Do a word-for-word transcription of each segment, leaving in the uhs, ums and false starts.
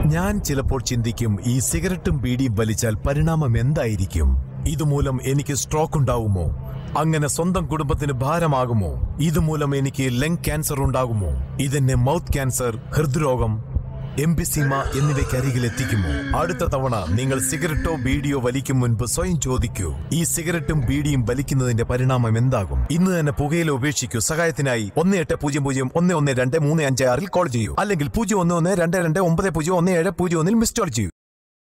ഞാൻ ചിലപ്പോൾ ചിന്തിക്കും, ഈ സിഗരറ്റും ബീഡിയും വലിച്ചാൽ പരിണാമം എന്തായിരിക്കും? ഇതുമൂലം എനിക്ക് സ്ട്രോക്ക് ഉണ്ടാകുമോ? അങ്ങനെ സ്വന്തം കുടുംബത്തിന് ഭാരമാകുമോ? ഇതുമൂലം എനിക്ക് ലങ് ക്യാൻസർ ഉണ്ടാകുമോ? ഇതെന്നെ മൗത്ത് ക്യാൻസർ, ഹൃദ്രോഗം, എംബിസീമ എന്നിവയ്ക്കരികിൽ എത്തിക്കുമോ? അടുത്ത തവണ നിങ്ങൾ സിഗരറ്റോ ബീഡിയോ വലിക്കും മുൻപ് സ്വയം ചോദിക്കൂ, ഈ സിഗരറ്റും ബീഡിയും വലിക്കുന്നതിന്റെ പരിണാമം എന്താകും? ഇന്ന് തന്നെ പുകയില ഉപേക്ഷിക്കൂ. സഹായത്തിനായി ഒന്ന് എട്ട് പൂജ്യം പൂജ്യം ഒന്ന് ഒന്ന് രണ്ട് മൂന്ന് അഞ്ച് ആറിൽ കോൾ ചെയ്യൂ, അല്ലെങ്കിൽ പൂജ്യം ഒന്ന് ഒന്ന് രണ്ട് രണ്ട് ഒമ്പത് പൂജ്യം ഒന്ന് ഏഴ് പൂജ്യം ഒന്നിൽ മിസ് കോൾ ചെയ്യൂ.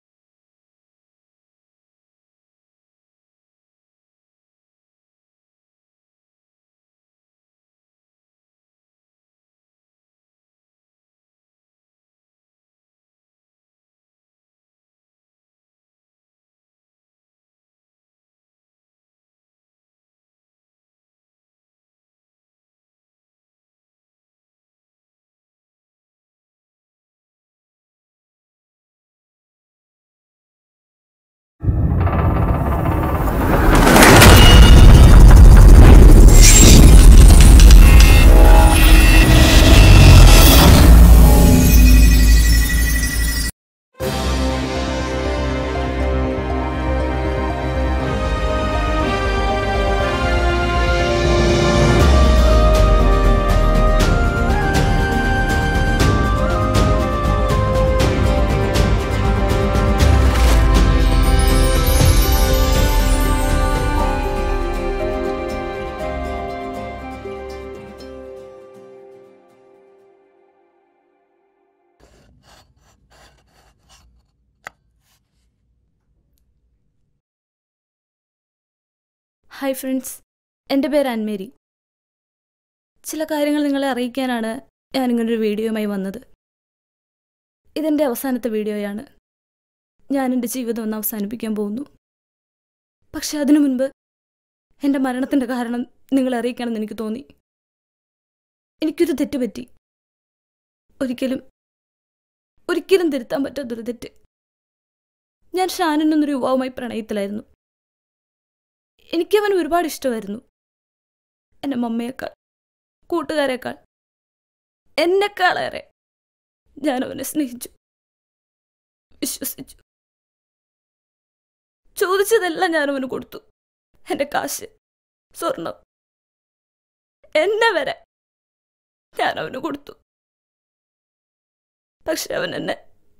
ഹായ് ഫ്രണ്ട്സ്, എൻ്റെ പേര് അൻമേരി. ചില കാര്യങ്ങൾ നിങ്ങളെ അറിയിക്കാനാണ് ഞാനിങ്ങനൊരു വീഡിയോയുമായി വന്നത്. ഇതെൻ്റെ അവസാനത്തെ വീഡിയോയാണ്. ഞാൻ എൻ്റെ ജീവിതം ഒന്ന് അവസാനിപ്പിക്കാൻ പോകുന്നു. പക്ഷെ അതിനു മുൻപ് എൻ്റെ മരണത്തിൻ്റെ കാരണം നിങ്ങളെ അറിയിക്കണമെന്ന് എനിക്ക് തോന്നി. എനിക്കൊരു തെറ്റ് പറ്റി. ഒരിക്കലും ഒരിക്കലും തിരുത്താൻ പറ്റാത്തൊരു തെറ്റ്. ഞാൻ ഷാനിൻ എന്നൊരു യുവാവുമായി പ്രണയത്തിലായിരുന്നു. എനിക്കവൻ ഒരുപാട് ഇഷ്ടമായിരുന്നു. എൻ്റെ മമ്മയേക്കാൾ, കൂട്ടുകാരേക്കാൾ, എന്നെക്കാളേറെ ഞാൻ അവനെ സ്നേഹിച്ചു, വിശ്വസിച്ചു. ചോദിച്ചതെല്ലാം ഞാൻ അവന് കൊടുത്തു. എൻ്റെ കാശ്, സ്വർണം, എന്നെ വരെ ഞാൻ അവന് കൊടുത്തു. പക്ഷെ അവൻ എന്നെ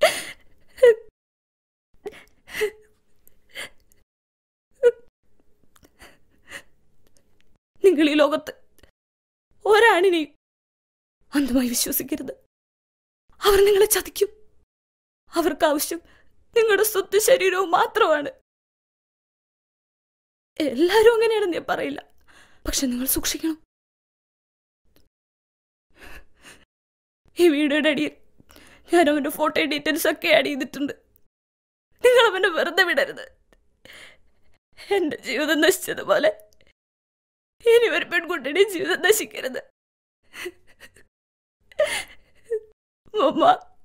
നിങ്ങൾ ഈ ലോകത്ത് ഒരാണിനെയും അന്ധമായി വിശ്വസിക്കരുത്. അവർ നിങ്ങളെ ചതിക്കും. അവർക്ക് ആവശ്യം നിങ്ങളുടെ സ്വത്ത് ശരീരവും മാത്രമാണ്. എല്ലാവരും അങ്ങനെയാണെന്ന് ഞാൻ പറയില്ല, പക്ഷെ നിങ്ങൾ സൂക്ഷിക്കണം. ഈ വീഡിയോയുടെ അടിയിൽ ഞാൻ അവൻ്റെ ഫോട്ടോ ഡീറ്റെയിൽസ് ഒക്കെ ആഡ് ചെയ്തിട്ടുണ്ട്. നിങ്ങൾ അവനെ വെറുതെ വിടരുത്. എൻ്റെ ജീവിതം നശിച്ചതുപോലെ ഇനി ഒരു പെൺകുട്ടിയുടെ ജീവിതം നശിക്കരുത്. മമ്മ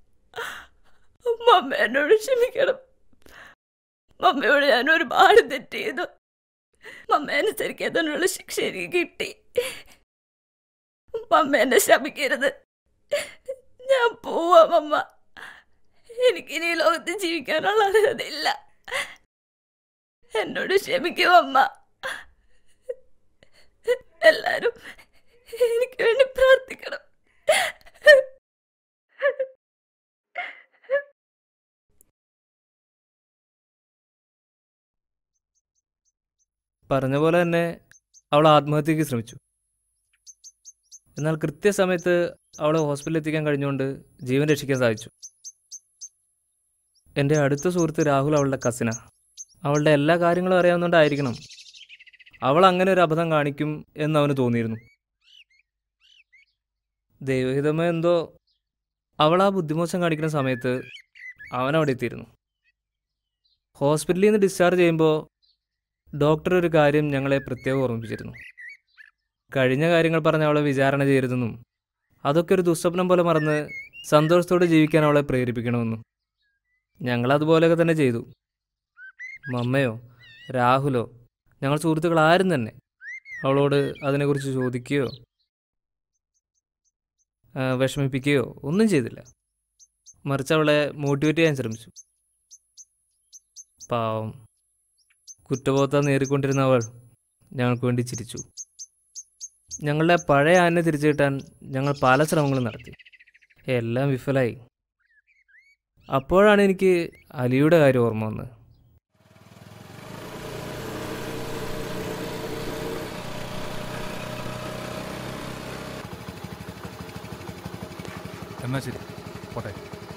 മമ്മ എന്നോട് ക്ഷമിക്കണം. മമ്മയോട് ഞാൻ ഒരുപാട് തെറ്റ് ചെയ്തു. മമ്മ അനുസരിക്കാത്തതിനുള്ള ശിക്ഷ എനിക്ക് കിട്ടി. മമ്മ എന്നെ ശമിക്കരുത്. ഞാൻ പോവാ മമ്മ. എനിക്കിനി ഈ ലോകത്ത് ജീവിക്കാനുള്ള അർഹതയില്ല. എന്നോട് ക്ഷമിക്കും അമ്മ. എല്ലാരും എനിക്ക് വേണ്ടി പ്രാർത്ഥിക്കണം. പറഞ്ഞ പോലെ തന്നെ അവൾ ആത്മഹത്യക്ക് ശ്രമിച്ചു. എന്നാൽ കൃത്യസമയത്ത് അവളെ ഹോസ്പിറ്റലിൽ എത്തിക്കാൻ കഴിഞ്ഞുകൊണ്ട് ജീവൻ രക്ഷിക്കാൻ സാധിച്ചു. എൻ്റെ അടുത്ത സുഹൃത്ത് രാഹുൽ അവളുടെ കസിനാ. അവളുടെ എല്ലാ കാര്യങ്ങളും അറിയാവുന്നതുകൊണ്ടായിരിക്കണം അവൾ അങ്ങനെ ഒരു അബദ്ധം കാണിക്കും എന്ന് അവന് തോന്നിയിരുന്നു. ദൈവഹിതമോ എന്തോ അവൾ ആ ബുദ്ധിമോശം കാണിക്കുന്ന സമയത്ത് അവൻ അവിടെ എത്തിയിരുന്നു. ഹോസ്പിറ്റലിൽ നിന്ന് ഡിസ്ചാർജ് ചെയ്യുമ്പോൾ ഡോക്ടർ ഒരു കാര്യം ഞങ്ങളെ പ്രത്യേകം ഓർമ്മിപ്പിച്ചിരുന്നു. കഴിഞ്ഞ കാര്യങ്ങൾ പറഞ്ഞ് അവളെ വിചാരണ ചെയ്യരുതെന്നും അതൊക്കെ ഒരു ദുസ്വപ്നം പോലെ മറന്ന് സന്തോഷത്തോടെ ജീവിക്കാൻ അവളെ പ്രേരിപ്പിക്കണമെന്നും. ഞങ്ങളതുപോലെയൊക്കെ തന്നെ ചെയ്തു. മമ്മയോ രാഹുലോ ഞങ്ങൾ സുഹൃത്തുക്കൾ ആരും തന്നെ അവളോട് അതിനെക്കുറിച്ച് ചോദിക്കുകയോ വിഷമിപ്പിക്കുകയോ ഒന്നും ചെയ്തില്ല. മറിച്ച് അവളെ മോട്ടിവേറ്റ് ചെയ്യാൻ ശ്രമിച്ചു. പാവം, കുറ്റബോധം നേറിക്കൊണ്ടിരുന്ന അവൾ ഞങ്ങൾക്ക് വേണ്ടി ചിരിച്ചു. ഞങ്ങളുടെ പഴയ ആനെ തിരിച്ചു കിട്ടാൻ ഞങ്ങൾ പല ശ്രമങ്ങളും നടത്തി. എല്ലാം വിഫലമായി. അപ്പോഴാണ് എനിക്ക് അലിയുടെ കാര്യം ഓർമ്മ വന്നത്. എന്നാ ശരി, പോട്ടെ.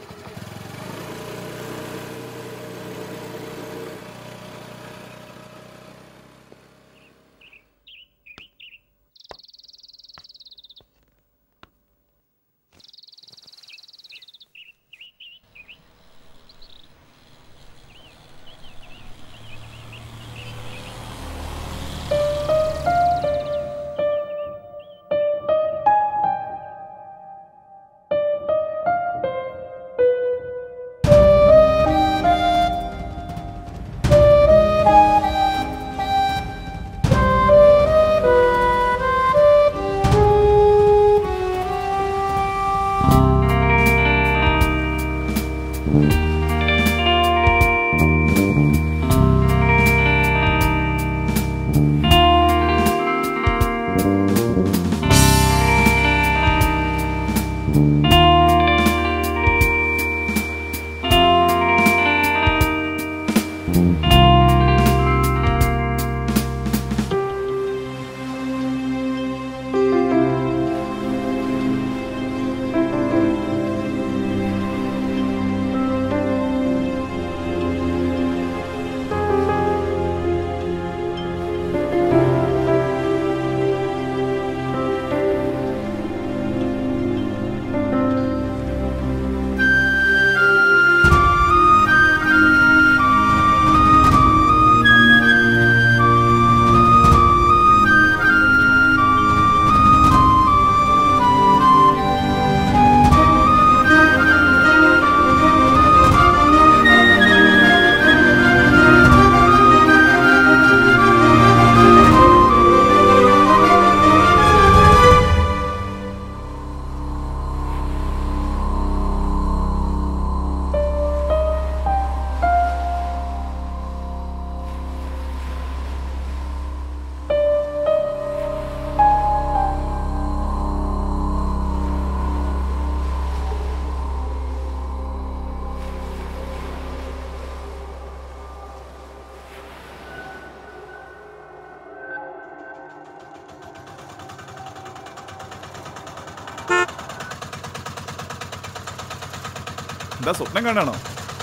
എന്താ സ്വപ്നം കാണാണോ?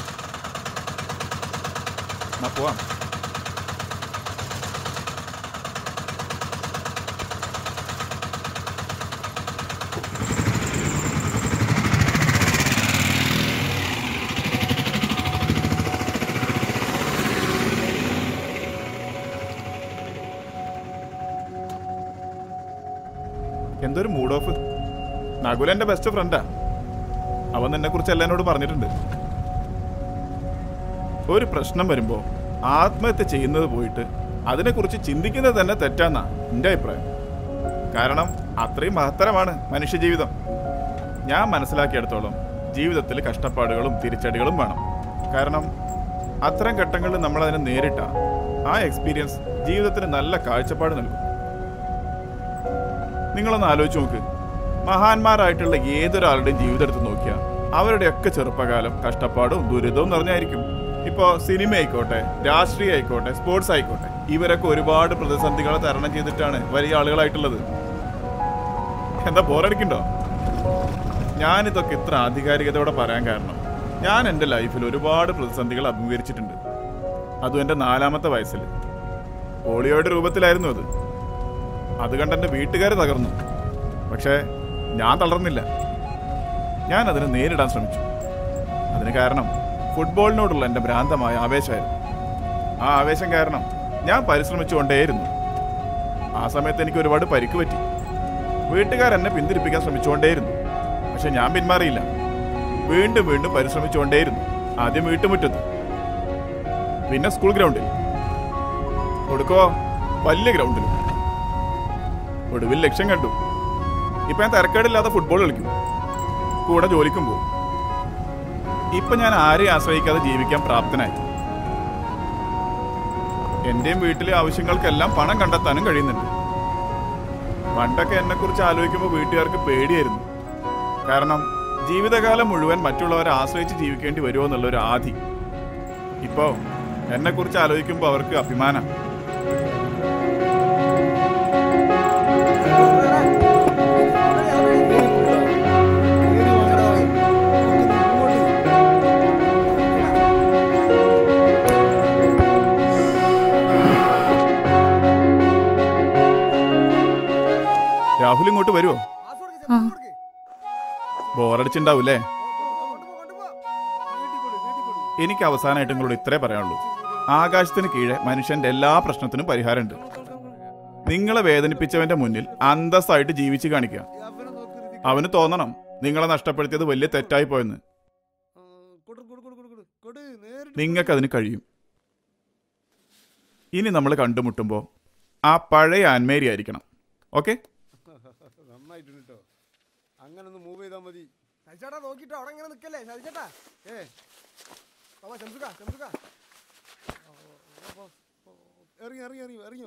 എന്നാ പോവാം. എന്തൊരു മൂഡ് ഓഫ്. നകുല എൻ്റെ ബെസ്റ്റ് ഫ്രണ്ടാ. അവൻ നിന്നെ കുറിച്ച് എല്ലാം എന്നോട് പറഞ്ഞിട്ടുണ്ട്. ഒരു പ്രശ്നം വരുമ്പോ ആത്മഹത്യ ചെയ്യുന്നത് പോയിട്ട് അതിനെക്കുറിച്ച് ചിന്തിക്കുന്നത് തന്നെ തെറ്റാന്നാ എൻ്റെ അഭിപ്രായം. കാരണം അത്രയും മഹത്തരമാണ് മനുഷ്യജീവിതം. ഞാൻ മനസ്സിലാക്കിയെടുത്തോളം ജീവിതത്തിൽ കഷ്ടപ്പാടുകളും തിരിച്ചടികളും വേണം. കാരണം അത്തരം ഘട്ടങ്ങളിൽ നമ്മളതിനെ നേരിട്ട ആ എക്സ്പീരിയൻസ് ജീവിതത്തിന് നല്ല കാഴ്ചപ്പാട് നൽകും. നിങ്ങളൊന്ന് ആലോചിച്ച് നോക്ക്. മഹാന്മാരായിട്ടുള്ള ഏതൊരാളുടെയും ജീവിതം എടുത്ത് നോക്കിയാൽ അവരുടെയൊക്കെ ചെറുപ്പകാലം കഷ്ടപ്പാടും ദുരിതവും നിറഞ്ഞായിരിക്കും. ഇപ്പോൾ സിനിമ ആയിക്കോട്ടെ, രാഷ്ട്രീയം ആയിക്കോട്ടെ, സ്പോർട്സ് ആയിക്കോട്ടെ, ഇവരൊക്കെ ഒരുപാട് പ്രതിസന്ധികളെ തരണം ചെയ്തിട്ടാണ് വലിയ ആളുകളായിട്ടുള്ളത്. എന്താ ബോറടിക്കണ്ടോ? ഞാനിതൊക്കെ ഇത്ര ആധികാരികതയോടെ പറയാൻ കാരണം ഞാൻ എൻ്റെ ലൈഫിൽ ഒരുപാട് പ്രതിസന്ധികൾ അഭിമുഖീകരിച്ചിട്ടുണ്ട്. അതും എൻ്റെ നാലാമത്തെ വയസ്സിൽ. പോളിയോയുടെ രൂപത്തിലായിരുന്നു അത്. അത് കണ്ട് എൻ്റെ വീട്ടുകാർ തകർന്നു. പക്ഷേ ഞാൻ തളർന്നില്ല. ഞാൻ അതിനെ നേരിടാൻ ശ്രമിച്ചു. അതിന് കാരണം ഫുട്ബോളിനോടുള്ള എൻ്റെ ഭ്രാന്തമായ ആവേശമായിരുന്നു. ആ ആവേശം കാരണം ഞാൻ പരിശ്രമിച്ചുകൊണ്ടേയിരുന്നു. ആ സമയത്ത് എനിക്ക് ഒരുപാട് പരിക്ക് പറ്റി. വീട്ടുകാരെന്നെ പിന്തിരിപ്പിക്കാൻ ശ്രമിച്ചുകൊണ്ടേയിരുന്നു. പക്ഷെ ഞാൻ പിന്മാറിയില്ല. വീണ്ടും വീണ്ടും പരിശ്രമിച്ചുകൊണ്ടേയിരുന്നു. ആദ്യം വീട്ടുമുറ്റത്ത്, പിന്നെ സ്കൂൾ ഗ്രൗണ്ടിൽ, ഒടുക്കോ വലിയ ഗ്രൗണ്ടിൽ. ഒടുവിൽ ലക്ഷ്യം കണ്ടു. ഇപ്പം ഞാൻ തിരക്കേടില്ലാതെ ഫുട്ബോൾ കളിക്കും, കൂടെ ജോലിക്കും പോകും. ഇപ്പൊ ഞാൻ ആരെയും ആശ്രയിക്കാതെ ജീവിക്കാൻ പ്രാപ്തനായി. എന്റെയും വീട്ടിലെ ആവശ്യങ്ങൾക്കെല്ലാം പണം കണ്ടെത്താനും കഴിയുന്നുണ്ട്. പണ്ടൊക്കെ എന്നെ കുറിച്ച് ആലോചിക്കുമ്പോൾ വീട്ടുകാർക്ക് പേടിയായിരുന്നു. കാരണം ജീവിതകാലം മുഴുവൻ മറ്റുള്ളവരെ ആശ്രയിച്ച് ജീവിക്കേണ്ടി വരുമോ എന്നുള്ളൊരു ആധി. ഇപ്പോ എന്നെ കുറിച്ച് ആലോചിക്കുമ്പോൾ അവർക്ക് അഭിമാനം. രാഹുൽ ഇങ്ങോട്ട് വരുമോ? ബോറടിച്ചുണ്ടാവൂലേ? എനിക്ക് അവസാനമായിട്ട് നിങ്ങളോട് ഇത്രേ പറയാനുള്ളൂ. ആകാശത്തിന് കീഴെ മനുഷ്യന്റെ എല്ലാ പ്രശ്നത്തിനും പരിഹാരമുണ്ട്. നിങ്ങളെ വേദനിപ്പിച്ചവന്റെ മുന്നിൽ അന്തസ്സായിട്ട് ജീവിച്ച് കാണിക്കുക. അവന് തോന്നണം നിങ്ങളെ നഷ്ടപ്പെടുത്തിയത് വലിയ തെറ്റായി പോയെന്ന്. നിങ്ങൾക്കതിന് കഴിയും. ഇനി നമ്മൾ കണ്ടുമുട്ടുമ്പോൾ ആ പഴയ ആൻമേരി ആയിരിക്കണം. ഓക്കെ? അങ്ങനൊന്ന് മൂവ് ചെയ്താൽ മതി. സജിച്ചേട്ടാ നോക്കിട്ടോ, അവിടെ ഇങ്ങനെ നിൽക്കല്ലേ സജിച്ചേട്ടാ. ഏ ചെമ്പുക ചെമ്പുക ഇറങ്ങി ഇറങ്ങി ഇറങ്ങി ഇറങ്ങി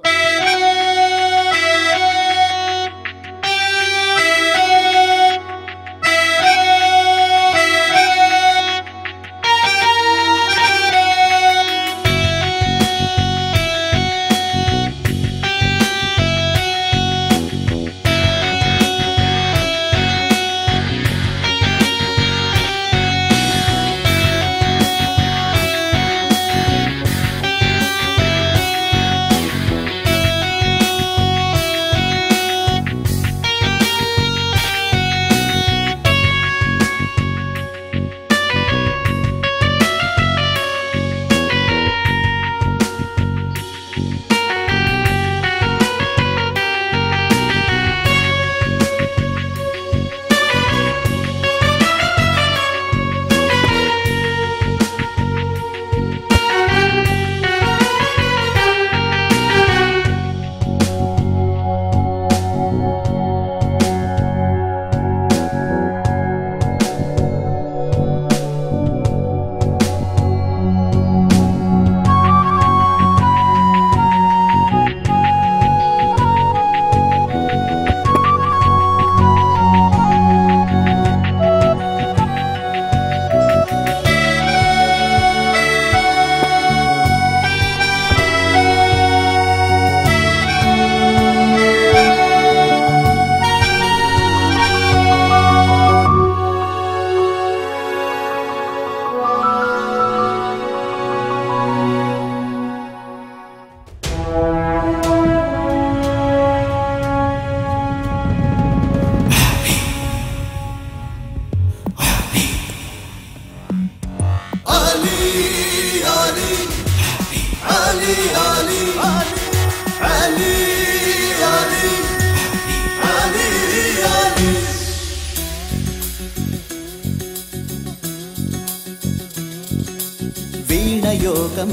വീണയോഗം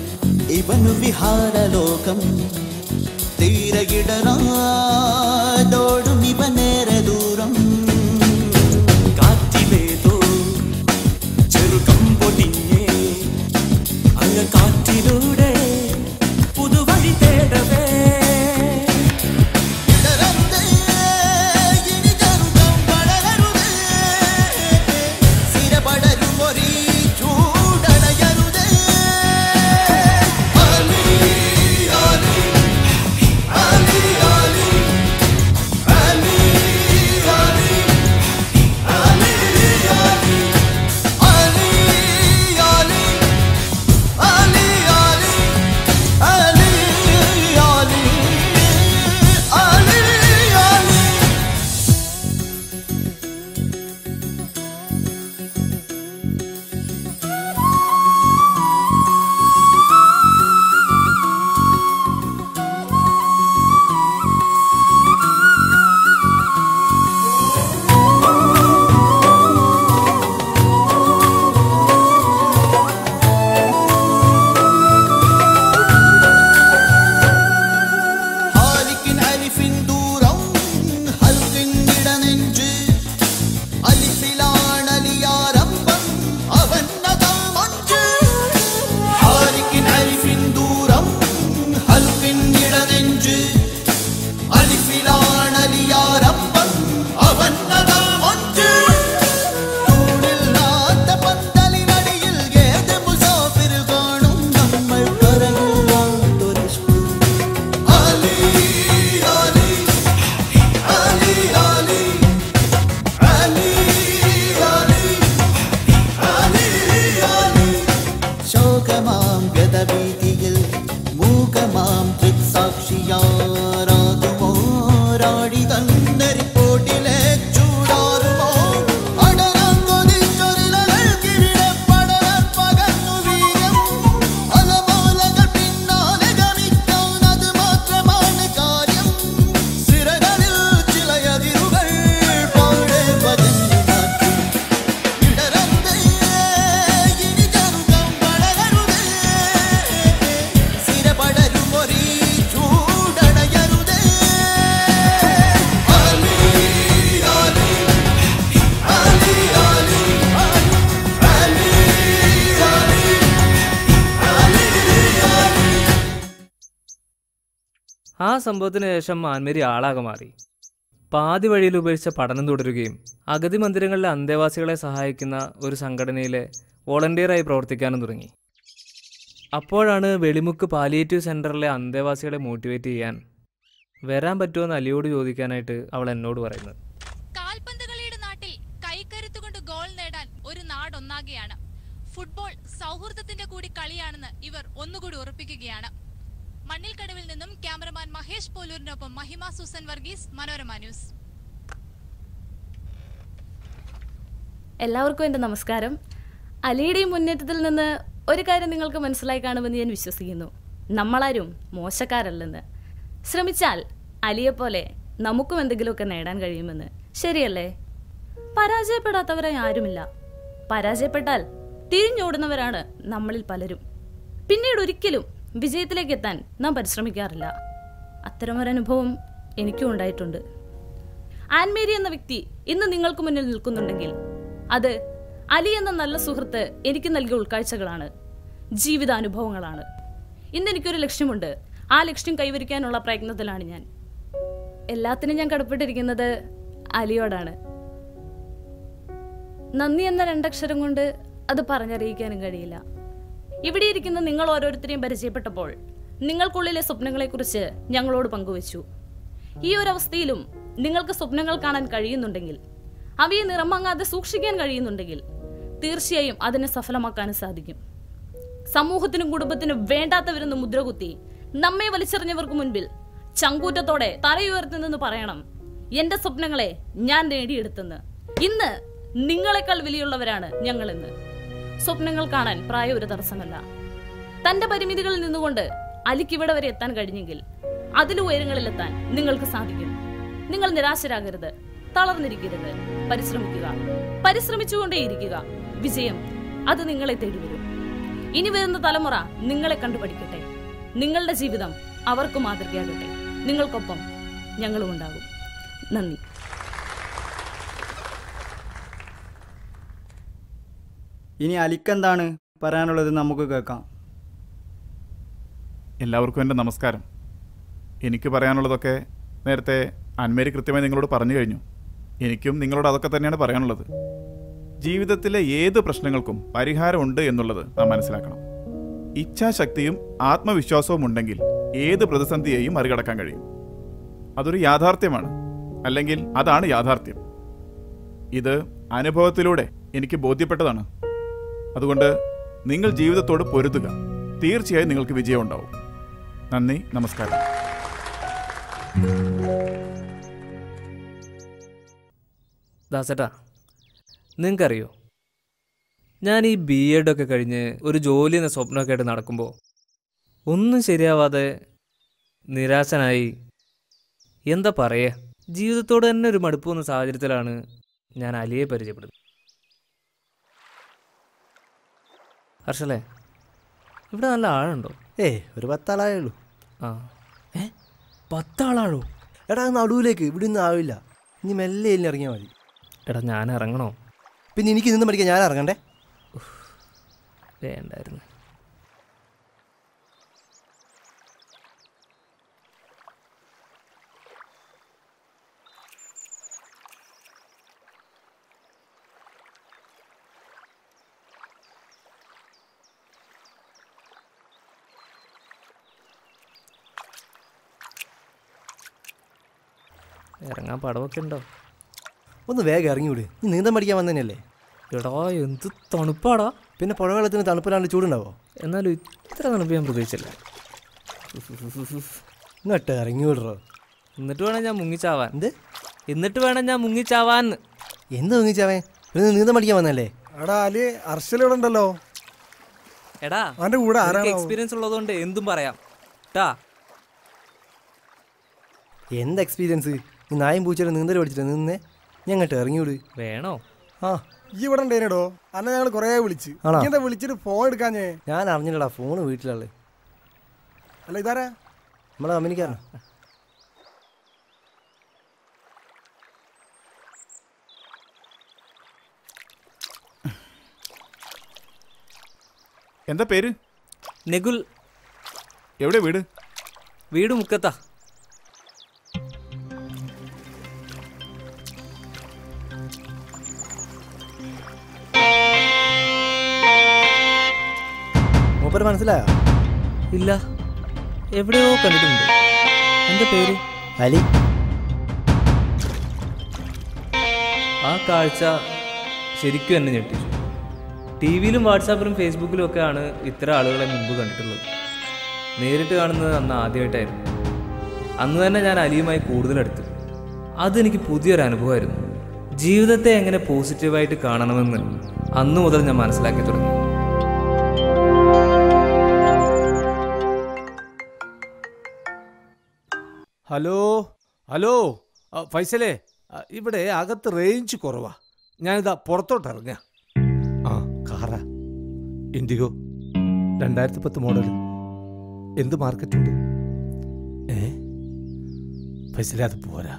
ഇവനു വിഹാരലോകം തീരകിടനാടോടും ഇവനേറെ ദൂരം കാറ്റിലേതോ ചെറുകം പൊടിഞ്ഞേ അങ്ങ് കാറ്റിലൂടെ പുതുവഴി തേടവേ Ali ആ സംഭവത്തിന് ശേഷം ആൻമേരി ആളാകെ മാറി. പാതി വഴിയിൽ ഉപേക്ഷിച്ച പഠനം തുടരുകയും അഗതി മന്ദിരങ്ങളിലെ അന്തേവാസികളെ സഹായിക്കുന്ന ഒരു സംഘടനയിലെ വോളണ്ടിയറായി പ്രവർത്തിക്കാനും തുടങ്ങി. അപ്പോഴാണ് വെളിമുക്ക് പാലിയേറ്റീവ് സെൻ്ററിലെ അന്തേവാസികളെ മോട്ടിവേറ്റ് ചെയ്യാൻ വരാൻ പറ്റുമെന്ന് അലിയോട് ചോദിക്കാനായിട്ട് അവൾ എന്നോട് പറയുന്നത്. കാൽപന്ത് കളിയുടെ നാട്ടിൽ കൈക്കരുത്തുകൊണ്ട് ഗോൾ നേടാൻ ഒരു നാടൊന്നാകെയാണ്. ഫുട്ബോൾ സൗഹൃദത്തിന്റെ കൂടി കളിയാണെന്ന് ഇവർ ഒന്നുകൂടി ഉറപ്പിക്കുകയാണ്. മണ്ണിൽ കടവിൽ നിന്നും ക്യാമറമാൻ മഹേഷ് പോലൂരിനൊപ്പം മഹിമ സൂസൻ വർഗീസ്, മനോരമ ന്യൂസ്. എല്ലാവർക്കും എൻ്റെ നമസ്കാരം. അലിയുടെ മുന്നേറ്റത്തിൽ നിന്ന് ഒരു കാര്യം നിങ്ങൾക്ക് മനസ്സിലായി കാണുമെന്ന് ഞാൻ വിശ്വസിക്കുന്നു. നമ്മളാരും മോശക്കാരല്ലെന്ന്. ശ്രമിച്ചാൽ അലിയെപ്പോലെ നമുക്കും എന്തെങ്കിലുമൊക്കെ നേടാൻ കഴിയുമെന്ന്. ശരിയല്ലേ? പരാജയപ്പെടാത്തവരായി ആരുമില്ല. പരാജയപ്പെട്ടാൽ തിരിഞ്ഞോടുന്നവരാണ് നമ്മളിൽ പലരും. പിന്നീട് ഒരിക്കലും വിജയത്തിലേക്ക് എത്താൻ നാം പരിശ്രമിക്കാറില്ല. അത്തരമൊരനുഭവം എനിക്കും ഉണ്ടായിട്ടുണ്ട്. ആൻമേരി എന്ന വ്യക്തി ഇന്ന് നിങ്ങൾക്ക് മുന്നിൽ നിൽക്കുന്നുണ്ടെങ്കിൽ അത് അലി എന്ന നല്ല സുഹൃത്ത് എനിക്ക് നൽകിയ ഉൾക്കാഴ്ചകളാണ്, ജീവിതാനുഭവങ്ങളാണ്. ഇന്ന് എനിക്കൊരു ലക്ഷ്യമുണ്ട്. ആ ലക്ഷ്യം കൈവരിക്കാനുള്ള പ്രയത്നത്തിലാണ് ഞാൻ. എല്ലാത്തിനും ഞാൻ കടപ്പെട്ടിരിക്കുന്നത് അലിയോടാണ്. നന്ദി എന്ന രണ്ടക്ഷരം കൊണ്ട് അത് പറഞ്ഞറിയിക്കാനും കഴിയില്ല. ഇവിടെ ഇരിക്കുന്ന നിങ്ങൾ ഓരോരുത്തരെയും പരിചയപ്പെട്ടപ്പോൾ നിങ്ങൾക്കുള്ളിലെ സ്വപ്നങ്ങളെക്കുറിച്ച് ഞങ്ങളോട് പങ്കുവച്ചു. ഈ ഒരവസ്ഥയിലും നിങ്ങൾക്ക് സ്വപ്നങ്ങൾ കാണാൻ കഴിയുന്നുണ്ടെങ്കിൽ, അവയെ നിറമങ്ങാതെ സൂക്ഷിക്കാൻ കഴിയുന്നുണ്ടെങ്കിൽ തീർച്ചയായും അതിനെ സഫലമാക്കാനും സാധിക്കും. സമൂഹത്തിനും കുടുംബത്തിനും വേണ്ടാത്തവരെന്ന് മുദ്രകുത്തി നമ്മെ വലിച്ചെറിഞ്ഞവർക്ക് മുൻപിൽ ചങ്കൂറ്റത്തോടെ തലയുയർത്തി നിന്ന് പറയണം, എന്റെ സ്വപ്നങ്ങളെ ഞാൻ നേടിയെടുത്തെന്ന്. ഇന്ന് നിങ്ങളെക്കാൾ വിലയുള്ളവരാണ് ഞങ്ങളെന്ന്. സ്വപ്നങ്ങൾ കാണാൻ പ്രായം ഒരു തടസ്സമല്ല. തന്റെ പരിമിതികളിൽ നിന്നുകൊണ്ട് അലിക്ക് ഇവിടെ വരെ എത്താൻ കഴിഞ്ഞെങ്കിൽ അതിലും ഉയരങ്ങളിലെത്താൻ നിങ്ങൾക്ക് സാധിക്കും. നിങ്ങൾ നിരാശരാകരുത്, തളർന്നിരിക്കരുത്. പരിശ്രമിക്കുക, പരിശ്രമിച്ചുകൊണ്ടേയിരിക്കുക. വിജയം അത് നിങ്ങളെ തേടി വരും. ഇനി വരുന്ന തലമുറ നിങ്ങളെ കണ്ടുപഠിക്കട്ടെ. നിങ്ങളുടെ ജീവിതം അവർക്ക് മാതൃകയാകട്ടെ. നിങ്ങൾക്കൊപ്പം ഞങ്ങളും ഉണ്ടാകും. നന്ദി. ഇനി അലിക്കെന്താണ് പറയാനുള്ളത് നമുക്ക് കേൾക്കാം. എല്ലാവർക്കും എൻ്റെ നമസ്കാരം. എനിക്ക് പറയാനുള്ളതൊക്കെ നേരത്തെ ആൻമേരി കൃത്യമായി നിങ്ങളോട് പറഞ്ഞു കഴിഞ്ഞു. എനിക്കും നിങ്ങളോട് അതൊക്കെ തന്നെയാണ് പറയാനുള്ളത്. ജീവിതത്തിലെ ഏത് പ്രശ്നങ്ങൾക്കും പരിഹാരമുണ്ട് എന്നുള്ളത് നാം മനസ്സിലാക്കണം. ഇച്ഛാശക്തിയും ആത്മവിശ്വാസവും ഉണ്ടെങ്കിൽ ഏത് പ്രതിസന്ധിയെയും മറികടക്കാൻ കഴിയും. അതൊരു യാഥാർത്ഥ്യമാണ്, അല്ലെങ്കിൽ അതാണ് യാഥാർത്ഥ്യം. ഇത് അനുഭവത്തിലൂടെ എനിക്ക് ബോധ്യപ്പെട്ടതാണ്. അതുകൊണ്ട് നിങ്ങൾ ജീവിതത്തോട് പൊരുതുക. തീർച്ചയായും നിങ്ങൾക്ക് വിജയം ഉണ്ടാവും. നന്ദി, നമസ്കാരം. ദാസേട്ടാ, നിങ്ങൾക്കറിയോ, ഞാൻ ഈ ബി എഡൊക്കെ കഴിഞ്ഞ് ഒരു ജോലി എന്ന സ്വപ്നമൊക്കെ ആയിട്ട് നടക്കുമ്പോൾ ഒന്നും ശരിയാവാതെ നിരാശനായി, എന്താ പറയുക, ജീവിതത്തോട് തന്നെ ഒരു മടുപ്പ് വന്ന സാഹചര്യത്തിലാണ് ഞാൻ അലിയെ പരിചയപ്പെടുന്നത്. ഹർഷലേ, ഇവിടെ നല്ല ആഴുണ്ടോ? ഏ ഒരു പത്താളായേ ഉള്ളൂ. ആ, ഏ പത്താളാഴോ? എടാ നടുവിലേക്ക് ഇവിടെ ഒന്നും ആവില്ല. ഇനി മെല്ലെ എല്ലാം ഇറങ്ങിയാൽ മതി. എടാ ഞാൻ ഇറങ്ങണോ? പിന്നെ എനിക്ക് നിന്ന് പഠിക്കാൻ ഞാൻ ഇറങ്ങണ്ടേ? വേണ്ടായിരുന്നു. ഇറങ്ങാൻ പടവൊക്കെ ഉണ്ടോ? ഒന്ന് വേഗം ഇറങ്ങിവിട്. നീ നീന്തം പഠിക്കാൻ വന്നതന്നെയല്ലേ? എടാ എന്ത് തണുപ്പാടാ. പിന്നെ പുഴവെള്ളത്തിന് തണുപ്പിലാണ്ട് ചൂടുണ്ടാവോ? എന്നാലും ഇത്ര തണുപ്പ് ഞാൻ പ്രതീക്ഷിച്ചില്ല. ഇങ്ങോട്ട് ഇറങ്ങി വിടറോ. എന്നിട്ട് വേണം ഞാൻ മുങ്ങിച്ചാവാൻ. എന്ത് എന്നിട്ട് വേണം ഞാൻ മുങ്ങിച്ചാവാൻ? എന്ത് മുങ്ങിച്ചാവേ? പിന്നെ നീന്തം പഠിക്കാൻ വന്നല്ലേ? എടാ അലി, അർഷലിവിടെ ഉണ്ടല്ലോ. എടാ അവന്റെ കൂടെ ആരാണ്? എക്സ്പീരിയൻസ് ഉള്ളതുകൊണ്ട് എന്തും പറയാം ട്ടാ. എന്ത് എക്സ്പീരിയൻസ്? നീ നായും പൂച്ചയുടെ നീന്തൽ പഠിച്ചിട്ട് നിന്നേ. ഞങ്ങട്ട് ഇറങ്ങിവിട്. വേണോ? ആ ഈ ഇവിടെ ഉണ്ടേനടോ. അന്നെ ഞങ്ങൾ കൊറേ വിളിച്ച്. എന്താ വിളിച്ചിട്ട് ഫോൺ എടുക്കാഞ്ഞേ? ഞാൻ അറിഞ്ഞില്ലടാ, ഫോണ് വീട്ടിലുള്ളത്. അല്ല ഇതാരാ? നമ്മളെ കമ്പനിക്കാരനാ. എന്താ പേര്? നെഗുൽ. എവിടെ വീട്? വീട് മുക്കത്താ. മൂപ്പര് മനസ്സിലായോ? ഇല്ല, എവിടെയോ കണ്ടിട്ടുണ്ട്. എന്താ പേര്? അലി. ആ കാഴ്ച ശരിക്കും എന്നെ ഞെട്ടിച്ചു. ടി വിയിലും വാട്സാപ്പിലും ഫേസ്ബുക്കിലും ഒക്കെയാണ് ഇത്തരം ആളുകളെ മുമ്പ് കണ്ടിട്ടുള്ളത്. നേരിട്ട് കാണുന്നത് അന്ന് ആദ്യമായിട്ടായിരുന്നു. അന്ന് തന്നെ ഞാൻ അലിയുമായി കൂടുതലെടുത്തു. അതെനിക്ക് പുതിയൊരു അനുഭവമായിരുന്നു. ജീവിതത്തെ എങ്ങനെ പോസിറ്റീവായിട്ട് കാണണമെന്ന് അന്നു മുതൽ ഞാൻ മനസ്സിലാക്കി തുടങ്ങി. ഹലോ ഹലോ ഫൈസലേ, ഇവിടെ അകത്ത് റേഞ്ച് കുറവാ. ഞാനിതാ പുറത്തോട്ട് ഇറങ്ങ. ആ കാറാ, ഇൻഡിഗോ, രണ്ടായിരത്തി പത്ത് മോഡൽ. എന്ത് മാർക്കറ്റുണ്ട്? ഏ ഫൈസലേ, അത് പോരാ.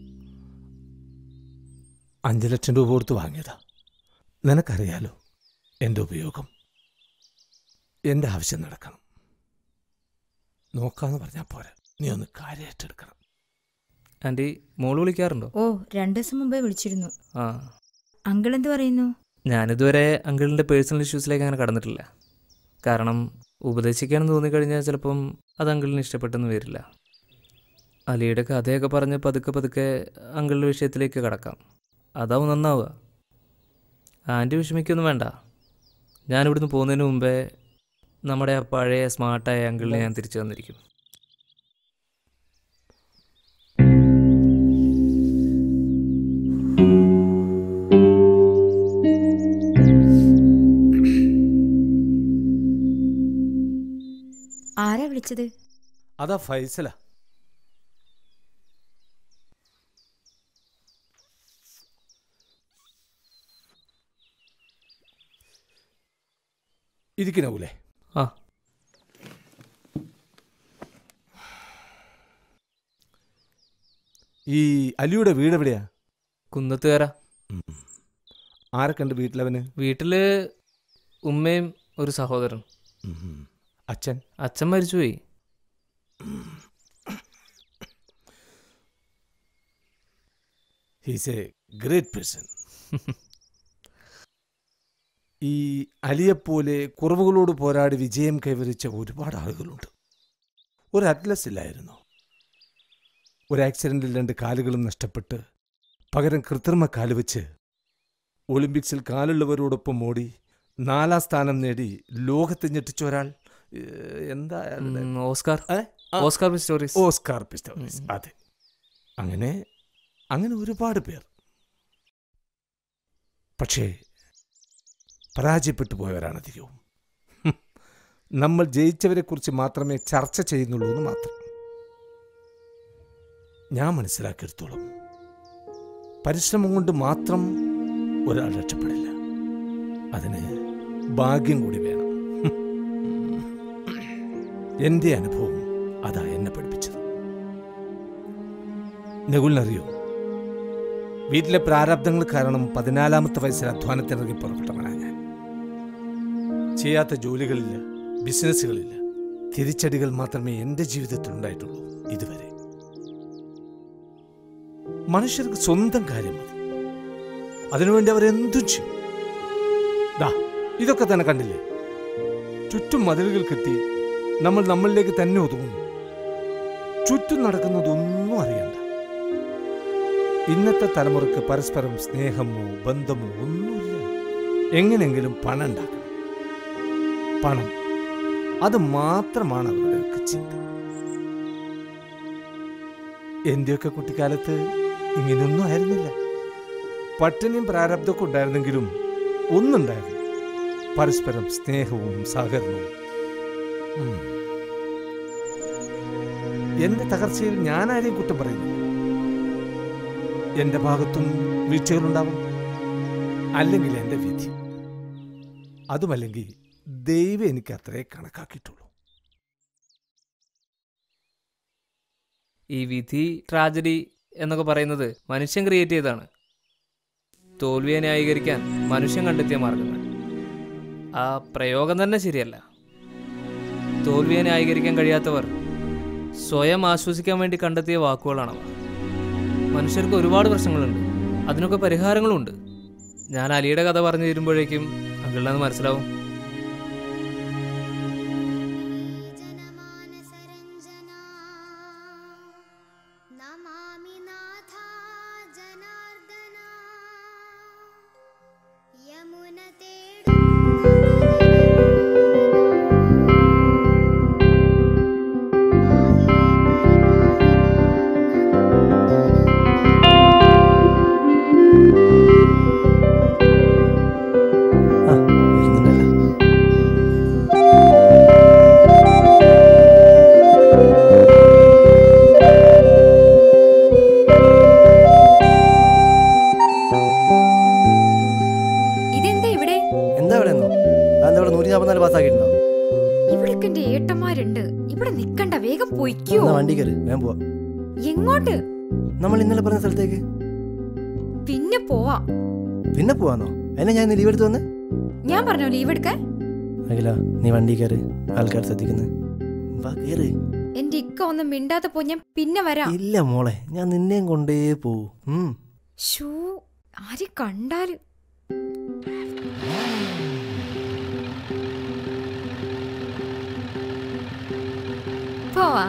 അഞ്ച് ലക്ഷം രൂപ കൊടുത്ത് വാങ്ങിയതാ. നിനക്കറിയാലോ എൻ്റെ ഉപയോഗം. എൻ്റെ ആവശ്യം നടക്കണം. നോക്കാന്ന് പറഞ്ഞാൽ പോരാ, നീ ഒന്ന് കാര്യമായിട്ടെടുക്കണം. ആൻറ്റി, മോള് വിളിക്കാറുണ്ടോ? ഓ, രണ്ടു ദിവസം മുമ്പേ വിളിച്ചിരുന്നു. ആ, അങ്കിൾ എന്ത് പറയുന്നു? ഞാനിതുവരെ അങ്കിളിൻ്റെ പേഴ്സണൽ ഇഷ്യൂസിലേക്ക് അങ്ങനെ കടന്നിട്ടില്ല. കാരണം ഉപദേശിക്കാനെന്ന് തോന്നിക്കഴിഞ്ഞാൽ ചിലപ്പം അത് അങ്കിളിന് ഇഷ്ടപ്പെട്ടെന്ന് വരില്ല. അലിയുടെ കഥയൊക്കെ പറഞ്ഞ് പതുക്കെ പതുക്കെ അങ്കിളിൻ്റെ വിഷയത്തിലേക്ക് കടക്കാം. അതാവും നന്നാവുക. ആൻറ്റി വിഷമിക്കൊന്നും വേണ്ട. ഞാനിവിടുന്ന് പോകുന്നതിന് മുമ്പേ നമ്മുടെ ആ പഴയ സ്മാർട്ടായ അങ്കിളിനെ ഞാൻ തിരിച്ചു വന്നിരിക്കും. ആരാ വിളിച്ചത്? അതാ ഫൈസല. ഇരിക്കണൂലേ? ആ, ഈ അലിയുടെ വീട് എവിടെയാ? കുന്നത്തുകാര. ആരൊക്കെ ഉണ്ട് വീട്ടിലവന്? വീട്ടിൽ ഉമ്മയും ഒരു സഹോദരൻ. അച്ഛൻ? അച്ഛൻ മരിച്ചുപോയി. He's a great person. ഈ അലിയെപ്പോലെ കുറവുകളോട് പോരാടി വിജയം കൈവരിച്ച ഒരുപാട് ആളുകളുണ്ട്. ഒരു അറ്റ്ലസ് ഇല്ലായിരുന്നു. ഒരു ആക്സിഡൻറ്റിൽ രണ്ട് കാലുകളും നഷ്ടപ്പെട്ട് പകരം കൃത്രിമ കാല് വെച്ച് ഒളിമ്പിക്സിൽ കാലുള്ളവരോടൊപ്പം ഓടി നാലാം സ്ഥാനം നേടി ലോകത്തെ ഞെട്ടിച്ച ഒരാൾ. എന്താ Oscar Oscar Pistorius. Oscar Pistorius, അതെ. അങ്ങനെ അങ്ങനെ ഒരുപാട് പേർ. പക്ഷേ പരാജയപ്പെട്ടു പോയവരാണ് അധികവും. നമ്മൾ ജയിച്ചവരെക്കുറിച്ച് മാത്രമേ ചർച്ച ചെയ്യുന്നുള്ളൂ എന്ന് മാത്രം. ഞാൻ മനസ്സിലാക്കിയെടുത്തോളം പരിശ്രമം കൊണ്ട് മാത്രം ഒരാൾ രക്ഷപ്പെടില്ല. അതിന് ഭാഗ്യം കൂടി വേണം. എൻ്റെ അനുഭവം അതാ എന്നെ പഠിപ്പിച്ചത്. നകുലിനറിയോ, വീട്ടിലെ പ്രാരാബ്ദങ്ങൾ കാരണം പതിനാലാമത്തെ വയസ്സിൽ അധ്വാനത്തിനിറങ്ങി പുറപ്പെട്ടവനാണ് ഞാൻ. ചെയ്യാത്ത ജോലികളില്ല, ബിസിനസ്സുകളില്ല. തിരിച്ചടികൾ മാത്രമേ എൻ്റെ ജീവിതത്തിൽ ഉണ്ടായിട്ടുള്ളൂ ഇതുവരെ. മനുഷ്യർക്ക് സ്വന്തം കാര്യം മതി, അതിനുവേണ്ടി അവരെന്തും ചെയ്യും. ദാ ഇതൊക്കെ തന്നെ കണ്ടില്ലേ? ചുറ്റും മതിലുകൾ കെട്ടി നമ്മൾ നമ്മളിലേക്ക് തന്നെ ഒതുങ്ങുന്നു. ചുറ്റും നടക്കുന്നതൊന്നും അറിയണ്ട. ഇന്നത്തെ തലമുറക്ക് പരസ്പരം സ്നേഹമോ ബന്ധമോ ഒന്നുമില്ല. എങ്ങനെയെങ്കിലും പണം ഉണ്ടാക്കണം. പണം, അത് മാത്രമാണ് അവരുടെയൊക്കെ ചിന്ത. എന്റെയൊക്കെ കുട്ടിക്കാലത്ത് ഇങ്ങനെയൊന്നും ആയിരുന്നില്ല. പട്ടിണിയും പ്രാരബ്ധമൊക്കെ ഉണ്ടായിരുന്നെങ്കിലും ഒന്നുണ്ടായിരുന്നു, പരസ്പരം സ്നേഹവും സഹകരണവും. എന്റെ തകർച്ചയിൽ ഞാൻ ആരെയും കുറ്റം പറയുന്നില്ല. എന്റെ ഭാഗത്തും വീഴ്ചകളുണ്ടാവും, അല്ലെങ്കിൽ എന്റെ വിധി. അതുമല്ലെങ്കിൽ ദൈവം എനിക്ക് അത്രേ കണക്കാക്കിയിട്ടുള്ളൂ. ഈ വിധി, ട്രാജഡി എന്നൊക്കെ പറയുന്നത് മനുഷ്യൻ ക്രിയേറ്റ് ചെയ്തതാണ്. തോൽവിയെ ന്യായീകരിക്കാൻ മനുഷ്യൻ കണ്ടെത്തിയ മാർഗങ്ങൾ. ആ പ്രയോഗം തന്നെ ശരിയല്ല. തോൽവിയെ ന്യായീകരിക്കാൻ കഴിയാത്തവർ സ്വയം ആശ്വസിക്കാൻ വേണ്ടി കണ്ടെത്തിയ വാക്കുകളാണവ. മനുഷ്യർക്ക് ഒരുപാട് പ്രശ്നങ്ങളുണ്ട്, അതിനൊക്കെ പരിഹാരങ്ങളുമുണ്ട്. ഞാൻ അലിയുടെ കഥ പറഞ്ഞു തരുമ്പോഴേക്കും അങ്കിളിനത് മനസ്സിലാവും. എങ്ങോട്ട്? നമ്മൾ ഇന്നലെ പറഞ്ഞ സ്ഥലത്തേക്ക്. പിന്നെ പോവാ. പിന്നെ പോവാന്നോ? അതിനെ ഞാൻ ലീവ് എടുത്തു വന്നേ. ഞാൻ പറഞ്ഞോ ലീവ് എടുക്കാൻ? അഖില, നീ വണ്ടി കയറി, ആൾക്കാർ ശ്രദ്ധിക്കുന്നു. എന്റെ ഇക്ക ഒന്നും മിണ്ടാതെ പോ, ഞാൻ പിന്നെ വരാം. ഇല്ല മോളെ, ഞാൻ നിന്നെയും കൊണ്ടേ പോവും. ഷൂ ആര് കണ്ടാല്. പോവാ.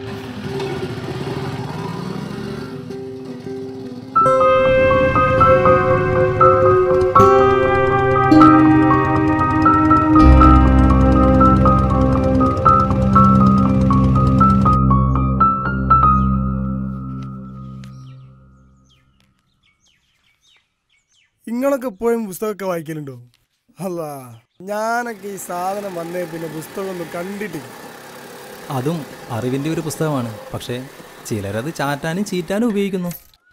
നിങ്ങളൊക്കെ എപ്പോഴും പുസ്തകമൊക്കെ വായിക്കലുണ്ടോ? അല്ല, ഞാനൊക്കെ ഈ സാധനം വന്നേ പിന്നെ പുസ്തകമൊന്നും കണ്ടിട്ടില്ല. അതും അറിവിൻ്റെ ഒരു പുസ്തകമാണ്. പക്ഷേ ചിലരത് ചാറ്റാനും ചീറ്റാനും ഉപയോഗിക്കുന്നു.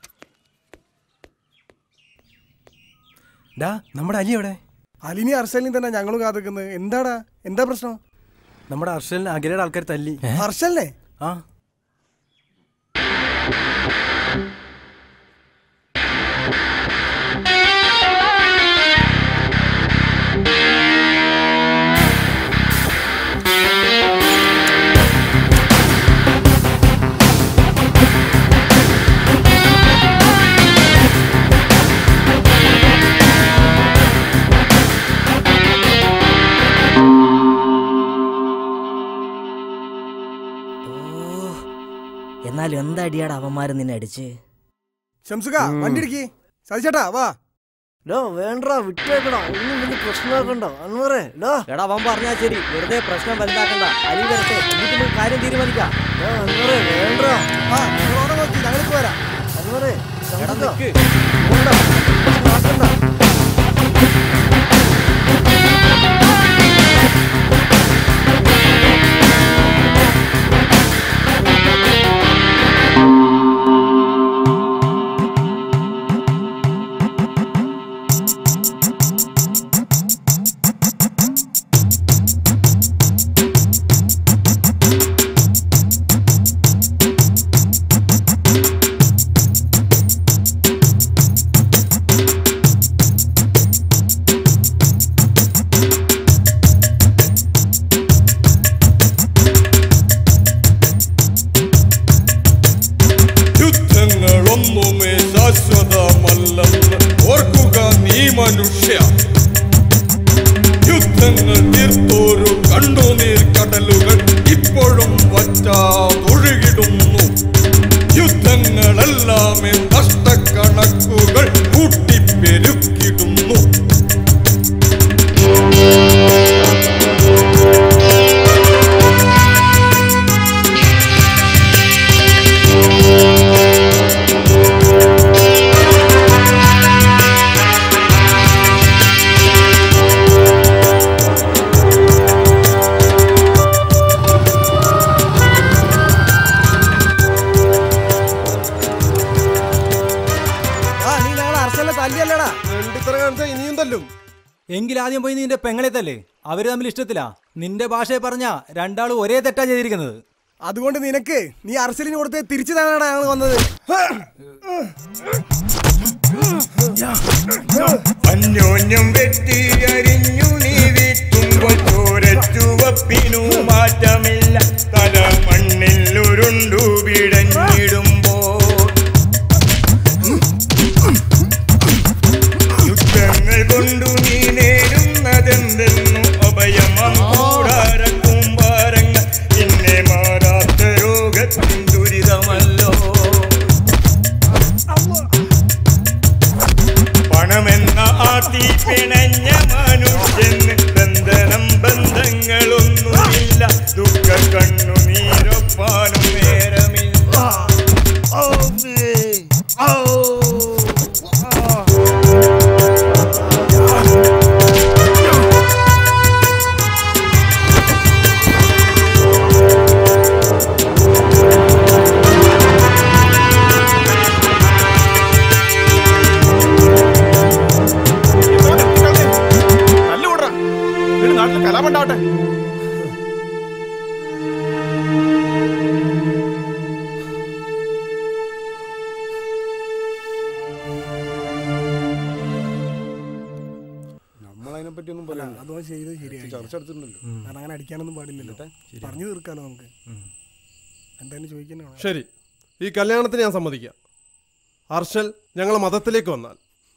ഡാ, നമ്മുടെ അലി എവിടെ? അലിനി അർഷലിനും തന്നെ ഞങ്ങളും കാത്തിക്കുന്നത്. എന്താടാ, എന്താ പ്രശ്നം? നമ്മുടെ അർഷലിനെ അഖിലയുടെ ആൾക്കാർ തല്ലി. അർഷലിനെ? ആ. എന്നാലും എന്താ അടിയാട് അവന്മാര് നിന്നെ അടിച്ച്? ശംസുക, വണ്ടി ഇടിക്ക്. സതിച്ചേട്ടാ വാ. വേണ്ട, വിട്ടേക്കടാ, ഒന്നും വലിയ പ്രശ്നമാക്കണ്ട. അൻവറേ, എടാ അവൻ പറഞ്ഞാ ശരി, വെറുതെ പ്രശ്നം വലുതാക്കണ്ട. അലി വരട്ടെ, എന്നിട്ട് കാര്യം തീരുമാനിക്കാം. അൻവറേ വേണ്ട. ഞങ്ങൾക്ക് വരാം. അൻവറേ എടാ നിക്ക്. യുദ്ധങ്ങൾ തീർത്തോരു കണ്ണുനീർ കടലുകൾ ഇപ്പോഴും വറ്റാതൊഴുകിടുന്നു. യുദ്ധങ്ങളെല്ലാമേ നഷ്ടക്കണക്കുകൾ കൂട്ടിപ്പെരുക്കിടുന്നു. എങ്കിലാദ്യം പോയി നിന്റെ പെങ്ങളെ തല്ലേ. അവര് തമ്മിൽ ഇഷ്ടത്തിലാ. നിന്റെ ഭാഷയെ പറഞ്ഞ രണ്ടാളും ഒരേ തെറ്റാ ചെയ്തിരിക്കുന്നത്. അതുകൊണ്ട് നിനക്ക് നീ അർസലിന് കൊടുത്ത് തിരിച്ചു തന്നാണ് ഞങ്ങൾ വന്നത്. അന്യോന്യം വെട്ടിയരിഞ്ഞു നീ വീട്ടുമ്പോൾ ചോരച്ചുവപ്പിനു മാറ്റമില്ല. തല മണ്ണിൽ ഉരുണ്ടു പിടഞ്ഞിടുമ്പോൾ യുദ്ധങ്ങൾ മാറ്റി പിണഞ്ഞ മനുഷ്യന് ബന്ധനം ബന്ധങ്ങളൊന്നുമില്ല ദുഃഖ കണ്ണു നീരൊപ്പാനും നേരമില്ല. നാട്ടിൽ കലാപണ്ടാവട്ടെ. നമ്മളതിനെ പറ്റി ഒന്നും പറയാം. അതോ ചെയ്ത് ശരിയായി ചർച്ച എടുത്തിട്ടുണ്ടല്ലോ. കാരണം അങ്ങനെ അടിക്കാനൊന്നും പാടില്ലല്ലോ. പറഞ്ഞു തീർക്കാലോ നമുക്ക്. എന്തായാലും ചോദിക്കാനാണ്. ശരി, ഈ കല്യാണത്തിന് ഞാൻ സമ്മതിക്കാം. ഹർഷൽ ഞങ്ങളെ മതത്തിലേക്ക് വന്നാൽ.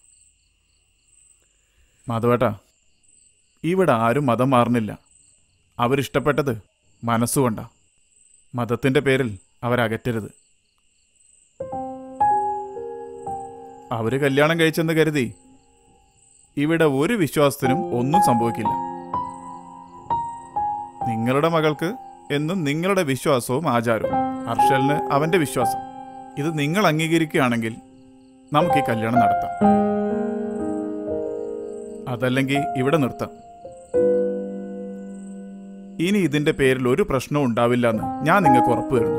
മാധവേട്ടാ, ഇവിടെ ആരും മതം മാറുന്നില്ല. അവരിഷ്ടപ്പെട്ടത് മനസ്സുകൊണ്ടാ. മതത്തിൻ്റെ പേരിൽ അവരകറ്റരുത്. അവര് കല്യാണം കഴിച്ചെന്ന് കരുതി ഇവിടെ ഒരു വിശ്വാസത്തിനും ഒന്നും സംഭവിക്കില്ല. നിങ്ങളുടെ മകൾക്ക് എന്നും നിങ്ങളുടെ വിശ്വാസവും ആചാരവും, ഹർഷലിന് അവൻ്റെ വിശ്വാസം. ഇത് നിങ്ങൾ അംഗീകരിക്കുകയാണെങ്കിൽ നമുക്ക് ഈ കല്യാണം നടത്താം. അതല്ലെങ്കിൽ ഇവിടെ നിർത്താം. ഇനി ഇതിന്റെ പേരിൽ ഒരു പ്രശ്നവും ഉണ്ടാവില്ല എന്ന് ഞാൻ നിങ്ങൾക്ക് ഉറപ്പ് തരുന്നു.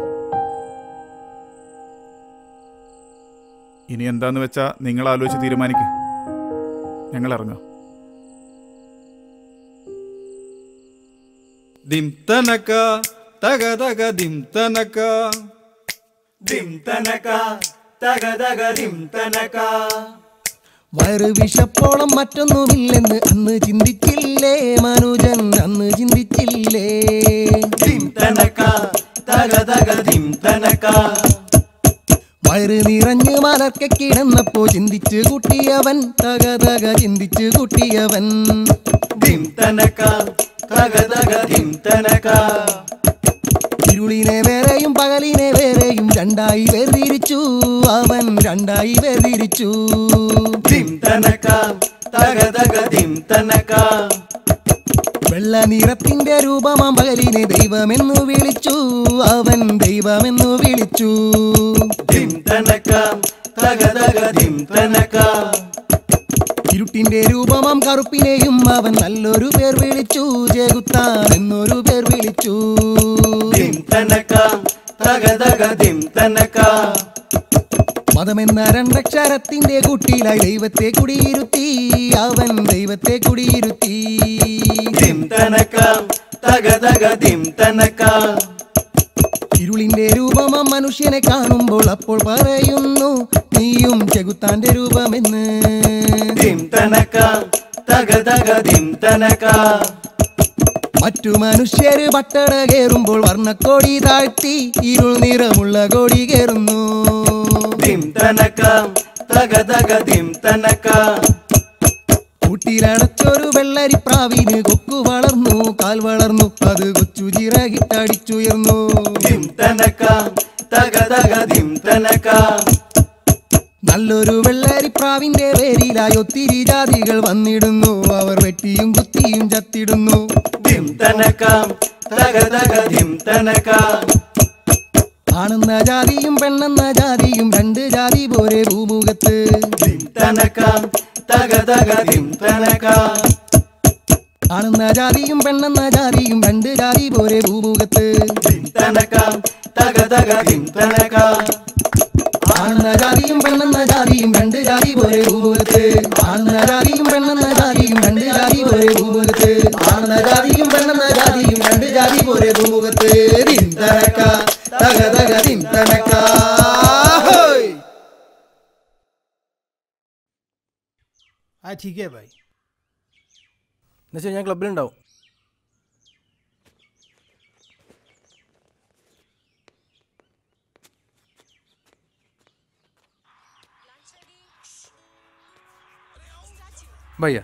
ഇനി എന്താന്ന് വെച്ചാ നിങ്ങൾ ആലോചിച്ച് തീരുമാനിക്കും. ഞങ്ങൾ ഇറങ്ങാം. ദിം തനക തക തക ദിം തനക ദിം തനക തക തക ദിം തനക. വയറ് വിഷപ്പോളം മറ്റൊന്നുമില്ലെന്ന് അന്ന് ചിന്തിച്ചില്ലേ മനുജൻ, അന്ന് ചിന്തിച്ചില്ലേ. ദിം തനക തക തക ദിം തനക. വയറ് നിറഞ്ഞ് മലർക്കെ കിടന്നപ്പോ ചിന്തിച്ചു കൂട്ടിയവൻ, തക തക ചിന്തിച്ചു കൂട്ടിയവൻ. ദിം തനക തക തക ദിം തനക. ഇരുളിനെ വേറെയും പകലിനെ വേറെയും രണ്ടായി വേർതിരിച്ചു അവൻ, രണ്ടായി വേർതിരിച്ചു. ദിം തനക തക തക ദിം തനക. വെള്ള നിറത്തിന്റെ രൂപമാം പകലിനെ ദൈവമെന്നു വിളിച്ചു അവൻ, ദൈവമെന്നു വിളിച്ചു. ദിം തനക തക തക ദിം തനക. ഇരുട്ടിന്റെ രൂപമാം കറുപ്പിനെയും അവൻ നല്ലൊരു പേർ വിളിച്ചു, ജഗുത്താൻ എന്നൊരു പേർ വിളിച്ചു. ദിം തനക തക തക ദിം തനക. മതമെന്ന രണ്ടക്ഷരത്തിന്റെ കുട്ടിയിലായി ദൈവത്തെ കുടിയിരുത്തി അവൻ, ദൈവത്തെ കുടിയിരുത്തി. ദിം തനക തക തക ദിം തനക. ഇരുളിന്റെ രൂപമാം മനുഷ്യനെ കാണുമ്പോൾ അപ്പോൾ പറയുന്നു നീയും ചെകുത്താന്റെ രൂപമെന്ന്. ദിം തനക തക തക ദിം തനക. മറ്റു മനുഷ്യര് പട്ടട കേറുമ്പോൾ വർണ്ണക്കോടി താഴ്ത്തി ഇരുൾ നിറമുള്ള കോടി കേറുന്നു. ദിം തനക തക തക ദിം തനക. കൂട്ടിലടച്ചൊരു വെള്ളരിപ്രാവിന് കൊക്കു വളർന്നു, കാൽ വളർന്നു, അത് കൊച്ചു ചിറകിട്ടടിച്ചുയർന്നു. ദിം തനക തക തക ദിം തനക. നല്ലൊരു വെള്ളരിപ്രാവിന്റെ പേരിലായി ഒത്തിരി ജാതികൾ വന്നിടുന്നു, അവർ വെട്ടിയും കുത്തിയും ചത്തിടുന്നു. ദിം തനക തക തക ദിം തനക. ആണെന്ന ജാതിയും പെണ്ണെന്ന ജാതിയും രണ്ട് ജാതി പോരെ ഭൂമുഖത്ത്. ദിം തനക തക തക ദിം തനക. ആണെന്ന ജാതിയും പെണ്ണെന്ന ജാതിയും രണ്ട് ജാതി പോരെ ഭൂമുഖത്ത്. ദിം തനക തക തക ദിം തനക. ആണെന്ന ജാതിയും പെണ്ണെന്ന ജാതിയും രണ്ട് ജാതി പോരെ ഭൂമുഖത്ത്. ആണെന്ന ജാതിയും പെണ്ണെന്ന ജാതിയും രണ്ട് ജാതി പോരെ ഭൂമുഖത്ത്. ആണെന്ന ജാതിയും പെണ്ണെന്ന ജാതിയും രണ്ട് ജാതി പോരെ ഭൂമുഖത്ത്. ദിം തനക തക തക ദിം തനക. ആ ठीक है भाई. എന്നുവെച്ചാൽ ഞാൻ ക്ലബിലുണ്ടാവും. भैया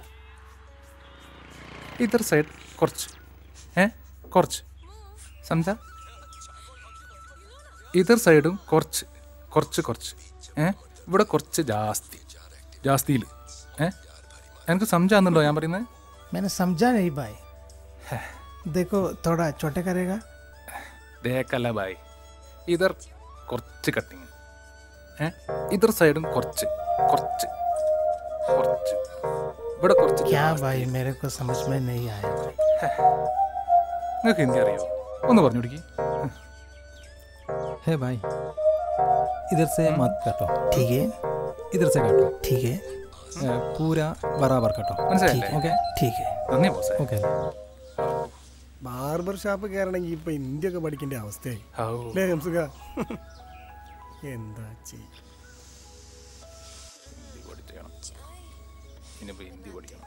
इधर साइड കുറച്ച് ഏ കുറച്ച് സംസാ ഇതർ സൈഡും കുറച്ച് കുറച്ച് കുറച്ച് ഏ ഇവിടെ കുറച്ച് ജാസ്തി ജാസ്തിയിൽ ഏ എനിക്ക് समझാന്നുണ്ടോ ഞാൻ പറയുന്നത്? मैंने समझा नहीं भाई. देखो थोड़ा छोटे करेगा. देखല്ല भाई. इधर കുറച്ച് കട്ടിങ്. ഏ इधर സൈഡും കുറച്ച് കുറച്ച് കുറച്ച് ഇവിടെ കുറച്ച്. क्या भाई मेरे को समझ में नहीं आया भाई. നിങ്ങൾക്ക് ഹിന്ദി അറിയോ? ഒന്ന് പറഞ്ഞു കൊടുക്കി. है भाई इधर से मत काटो. ठीक है. इधर से काटो. ठीक है. पूरा बराबर काटो. മനസ്സിലായില്ലേ? ओके ठीक है. നന്ദി ബോസേ. ओके. ബാർബർ ഷാപ്പ് കയറണമെങ്കിൽ ഇപ്പൊ ഇന്ത്യയൊക്കെ പഠിക്കേണ്ട അവസ്ഥയായി അല്ലേ ഹംസുക? എന്താ ചെയ്യ? ഹിന്ദി പഠിക്കണം. ഇനിയിപ്പോ ഹിന്ദി പഠിക്കണം.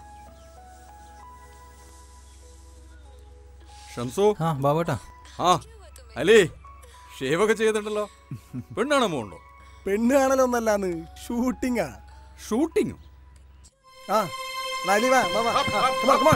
ഷംസു. ആ ബാബേട്ടാ. ആ അലി ഷേവൊക്കെ ചെയ്തിട്ടുണ്ടല്ലോ. പെണ്ണാണോ മോണ്ടോ? പെണ്ണ് കാണലൊന്നല്ലാന്ന് ഷൂട്ടിങ്ങാ. ഷൂട്ടിങ്? ആ അലി വാ വാ വാ. Come on, come on.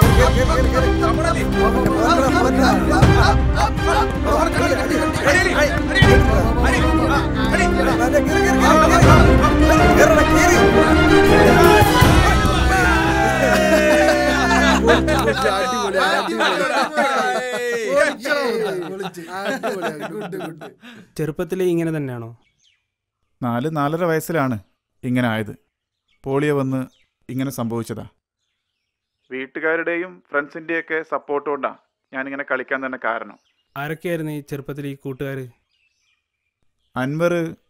ചെറുപ്പത്തിലേ ഇങ്ങനെ തന്നെയാണോ? നാല് നാലര വയസ്സിലാണ് ഇങ്ങനെ ആയത്. പോളിയോ വന്ന് ഇങ്ങനെ സംഭവിച്ചതാ. വീട്ടുകാരുടെയും ഫ്രണ്ട്സിൻ്റെയൊക്കെ സപ്പോർട്ട് കൊണ്ടാണ് ഞാനിങ്ങനെ കളിക്കാൻ തന്നെ കാരണം. ആരൊക്കെയായിരുന്നു ഈ ചെറുപ്പത്തിൽ ഈ കൂട്ടുകാർ? അൻവർ,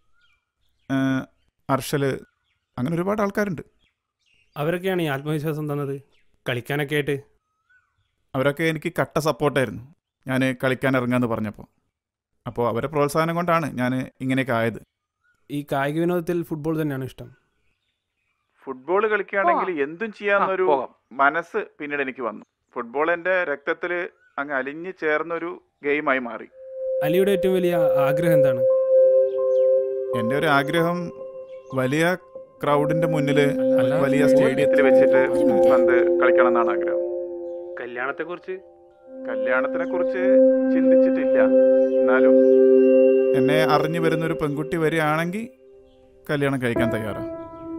അർഷല്, അങ്ങനെ ഒരുപാട് ആൾക്കാരുണ്ട്. അവരൊക്കെയാണ് ഈ ആത്മവിശ്വാസം തന്നത് കളിക്കാനൊക്കെ ആയിട്ട്? അവരൊക്കെ എനിക്ക് കട്ട സപ്പോർട്ടായിരുന്നു ഞാൻ കളിക്കാൻ ഇറങ്ങാമെന്ന് പറഞ്ഞപ്പോൾ. അപ്പോൾ അവരെ പ്രോത്സാഹനം കൊണ്ടാണ് ഞാൻ ഇങ്ങനെയൊക്കെ ആയത്. ഈ കായിക വിനോദത്തിൽ ഫുട്ബോൾ തന്നെയാണ് ഇഷ്ടം? ഫുട്ബോൾ കളിക്കുകയാണെങ്കിൽ എന്തും ചെയ്യാവുന്നൊരു മനസ്സ് പിന്നീട് എനിക്ക് വന്നു. ഫുട്ബോൾ എൻ്റെ രക്തത്തിൽ അങ്ങ് അലിഞ്ഞു ചേർന്നൊരു ഗെയിമായി മാറി. അലിയുടെ ഏറ്റവും വലിയ ആഗ്രഹം എന്താണ്? എൻ്റെ ഒരു ആഗ്രഹം വലിയ ക്രൗഡിന്റെ മുന്നിൽ വലിയ സ്റ്റേഡിയത്തിൽ വെച്ചിട്ട് പന്ത് കളിക്കണം എന്നാണ് ആഗ്രഹം. കല്യാണത്തെ കുറിച്ച്? കല്യാണത്തിനെ കുറിച്ച് ചിന്തിച്ചിട്ടില്ല. എന്നാലും എന്നെ അറിഞ്ഞു വരുന്നൊരു പെൺകുട്ടി വരികയാണെങ്കിൽ കല്യാണം കഴിക്കാൻ തയ്യാറാണ്.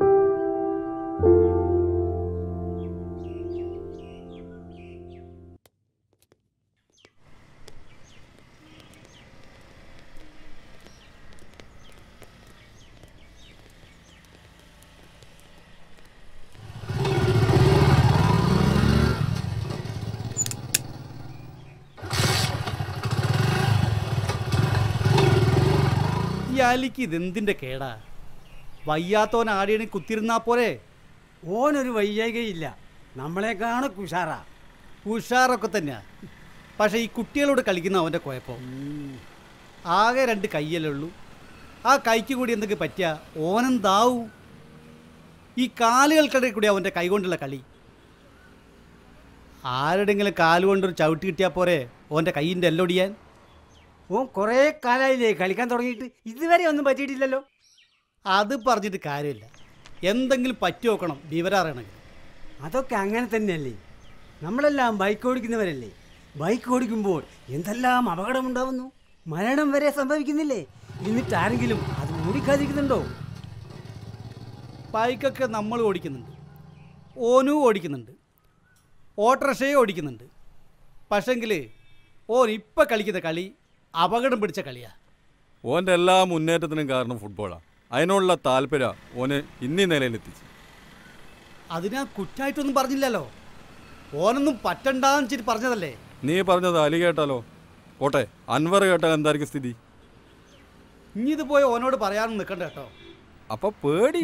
ഈ അലിക്ക് ഇതെന്തിൻ്റെ കേടാ? വയ്യാത്തോൻ ആടിയണി കുത്തിരുന്നാ പോരെ? ഓനൊരു വയ്യായികയില്ല, നമ്മളെക്കാണ് കുഷാറാ. ഉഷാറൊക്കെ തന്നെയാ. പക്ഷേ ഈ കുട്ടികളോട് കളിക്കുന്ന അവൻ്റെ കുഴപ്പം ആകെ രണ്ട് കയ്യല്ലേ ഉള്ളൂ. ആ കൈക്ക് കൂടി എന്തൊക്കെ പറ്റിയ ഓനെന്താവും? ഈ കാലുകൾക്കിടയിൽ കൂടി അവൻ്റെ കൈകൊണ്ടുള്ള കളി. ആരുടെങ്കിലും കാലുകൊണ്ടൊരു ചവിട്ടി കിട്ടിയാൽ പോരെ ഓൻ്റെ കൈയിൻ്റെ എല്ലൊടിയാൻ? ഓൻ കുറേ കാലമായില്ലേ കളിക്കാൻ തുടങ്ങിയിട്ട്, ഇതുവരെ ഒന്നും പറ്റിയിട്ടില്ലല്ലോ. അത് പറഞ്ഞിട്ട് കാര്യമില്ല. എന്തെങ്കിലും പറ്റി നോക്കണം വിവരറിയണമെങ്കിൽ. അതൊക്കെ അങ്ങനെ തന്നെയല്ലേ. നമ്മളെല്ലാം ബൈക്ക് ഓടിക്കുന്നവരല്ലേ. ബൈക്ക് ഓടിക്കുമ്പോൾ എന്തെല്ലാം അപകടമുണ്ടാവുന്നു, മരണം വരെ സംഭവിക്കുന്നില്ലേ. എന്നിട്ട് ആരെങ്കിലും അത് ഓടിക്കാതിരിക്കുന്നുണ്ടോ? ബൈക്കൊക്കെ നമ്മൾ ഓടിക്കുന്നുണ്ട്, ഓനും ഓടിക്കുന്നുണ്ട്, ഓട്ടോറിക്ഷയും ഓടിക്കുന്നുണ്ട്. പക്ഷെങ്കിൽ ഓൻ ഇപ്പം കളിക്കുന്ന കളി അപകടം പിടിച്ച കളിയാ. ഓൻ്റെ എല്ലാ മുന്നേറ്റത്തിനും കാരണം ഫുട്ബോളാണ്. അതിനുള്ള താല്പര്യം ഓന് ഇന്നീ നിലയിലെത്തിച്ചു. അതിനാ കുറ്റായിട്ടൊന്നും പറഞ്ഞില്ലല്ലോ. ഓനൊന്നും പറ്റണ്ടാന്ന് വെച്ചിട്ട് പറഞ്ഞതല്ലേ. നീ പറഞ്ഞത് അലി കേട്ടാലോ? കോട്ടെ അൻവർ കേട്ടാൽ എന്തായിരിക്കും സ്ഥിതി? ഇനി ഇത് പോയി ഓനോട് പറയാനും നിൽക്കണ്ട കേട്ടോ. അപ്പൊ പേടി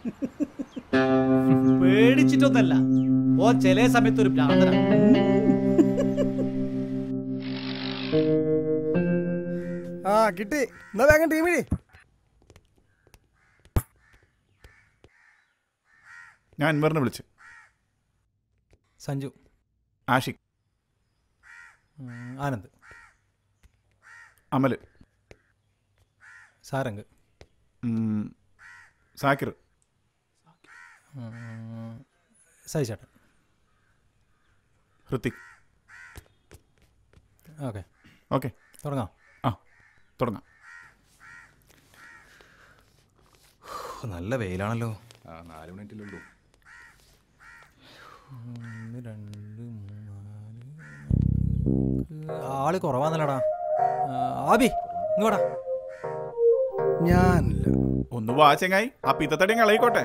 പേടിച്ചിട്ടൊന്നല്ല, ഓ ചില സമയത്ത് ഒരു ഭ്രാന്തനാ. ആ കിട്ടി. എന്നാ വേഗം ടീമിന്. ഞാൻ അൻവറിനെ വിളിച്ചു. സഞ്ജു, ആഷിഖ്, ആനന്ദ്, അമൽ, സാരംഗ്, സാക്കിർ, സൈചേട്ടൻ, ഹൃത്തിക്. ഓക്കെ ഓക്കെ തുടങ്ങാം. ആ തുടങ്ങാം. നല്ല വെയിലാണല്ലോ. ആ നാല് മിനിറ്റിലുള്ളൂ. ആള് കുറവാന്നല്ലടാ. ആബി ഇങ്ങോട്ടാ. ഞാനില്ല. ഒന്ന് വാ ചെങ്ങായി, ആ പിത്തത്തടിയും കളയിക്കോട്ടെ.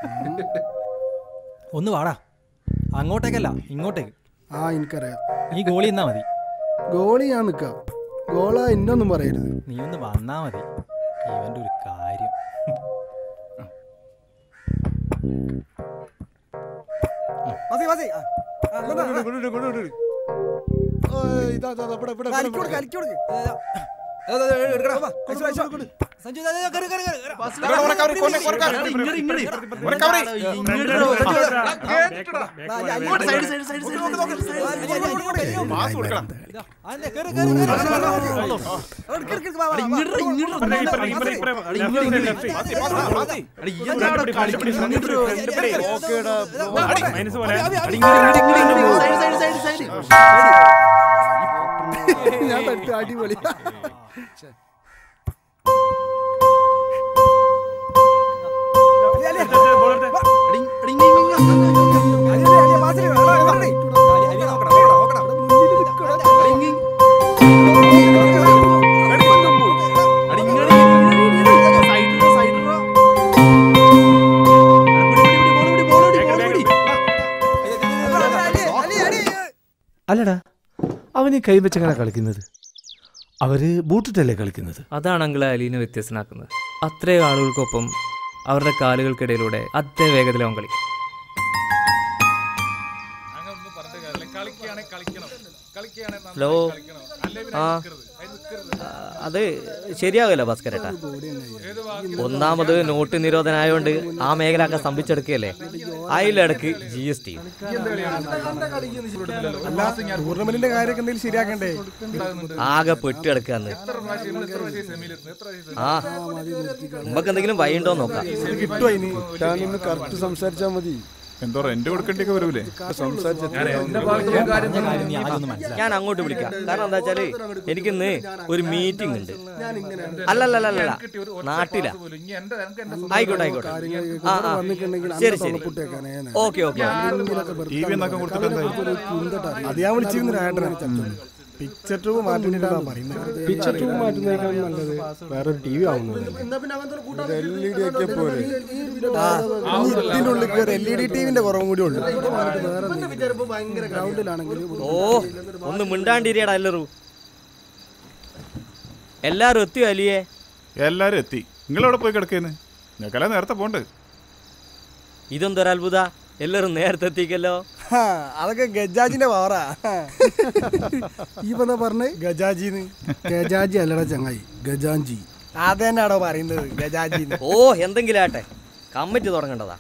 ഒന്ന് വാടാ. അങ്ങോട്ടേക്കല്ല ഇങ്ങോട്ടേക്ക്. ആ എനിക്കറിയാം. ഈ ഗോളി എന്നാ മതി. ഗോളി ഞാൻ നിൽക്കാം. ഗോള എന്നൊന്നും പറയരുത്. നീ ഒന്ന് വന്നാ മതി. ഇവന്റെ ഒരു കാര്യം. മതി മതി. ഞാൻ തട്ടു അടിപൊളി. അല്ലടാ, അവന് കൈവച്ചങ്ങനെ കളിക്കുന്നത്. അവര് ബൂട്ടിട്ടല്ലേ കളിക്കുന്നത്. അതാണ് അങ്കിളെ അലീനെ വ്യത്യസ്തനാക്കുന്നത്. അത്രയും ആളുകൾക്കൊപ്പം അവരുടെ കാലുകൾക്കിടയിലൂടെ അതേ വേഗത്തിൽ അവൻ കളിക്കും. ഹലോ. ആ അത് ശരിയാവില്ല ഭാസ്കരേട്ടാ. ഒന്നാമത് നോട്ട് നിരോധനമായോണ്ട് ആ മേഖല ഒക്കെ സ്തംഭിച്ചെടുക്കുകയല്ലേ. അതിലിടക്ക് ജി എസ് ടി. ടൂർണമെന്റിന്റെ കാര്യമൊക്കെ എന്തെങ്കിലും ശരിയാക്കണ്ടേ? ആകെ പെട്ടിടക്കാന്ന്. ആ നമുക്ക് എന്തെങ്കിലും വഴിയുണ്ടോ നോക്കാം. കറക്റ്റ് സംസാരിച്ചാ മതി. എന്തോ റെന്റ് കൊടുക്കേണ്ടിയൊക്കെ വരൂലേ? ഞാൻ അങ്ങോട്ട് വിളിക്കാം. കാരണം എന്താ വെച്ചാല് എനിക്കിന്ന് ഒരു മീറ്റിംഗ് ഉണ്ട്. അല്ലല്ലല്ല നാട്ടിലാ. ആയിക്കോട്ടെ ആയിക്കോട്ടെ. ആ ആ ശരി ശരി. Okay okay. അത് ഞാൻ വിളിച്ചിരുന്നു. പിക്ചർ ട്യൂബ് മാറ്റുന്നതാണ് പറയുന്നത്. പിക്ചർ ട്യൂബ് മാറ്റുന്നതിനേക്കാൾ നല്ലത് വേറൊരു ടി വി ആവുന്നത്. എൽ ഇ ഡി ഒക്കെ പോലെ ഇതിനുള്ളിൽ എൽ ഇ ഡി ടിവിന്റെ കുറവും കൂടി ഉണ്ട്. ഓ ഒന്ന് മിണ്ടാണ്ടിരിയടാ എല്ലാരും. എല്ലാരും എത്തിയോ അലിയെ? എല്ലാരും എത്തി. നിങ്ങളവിടെ പോയി കിടക്കുന്നു. നിങ്ങൾക്കെല്ലാം നേരത്തെ പോണ്ട്. ഇതെന്തൊരത്ഭുത, എല്ലാരും നേരത്തെ എത്തിക്കല്ലോ. അതൊക്കെ ഗജാജിന്റെ പവറാ. ഈ പറഞ്ഞ പറഞ്ഞ് ഗജാജിന്ന്. ഗജാജി അല്ലടാ ചങ്ങായി, ഗജാഞ്ചി. അത് തന്നെയാണോ പറയുന്നത് ഗജാജി? ഓ എന്തെങ്കിലും ആട്ടെ, കമ്മിറ്റി തുടങ്ങേണ്ടതാ.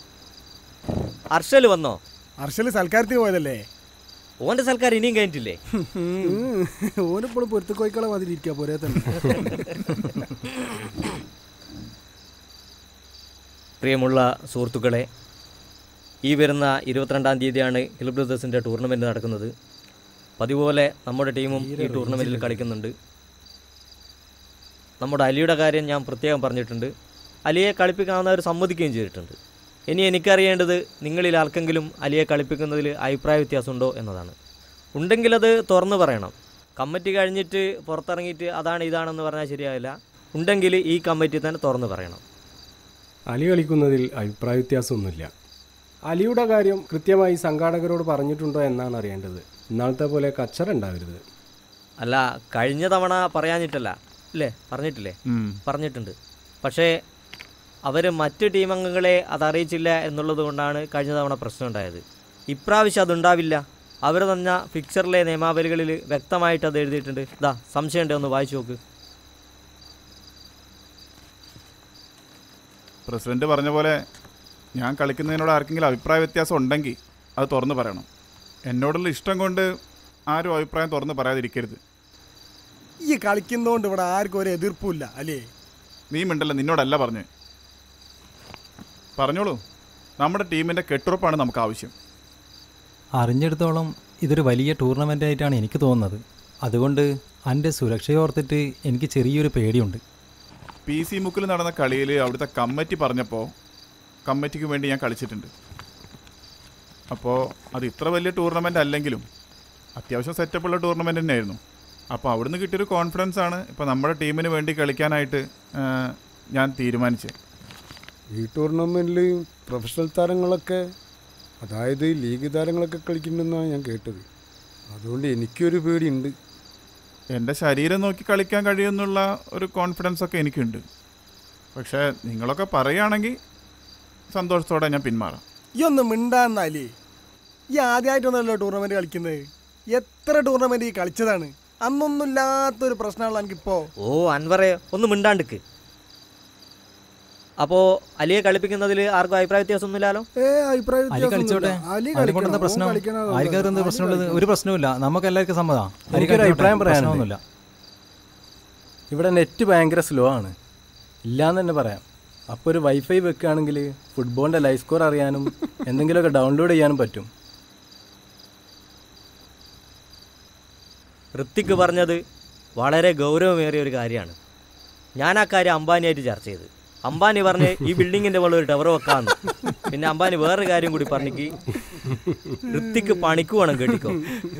അർഷല് വന്നോ? അർഷല് സൽക്കാരത്തിന് പോയതല്ലേ. ഓന്റെ സൽക്കാരം ഇനിയും കഴിഞ്ഞിട്ടില്ലേ? ഓനിപ്പോഴും പൊരുത്ത കോയിക്കളെ മാതിരി ഇരിക്കാ പോരെ തന്നെ. പ്രിയമുള്ള സുഹൃത്തുക്കളെ, ഈ വരുന്ന ഇരുപത്തിരണ്ടാം തീയതിയാണ് ഹിൽ ബ്രദേഴ്സിൻ്റെ ടൂർണമെൻറ്റ് നടക്കുന്നത്. പതിപോലെ നമ്മുടെ ടീമും ഈ ടൂർണമെൻറ്റിൽ കളിക്കുന്നുണ്ട്. നമ്മുടെ അലിയുടെ കാര്യം ഞാൻ പ്രത്യേകം പറഞ്ഞിട്ടുണ്ട്. അലിയെ കളിപ്പിക്കാവുന്നവർ സമ്മതിക്കുകയും ചെയ്തിട്ടുണ്ട്. ഇനി എനിക്കറിയേണ്ടത് നിങ്ങളിൽ ആർക്കെങ്കിലും അലിയെ കളിപ്പിക്കുന്നതിൽ അഭിപ്രായ വ്യത്യാസമുണ്ടോ എന്നതാണ്. ഉണ്ടെങ്കിലത് തുറന്നു പറയണം. കമ്മിറ്റി കഴിഞ്ഞിട്ട് പുറത്തിറങ്ങിയിട്ട് അതാണ് ഇതാണെന്ന് പറഞ്ഞാൽ ശരിയാവില്ല. ഉണ്ടെങ്കിൽ ഈ കമ്മിറ്റി തന്നെ തുറന്നു പറയണം. അലി കളിക്കുന്നതിൽ അഭിപ്രായ വ്യത്യാസമൊന്നുമില്ല. അലിയുടെ കാര്യം കൃത്യമായി സംഘാടകരോട് പറഞ്ഞിട്ടുണ്ടോ എന്നാണ് അറിയേണ്ടത്. ഇന്നാളത്തെ പോലെ കച്ചറ ഉണ്ടാവരുത്. അല്ല, കഴിഞ്ഞ തവണ പറയാഞ്ഞിട്ടല്ല അല്ലേ? പറഞ്ഞിട്ടില്ലേ? പറഞ്ഞിട്ടുണ്ട്. പക്ഷേ അവർ മറ്റ് ടീമംഗങ്ങളെ അതറിയിച്ചില്ല എന്നുള്ളത് കൊണ്ടാണ് കഴിഞ്ഞ തവണ പ്രശ്നം ഉണ്ടായത്. ഇപ്രാവശ്യം അതുണ്ടാവില്ല. അവർ തന്ന ഫിക്ചറിലെ നിയമാവലികളിൽ വ്യക്തമായിട്ട് അത് എഴുതിയിട്ടുണ്ട്. ഇതാ സംശയമുണ്ടേ, ഒന്ന് വായിച്ചു നോക്ക്. പ്രസിഡന്റ് പറഞ്ഞ പോലെ ഞാൻ കളിക്കുന്നതിനോട് ആർക്കെങ്കിലും അഭിപ്രായ വ്യത്യാസം ഉണ്ടെങ്കിൽ അത് തുറന്ന് പറയണം. എന്നോടുള്ള ഇഷ്ടം കൊണ്ട് ആരും അഭിപ്രായം തുറന്ന് പറയാതിരിക്കരുത്. ഈ കളിക്കുന്നതുകൊണ്ട് ഇവിടെ ആർക്കും ഒരു എതിർപ്പില്ല അല്ലേ? നീ മിണ്ടല്ല, നിന്നോടല്ല പറഞ്ഞു. പറഞ്ഞോളൂ. നമ്മുടെ ടീമിൻ്റെ കെട്ടുറപ്പാണ് നമുക്ക് ആവശ്യം. അറിഞ്ഞെടുത്തോളം ഇതൊരു വലിയ ടൂർണമെൻ്റ് ആയിട്ടാണ് എനിക്ക് തോന്നുന്നത്. അതുകൊണ്ട് എൻ്റെ സുരക്ഷയോർത്തിട്ട് എനിക്ക് ചെറിയൊരു പേടിയുണ്ട്. പി സി മുക്കിൽ നടന്ന കളിയിൽ അവിടുത്തെ കമ്മിറ്റി പറഞ്ഞപ്പോൾ കമ്മിറ്റിക്ക് വേണ്ടി ഞാൻ കളിച്ചിട്ടുണ്ട്. അപ്പോൾ അത് ഇത്ര വലിയ ടൂർണമെൻ്റ് അല്ലെങ്കിലും അത്യാവശ്യം സെറ്റപ്പുള്ള ടൂർണമെൻ്റ് തന്നെയായിരുന്നു. അപ്പോൾ അവിടുന്ന് കിട്ടിയൊരു കോൺഫിഡൻസ് ആണ് ഇപ്പോൾ നമ്മുടെ ടീമിന് വേണ്ടി കളിക്കാനായിട്ട് ഞാൻ തീരുമാനിച്ചത്. ഈ ടൂർണമെൻറ്റിൽ പ്രൊഫഷണൽ താരങ്ങളൊക്കെ, അതായത് ലീഗ് താരങ്ങളൊക്കെ കളിക്കുന്നുണ്ടെന്നാണ് ഞാൻ കേട്ടത്. അതുകൊണ്ട് എനിക്കൊരു പേടിയുണ്ട്. എൻ്റെ ശരീരം നോക്കി കളിക്കാൻ കഴിയുമെന്നുള്ള ഒരു കോൺഫിഡൻസ് ഒക്കെ എനിക്കുണ്ട്. പക്ഷേ നിങ്ങളൊക്കെ പറയുകയാണെങ്കിൽ സന്തോഷത്തോടെ ഞാൻ പിന്മാറാം. ഈ ഒന്ന് മിണ്ടാന്നാലേ, ഈ ആദ്യമായിട്ടൊന്നല്ലോ ടൂർണമെൻറ്റ് കളിക്കുന്നത്. എത്ര ടൂർണമെൻറ്റ് ഈ കളിച്ചതാണ്. അന്നൊന്നും ഇല്ലാത്തൊരു പ്രശ്നമാണല്ലോ എനിക്കിപ്പോൾ. ഓ അൻവറെ ഒന്ന് മിണ്ടാണ്ടിക്ക്. അപ്പോൾ അലിയെ കളിപ്പിക്കുന്നതിൽ ആർക്കും അഭിപ്രായ വ്യത്യാസമൊന്നുമില്ലല്ലോ? അലി കളിച്ചോട്ടെ, അലി കൊണ്ടെന്താ പ്രശ്നം? ആർക്കാരും എന്താ പ്രശ്നമുള്ളത്? ഒരു പ്രശ്നമില്ല, നമുക്ക് എല്ലാവർക്കും സമ്മതം. എനിക്കൊരു അഭിപ്രായം പറയാനൊന്നുമില്ല. ഇവിടെ നെറ്റ് ഭയങ്കര സ്ലോ ആണ്, ഇല്ലാന്ന് തന്നെ പറയാം. അപ്പോൾ ഒരു വൈഫൈ വെക്കുകയാണെങ്കിൽ ഫുട്ബോളിൻ്റെ ലൈവ് സ്കോർ അറിയാനും എന്തെങ്കിലുമൊക്കെ ഡൗൺലോഡ് ചെയ്യാനും പറ്റും. ഋത്തിക്ക് പറഞ്ഞത് വളരെ ഗൗരവമേറിയ ഒരു കാര്യമാണ്. ഞാൻ ആ കാര്യം അംബാനിയായിട്ട് ചർച്ച ചെയ്ത്. അംബാനി പറഞ്ഞ് ഈ ബിൽഡിങ്ങിൻ്റെ മുകളിൽ ഒരു ടവർ വെക്കാമെന്ന്. പിന്നെ അംബാനി വേറൊരു കാര്യം കൂടി പറഞ്ഞിക്ക്, ഋത്തിക്ക് പണിക്ക് വേണം കേട്ടിക്കോ.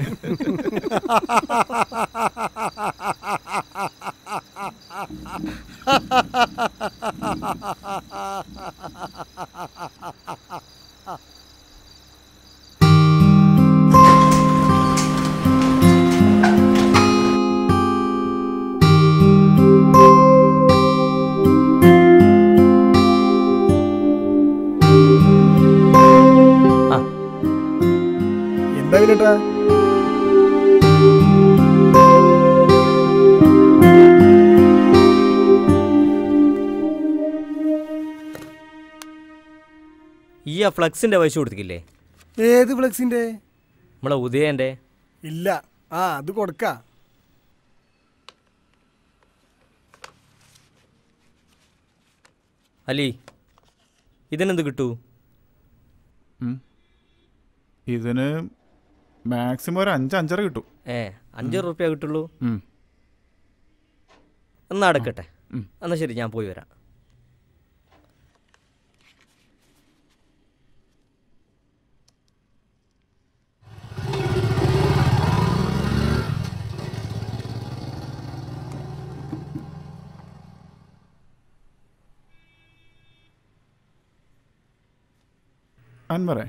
എന്താ വിലട്ടാ? ഈ ആ ഫ്ലക്സിന്റെ പൈസ കൊടുത്തില്ലേ? ഏത് ഫ്ലക്സിന്റെ? നമ്മളെ ഉദയന്റെ. ഇല്ല, ആ അത് കൊടുക്ക. അലി, ഇതിനെന്ത് കിട്ടൂ? ഇതിന് മാക്സിമം ഒരു അഞ്ച് അഞ്ചര കിട്ടും. ഏ അഞ്ച് റുപ്യ കിട്ടുള്ളൂ? എന്നാ അടക്കട്ടെ. എന്നാൽ ശരി, ഞാൻ പോയി വരാം. അൻവറേ,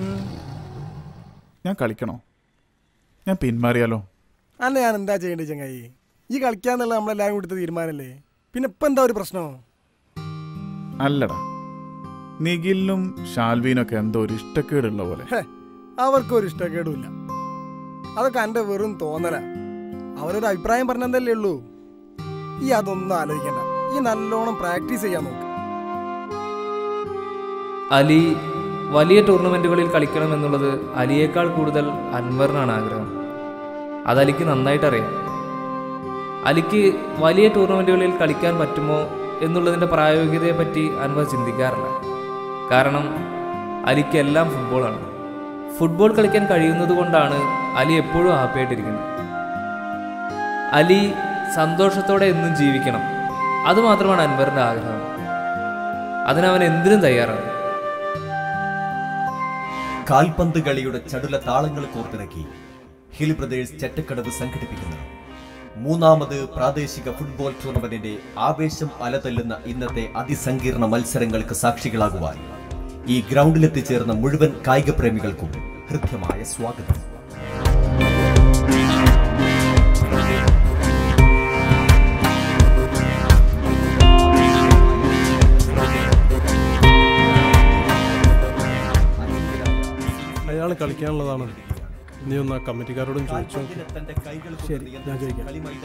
ഞാൻ കളിക്കണോ? ഞാൻ പിന്മാറിയാലോ? അല്ല, ഞാൻ എന്താ ചെയ്യേണ്ടത് ചങ്ങായി? ഈ കളിക്കാന്നുള്ള നമ്മളെല്ലാവരും കൊടുത്ത തീരുമാനമല്ലേ. പിന്നെ ഇപ്പം എന്താ ഒരു പ്രശ്നം? അല്ലടാ, നിഖിലിനും ഷാൽവീനൊക്കെ എന്തോ ഒരു ഇഷ്ടക്കേടുള്ള പോലെ. അവർക്കൊരു ഇഷ്ടക്കേടുമില്ല. അതൊക്കെ എൻ്റെ വെറും തോന്നല. അവരൊരു അഭിപ്രായം പറഞ്ഞതല്ലേ ഉള്ളൂ. ഈ അതൊന്നും ആലോചിക്കണ്ട. ഈ നല്ലോണം പ്രാക്ടീസ് ചെയ്യാൻ നോക്ക്. അലി വലിയ ടൂർണമെൻറ്റുകളിൽ കളിക്കണമെന്നുള്ളത് അലിയേക്കാൾ കൂടുതൽ അൻവറിനാണ് ആഗ്രഹം. അത് അലിക്ക് നന്നായിട്ടറിയാം. അലിക്ക് വലിയ ടൂർണമെൻറ്റുകളിൽ കളിക്കാൻ പറ്റുമോ എന്നുള്ളതിൻ്റെ പ്രായോഗികതയെപ്പറ്റി അൻവർ ചിന്തിക്കാറില്ല. കാരണം അലിക്ക് എല്ലാം ഫുട്ബോളാണ്. ഫുട്ബോൾ കളിക്കാൻ കഴിയുന്നത് കൊണ്ടാണ് അലി എപ്പോഴും ഹാപ്പിയായിട്ടിരിക്കുന്നത്. അലി സന്തോഷത്തോടെ എന്നും ജീവിക്കണം, അതുമാത്രമാണ് അൻവറിൻ്റെ ആഗ്രഹം. അതിനവൻ എന്തിനും തയ്യാറാണ്. കാൽപന്ത് കളിയുടെ ചടുല താളങ്ങൾ കോർത്തിണക്കി ഹിൽ ബ്രദേഴ്സ് ചെറ്റക്കടവ് സംഘടിപ്പിക്കുന്ന മൂന്നാമത് പ്രാദേശിക ഫുട്ബോൾ ടൂർണമെന്റിന്റെ ആവേശം അലതല്ലുന്ന ഇന്നത്തെ അതിസങ്കീർണ മത്സരങ്ങൾക്ക് സാക്ഷികളാകുവാൻ ഈ ഗ്രൗണ്ടിലെത്തിച്ചേർന്ന മുഴുവൻ കായിക പ്രേമികൾക്കും ഹൃദ്യമായ സ്വാഗതം. അയാൾ കളിക്കാനുള്ളതാണ്. നീ ഒന്ന് ആ കമ്മിറ്റിക്കാരോടും ചോദിച്ചു. ശരി, ഞാൻ ചോദിക്കാം.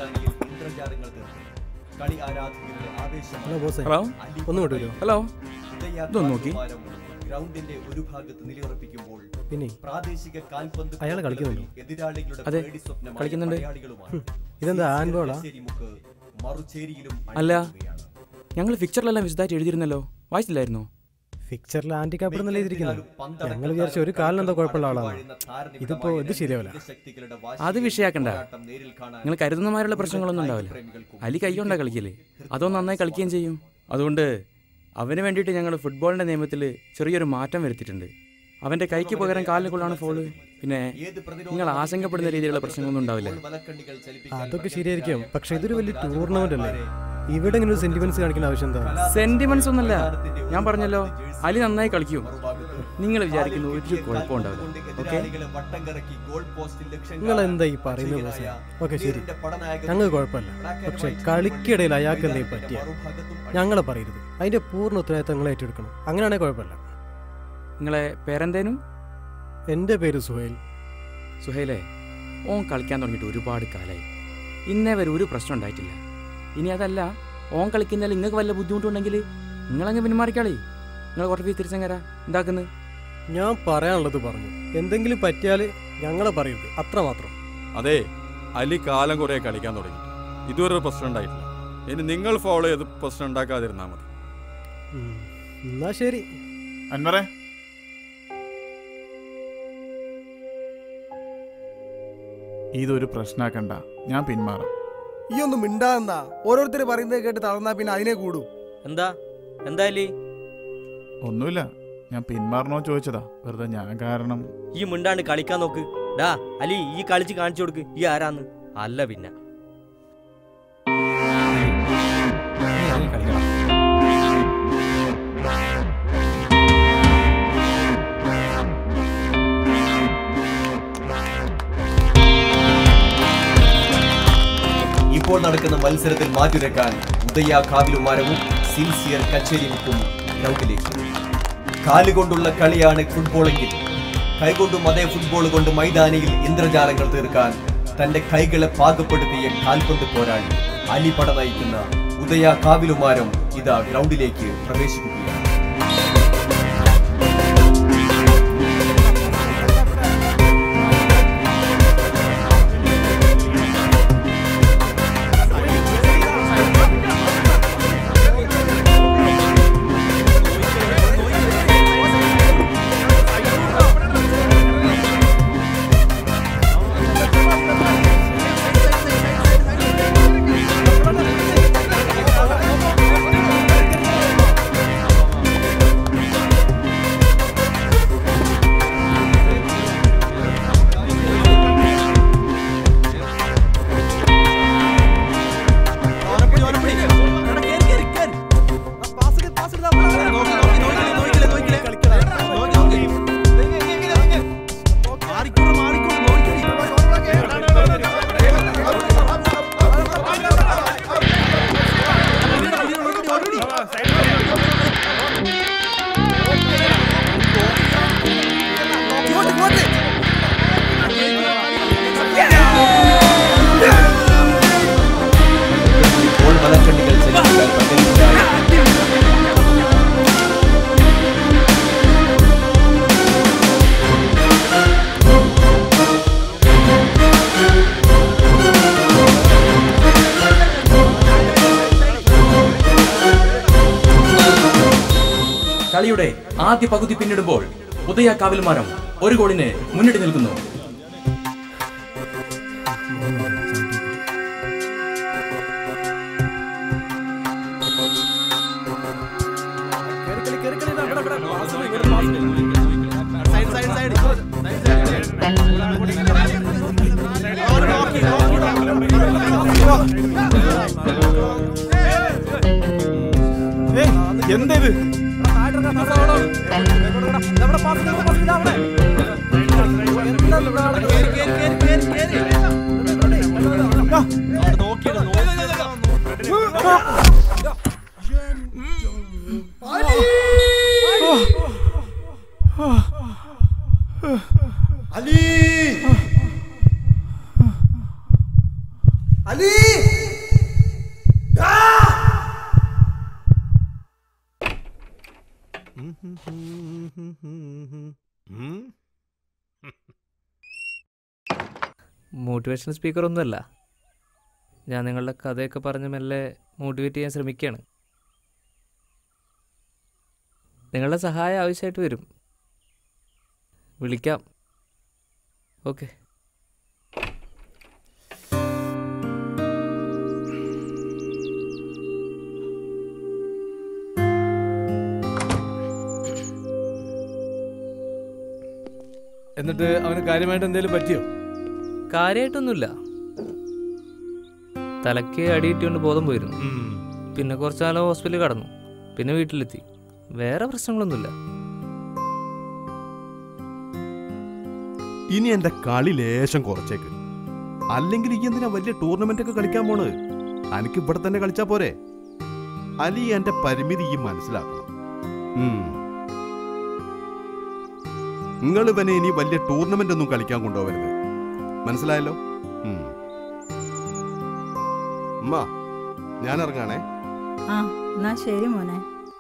ഹലോ ബോസേ, ഒന്ന് വിട്ടുവരോ? ഹലോ, ഇതൊന്ന് നോക്കി. ഗ്രൗണ്ടിന്റെ ഒരു ഭാഗത്ത് നിലയുറപ്പിക്കുമ്പോൾ പിന്നെ പ്രാദേശിക കാൽപന്ത് അയാൾ കളിക്കുന്നുണ്ടോ? എതിരാളികളുടെ അതെ, പേടി സ്വപ്നമായ കളിക്കുന്നുണ്ട്. പടയാളികളുമാണ്. ഇതെന്താ ആൻബോളാ? മറുചേരിയിലും അല്ല, ഞങ്ങൾ ഫിക്ചറിലെല്ലാം വിശദമായിട്ട് എഴുതിയിരുന്നല്ലോ, വായിച്ചില്ലായിരുന്നോ? ഫിക്ചറിൽ ഹാൻഡിക്കാപ്പ് എന്നല്ലേ എഴുതിയിരിക്കുന്നത്. ഞങ്ങൾ വിചാരിച്ച ഒരു കാലിനെന്തോ കുഴപ്പമുള്ള ആളാണ്. ഇതിപ്പോ ഇത് ശരിയാവില്ല. അത് വിഷയാക്കണ്ട. നിങ്ങൾ കരുതുന്നമാരുള്ള പ്രശ്നങ്ങളൊന്നും ഉണ്ടാവില്ല. അലി കൈകൊണ്ടാ കളിക്കല്ലേ, അതോ നന്നായി കളിക്കുകയും ചെയ്യും. അതുകൊണ്ട് അവന് വേണ്ടിയിട്ട് ഞങ്ങൾ ഫുട്ബോളിൻ്റെ നിയമത്തിൽ ചെറിയൊരു മാറ്റം വരുത്തിയിട്ടുണ്ട്. അവൻ്റെ കൈക്ക് പകരം കാലിന് കൊള്ളാണ് ഫോള്. പിന്നെ നിങ്ങൾ ആശങ്കപ്പെടുന്ന രീതിയിലുള്ള പ്രശ്നങ്ങളൊന്നും ഉണ്ടാവില്ല. അതൊക്കെ ശരിയായിരിക്കും, പക്ഷെ ഇതൊരു വലിയ ടൂർണമെന്റ് അല്ലേ, ഇവിടെ ഇങ്ങനെ ഒരു സെന്റിമെന്റ്സ് കാണിക്കുന്ന ആവശ്യം എന്താ? സെന്റിമെന്റ്സ് ഒന്നല്ല, ഞാൻ പറഞ്ഞല്ലോ അലി നന്നായി കളിക്കും. നിങ്ങൾ വിചാരിക്കുന്ന ഒരു കുഴപ്പമുണ്ടാവില്ല. ഓക്കെ, നിങ്ങൾ എന്താ ഈ പറയുന്നത്? ഓക്കെ ശരി, ഞങ്ങൾ കുഴപ്പമില്ല, പക്ഷെ കളിക്കിടയിൽ അയാൾക്ക് എന്തെങ്കിലും പറ്റിയ ഞങ്ങളെ പറയരുത്. അതിന്റെ പൂർണ്ണ ഉത്തരവാദിത്തം നിങ്ങൾ ഏറ്റെടുക്കണം. അങ്ങനെയാണെങ്കിൽ കുഴപ്പമില്ല. നിങ്ങളെ പേരെന്തേനും? എൻ്റെ പേര് സുഹൈൽ. സുഹൈലേ, ഓൻ കളിക്കാൻ തുടങ്ങിയിട്ട് ഒരുപാട് കാലമായി. ഇന്നേ വരെ ഒരു പ്രശ്നം ഉണ്ടായിട്ടില്ല. ഇനി അതല്ല, ഓൻ കളിക്കുന്നതിൽ നിങ്ങൾക്ക് വല്ല ബുദ്ധിമുട്ടുണ്ടെങ്കിൽ നിങ്ങളങ്ങ് പിന്മാറിക്കളി. നിങ്ങൾ കുറച്ച് ഫീസ് തിരിച്ചങ്ങരാ എന്താക്കുന്നത്? ഞാൻ പറയാനുള്ളത് പറഞ്ഞു. എന്തെങ്കിലും പറ്റിയാൽ ഞങ്ങളെ പറയരുത്, അത്രമാത്രം. അതെ, അലി കാലം കുറേ കളിക്കാൻ തുടങ്ങി, ഇതുവരെ പ്രശ്നം ഉണ്ടായിട്ടില്ല. ഇനി നിങ്ങൾ ഫോളോ ചെയ്ത് പ്രശ്നം ഉണ്ടാക്കാതിരുന്നാൽ മതി. എന്നാ ശരി. അൻവറേ, ഇതൊരു പ്രശ്നമാക്കണ്ട, ഞാൻ പിന്മാറാം. ഈ ഒന്നും മിണ്ടാന്നാ, ഓരോരുത്തർ പറയുന്നത് കേട്ട് തളർന്നാ പിന്നെ അതിനെ കൂടൂ. എന്താ എന്തായാലി? ഒന്നുമില്ല, ഞാൻ പിന്മാറണോ ചോദിച്ചതാ, വെറുതെ ഞാൻ കാരണം. ഈ മിണ്ടാണ്ട് കളിക്കാൻ നോക്ക്. ഡാ അലി, ഈ കളിച്ച് കാണിച്ചു കൊടുക്ക് ഈ ആരാന്ന്. അല്ല പിന്നെ ഇപ്പോൾ നടക്കുന്ന മത്സരത്തിൽ മാറ്റുരക്കാൻ ഉദയ കാവിലുമാരവും സിൻസിയർ കച്ചേരിമുക്കും ഗ്രൗണ്ടിലേക്ക്. കാലുകൊണ്ടുള്ള കളിയാണ് ഫുട്ബോളെങ്കിൽ കൈകൊണ്ടും അതേ ഫുട്ബോൾ കൊണ്ട് മൈതാനിയിൽ ഇന്ദ്രജാലങ്ങൾ തീർക്കാൻ തന്റെ കൈകളെ പാകപ്പെടുത്തിയ കാൽപന്ത് പോരാളി അലിപട നയിക്കുന്ന ഉദയ കാവിലുമാരം ഇതാ ഗ്രൗണ്ടിലേക്ക് പ്രവേശിക്കുകയാണ്. കളിയുടെ ആദ്യ പകുതി പിന്നിടുമ്പോൾ ഉദയ കാവിൽമാരം ഒരു ഗോളിന് മുന്നിട്ട് നിൽക്കുന്നു. എന്തത്? അലി അലി മോട്ടിവേഷണൽ സ്പീക്കർ ഒന്നുമല്ല, ഞാൻ നിങ്ങളുടെ കഥയൊക്കെ പറഞ്ഞ് മെല്ലെ മോട്ടിവേറ്റ് ചെയ്യാൻ ശ്രമിക്കുകയാണ്. നിങ്ങളുടെ സഹായം ആവശ്യമായിട്ട് വരും, വിളിക്കാം. ഓക്കെ. എന്നിട്ട് അവന് കാര്യമായിട്ട് എന്തെങ്കിലും പറ്റിയോ? കാര്യമായിട്ടൊന്നുമില്ല. തലയ്ക്ക് അടിയിട്ടുകൊണ്ട് ബോധം പോയിരുന്നു. പിന്നെ കുറച്ചു കാലം ഹോസ്പിറ്റലിൽ കടന്നു. പിന്നെ വീട്ടിലെത്തി. വേറെ പ്രശ്നങ്ങളൊന്നുമില്ല. ഇനി എന്റെ കളി ലേശം കുറച്ചേക്ക്. അല്ലെങ്കിൽ ഈ എന്തിനാ വലിയ ടൂർണമെന്റ് ഒക്കെ കളിക്കാൻ പോണത്? എനിക്ക് ഇവിടെ തന്നെ കളിച്ചാ പോരെ? അലി എന്റെ പരിമിതി ഈ മനസ്സിലാക്കണം. നിങ്ങൾ ഇവനെ ഇനി വലിയ ടൂർണമെന്റ് ഒന്നും കളിക്കാൻ കൊണ്ടുപോകരുത്. മനസ്സിലായല്ലോ? അമ്മ ഞാൻ ഇറങ്ങാണേ. ആ എന്നാ ശരി മോനെ.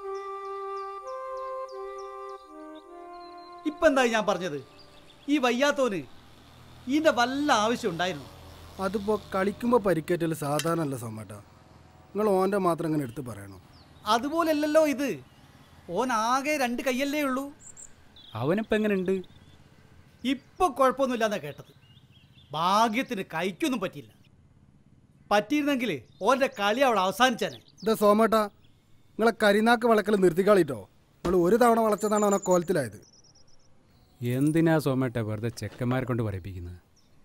ഇപ്പൊ എന്താ ഞാൻ പറഞ്ഞത്? ഈ വയ്യാത്തോന് ഇതിന്റെ വല്ല ആവശ്യം ഉണ്ടായിരുന്നു. അതിപ്പോ കളിക്കുമ്പോ പരിക്കേറ്റല് സാധാരണ അല്ല സോമേട്ടാ. നിങ്ങൾ ഓന്റെ മാത്രം ഇങ്ങനെ എടുത്ത് പറയണോ? അതുപോലല്ലോ ഇത്. ഓൻ ആകെ രണ്ട് കയ്യല്ലേ ഉള്ളൂ. അവനിപ്പോ എങ്ങനെയുണ്ട്? ഇപ്പൊ കുഴപ്പമൊന്നുമില്ലാന്നാ കേട്ടത്. ഭാഗ്യത്തിന് കൈക്കൊന്നും പറ്റിയില്ല. പറ്റിയിരുന്നെങ്കിൽ ഓന്റെ കളി അവിടെ അവസാനിച്ചാനെ. ഇതാ സോമേട്ടാ, നിങ്ങളെ കരിനാക്ക് വളക്കൽ നിർത്തിക്കാളിട്ടോ. നിങ്ങൾ ഒരു തവണ വളച്ചതാണ് അവനെ കോലത്തിലായത്. എന്തിനാ സോമേട്ട വെറുതെ ചെക്കന്മാരെ കൊണ്ട് പറയിപ്പിക്കുന്നത്?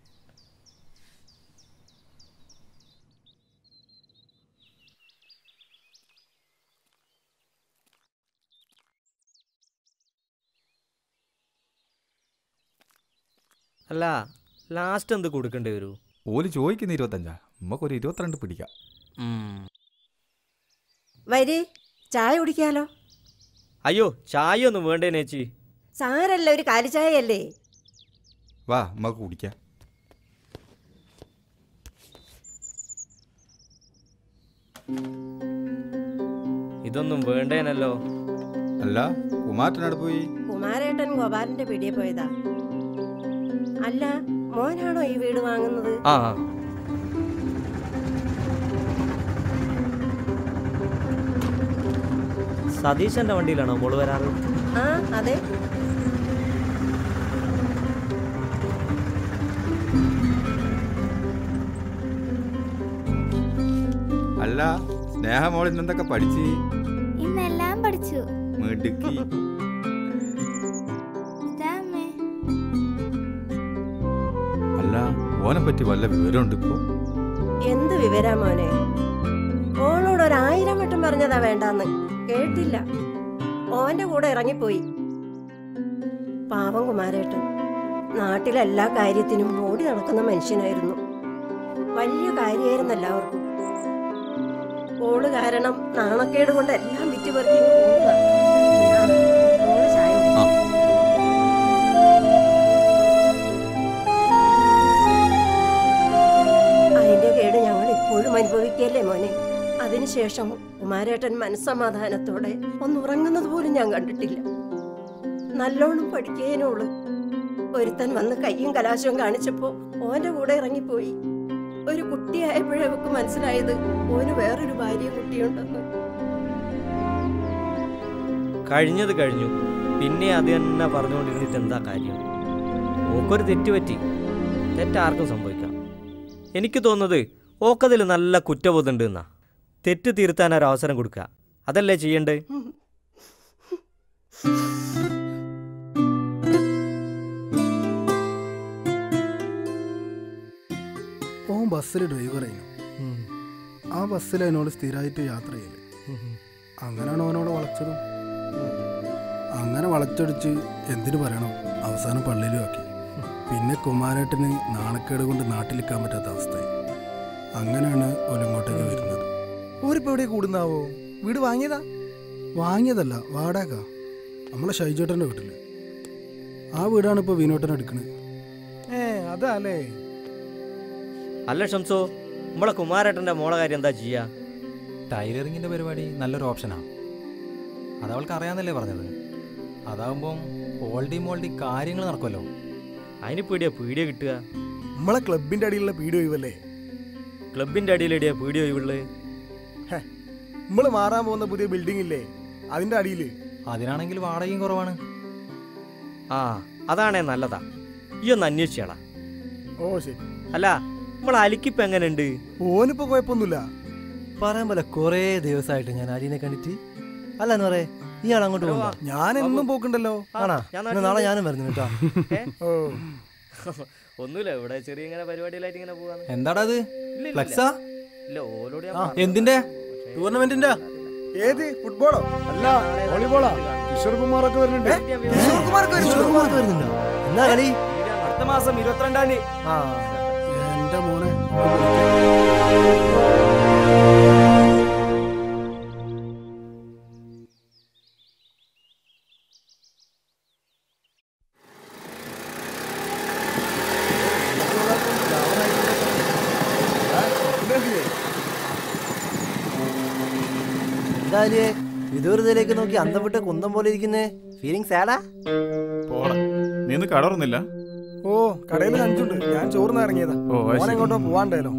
അല്ല ലാസ്റ്റ് എന്ത് കൊടുക്കേണ്ടി വരൂ? ഓല് ചോദിക്കുന്ന ഇരുപത്തഞ്ചാ, നമുക്കൊരു ഇരുപത്തിരണ്ട് പിടിക്കാം. വരി ചായ കുടിക്കാലോ? അയ്യോ ചായ ഒന്നും വേണ്ടേനേച്ചി. സാരല്ല, ഒരു കാലിച്ചായല്ലേ. വാ നമുക്ക് കുടിക്കാം. ഇതൊന്നും വേണ്ടേനല്ലോ. അല്ല കുമാരനോട് പോയി? കുമാരേട്ടൻ ഗോപാലിന്റെ പിടിയെ പോയതാ. അല്ല മോനാണോ ഈ വീട് വാങ്ങുന്നത്? ആ സതീശന്റെ വണ്ടിയിലാണോ മോള് വരാറ്? ആ അതെ. അല്ല സ്നേഹ മോൾ ഇന്നെന്തൊക്കെ പഠിച്ച്? ഇന്നെല്ലാം പഠിച്ചു. മിടുക്കി. അല്ല ഓനെ പറ്റി വല്ല വിവരമുണ്ട് ഇപ്പോ? എന്ത് വിവരാ മോനെ? ഓളോട് ഒരായിരം വട്ടം പറഞ്ഞതാ വേണ്ടാന്ന്, കേട്ടില്ല. ഓന്റെ കൂടെ ഇറങ്ങിപ്പോയി. പാവം കുമാരേട്ടൻ നാട്ടിലെല്ലാ കാര്യത്തിനും ഓടി നടക്കുന്ന മനുഷ്യനായിരുന്നു. വലിയ കാര്യമായിരുന്നു എല്ലാവർക്കും. ഓള് കാരണം നാണക്കേട് കൊണ്ട് എല്ലാം വിറ്റുപെറുക്കി പോകുക. അതിന്റെ കേട് ഞങ്ങൾ ഇപ്പോഴും അനുഭവിക്കല്ലേ മോനെ. അതിനുശേഷം കുമാരേട്ടൻ മനസ്സമാധാനത്തോടെ ഒന്ന് ഉറങ്ങുന്നത് പോലും ഞാൻ കണ്ടിട്ടില്ല. നല്ലോണം പഠിക്കേനോള്. ഒരുത്തൻ വന്ന് കയ്യും കലാശവും കാണിച്ചപ്പോ ഓന്റെ കൂടെ ഇറങ്ങിപ്പോയി. ഒരു കുട്ടിയായപ്പോഴേ അവക്ക് മനസ്സിലായത് ഓന് വേറൊരു ഭാര്യയും കുട്ടിയുണ്ടെന്ന്. കഴിഞ്ഞത് കഴിഞ്ഞു, പിന്നെ അത് തന്നെ പറഞ്ഞുകൊണ്ടിരുന്നിട്ട് എന്താ കാര്യം? ഓക്കൊരു തെറ്റ് പറ്റി, തെറ്റാർക്കും സംഭവിക്കാം. എനിക്ക് തോന്നുന്നത് ഓക്കതിൽ നല്ല കുറ്റബോധമുണ്ട് എന്നാ. തെറ്റ് തിരുത്താൻ ഒരു അവസരം കൊടുക്കുക, അതല്ലേ ചെയ്യണ്ടേ? ഓൻ ബസ്സിൽ ഡ്രൈവറായിരുന്നു. ആ ബസ്സിൽ അതിനോട് സ്ഥിരമായിട്ട് യാത്ര ചെയ്യല്. അങ്ങനെയാണ് ഓനോട് വളച്ചതും. അങ്ങനെ വളച്ചൊടിച്ച് എന്തിനു പറയണം, അവസാനം പള്ളിയിലും ആക്കി. പിന്നെ കുമാരേട്ടന് നാണക്കേട് കൊണ്ട് നാട്ടിലിരിക്കാൻ പറ്റാത്ത അവസ്ഥയായി. അങ്ങനെയാണ് ഓലിങ്ങോട്ടേക്ക് വരുന്നത്. ഓരിപ്പോ എവിടെ കൂടുന്നാവോ? വീട് വാങ്ങിയതാ? വാങ്ങിയതല്ല, വാടക. നമ്മളെ ഷൈജേട്ടൻ്റെ വീട്ടില്. ആ വീടാണ് ഇപ്പോൾ വിനോട്ടൻ എടുക്കണത്. ഏ അതല്ലേ. അല്ല ഷംസോ, നമ്മളെ കുമാരേട്ടൻ്റെ മോളെ കാര്യം എന്താ ചെയ്യാ? ടൈലറിങ്ങിൻ്റെ പരിപാടി നല്ലൊരു ഓപ്ഷനാണ്. അതവൾക്ക് അറിയാമെന്നല്ലേ പറഞ്ഞത്. അതാവുമ്പം ഓൾഡി മോൾഡി കാര്യങ്ങൾ നടക്കുമല്ലോ. അതിന് പീടിയ പീടിയ കിട്ടുക. നമ്മളെ ക്ലബിൻ്റെ അടിയിലുള്ള പീടിയ ഒഴിവല്ലേ? ക്ലബിൻ്റെ അടിയിലെടിയാ പീടിയ ഒഴിവുള്ളത്? നമ്മൾ മാറാൻ പോകുന്ന പുതിയ ബിൽഡിംഗ് ഇല്ലേ, അതിൻ്റെ അടിയിൽ. അതിനാണെങ്കിൽ വാടകയും കുറവാണ്. ആ അതാണേ നല്ലതാ. ഈ ഒന്ന് അന്വേഷിച്ചാളാ. ഓ ശരി. അല്ല നമ്മളെ അലിക്കിപ്പ് എങ്ങനെയുണ്ട്? ഓനിപ്പോ കുഴപ്പമൊന്നുമില്ല. പറയാൻ പോലെ കുറേ ദിവസമായിട്ട് ഞാൻ അലീനെ കണ്ടിട്ട്. അല്ല എന്ന് പറയേ, ഇയാൾ അങ്ങോട്ട് പോകുന്നു. ഞാൻ എന്നും പോക്കുണ്ടല്ലോ. ആണോ? എന്നാ നാളെ ഞാനും വരുന്നു കേട്ടോ. ഓ ഒന്നുമില്ല, ഇവിടെ ചെറിയ ഇങ്ങനെ പരിപാടിയിലായിട്ട് ഇങ്ങനെ പോവാണ്. എന്താടാ അത്? ഫ്ലെക്സാ? ഇല്ല, ഓലോട് ഞാൻ എന്തിന്റെ ടൂർണമെന്റിന്റെ? ഏത് ഫുട്ബോളോ അല്ല വോളിബോളോ? കിഷോർ കുമാറൊക്കെ വരുന്നുണ്ട്. കിഷോർ കുമാറൊക്കെ വരുന്നുണ്ടോ? എന്നാ കളി? അടുത്ത മാസം ഇരുപത്തിരണ്ടാം തീയതി. ആ എന്റെ മോനെ എന്തായാലേ വിദൂരതയിലേക്ക് നോക്കി അന്തം വിട്ട് കുന്തം പോലെ ഇരിക്കുന്നേ. ഫീലിംഗ് സാഡാ? പോടാ, നീ ഇന്ന് കട തുറന്നില്ല? ഓ കടയിൽ അഞ്ചുണ്ട്. ഞാൻ ചോറിന് ഇറങ്ങിയതാ. ഓൻ എങ്ങോട്ടോ പോവാണ്ടല്ലോ.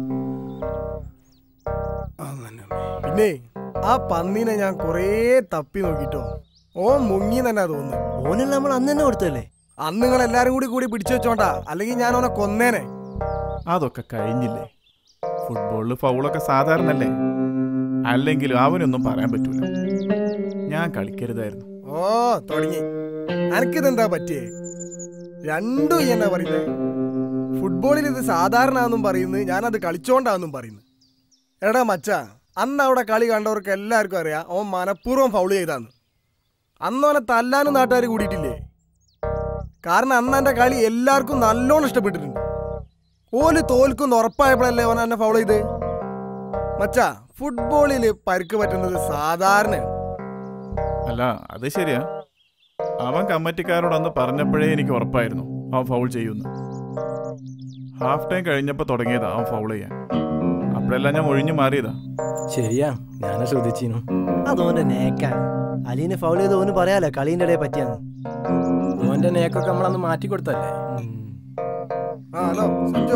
പിന്നെ ആ പന്നീനെ ഞാൻ കൊറേ തപ്പി നോക്കിട്ടോ. ഓൻ മുങ്ങി തന്നെ തോന്നുന്നു. ഓനല്ല നമ്മൾ അന്ന് തന്നെ കൊടുത്തല്ലേ? അന്ന് നിങ്ങൾ എല്ലാരും കൂടി കൂടി പിടിച്ചു വെച്ചോണ്ടാ, അല്ലെങ്കിൽ ഞാൻ ഓനെ കൊന്നേനെ. അതൊക്കെ കഴിഞ്ഞില്ലേ? ഫുട്ബോളിൽ ഫൗളൊക്കെ സാധാരണല്ലേ? അല്ലെങ്കിലും അവനൊന്നും പറയാൻ പറ്റൂല. ഞാൻ കളിക്കരുതായിരുന്നു. ഓ തുടങ്ങി. എനിക്കിതെന്താ പറ്റിയേ? രണ്ടും ഈ എന്നാ പറയുന്നേ? ഫുട്ബോളിൽ ഇത് സാധാരണ എന്നും പറയുന്നു, ഞാനത് കളിച്ചോണ്ടാന്നും പറയുന്നു. എടാ മച്ചാ, അന്ന് അവിടെ കളി കണ്ടവർക്ക് എല്ലാവർക്കും അറിയാം അവൻ മനഃപൂർവ്വം ഫൗള് ചെയ്താന്ന്. അന്നവനെ തല്ലാനും നാട്ടുകാർ കൂടിയിട്ടില്ലേ? കാരണം അന്ന് എൻ്റെ കളി എല്ലാവർക്കും നല്ലോണം ഇഷ്ടപ്പെട്ടിട്ടുണ്ട്. ഓല് തോൽക്കുന്ന ഉറപ്പായപ്പോഴല്ലേ അവൻ എന്നെ ഫൗൾ ചെയ്ത്. മച്ചാ, ഫുട്ബോളിൽ പരിക്ക് പറ്റുന്നത് സാധാരണയാണ്. അല്ല, അത് ശരിയാ. അവൻ കമ്മിറ്റിക്കാരോട് അന്ന് പറഞ്ഞപ്പോഴേ എനിക്ക് ഉറപ്പായിരുന്നു അവൻ ഫൗൾ ചെയ്യുന്നു. ഹാഫ് ടൈം കഴിഞ്ഞപ്പോൾ തുടങ്ങിയതാ അവൻ ഫൗൾ ചെയ്യാൻ. അപ്പോഴെല്ലാം ഞാൻ ഒഴിഞ്ഞു മാറിയതാ. ശരിയാ, ഞാനെ ശ്രദ്ധിച്ചിരുന്നു. അതോന്റെ നേക്കാണ്. അലീനെ ഫൗൾ ചെയ്ത് ഓന് പറയാലോ കളീൻ്റെ ഇടയിൽ പറ്റിയാന്ന്. ഓന്റെ നേക്കൊക്കെ നമ്മളന്ന് മാറ്റി കൊടുത്തല്ലേ. ഹലോ സഞ്ജു,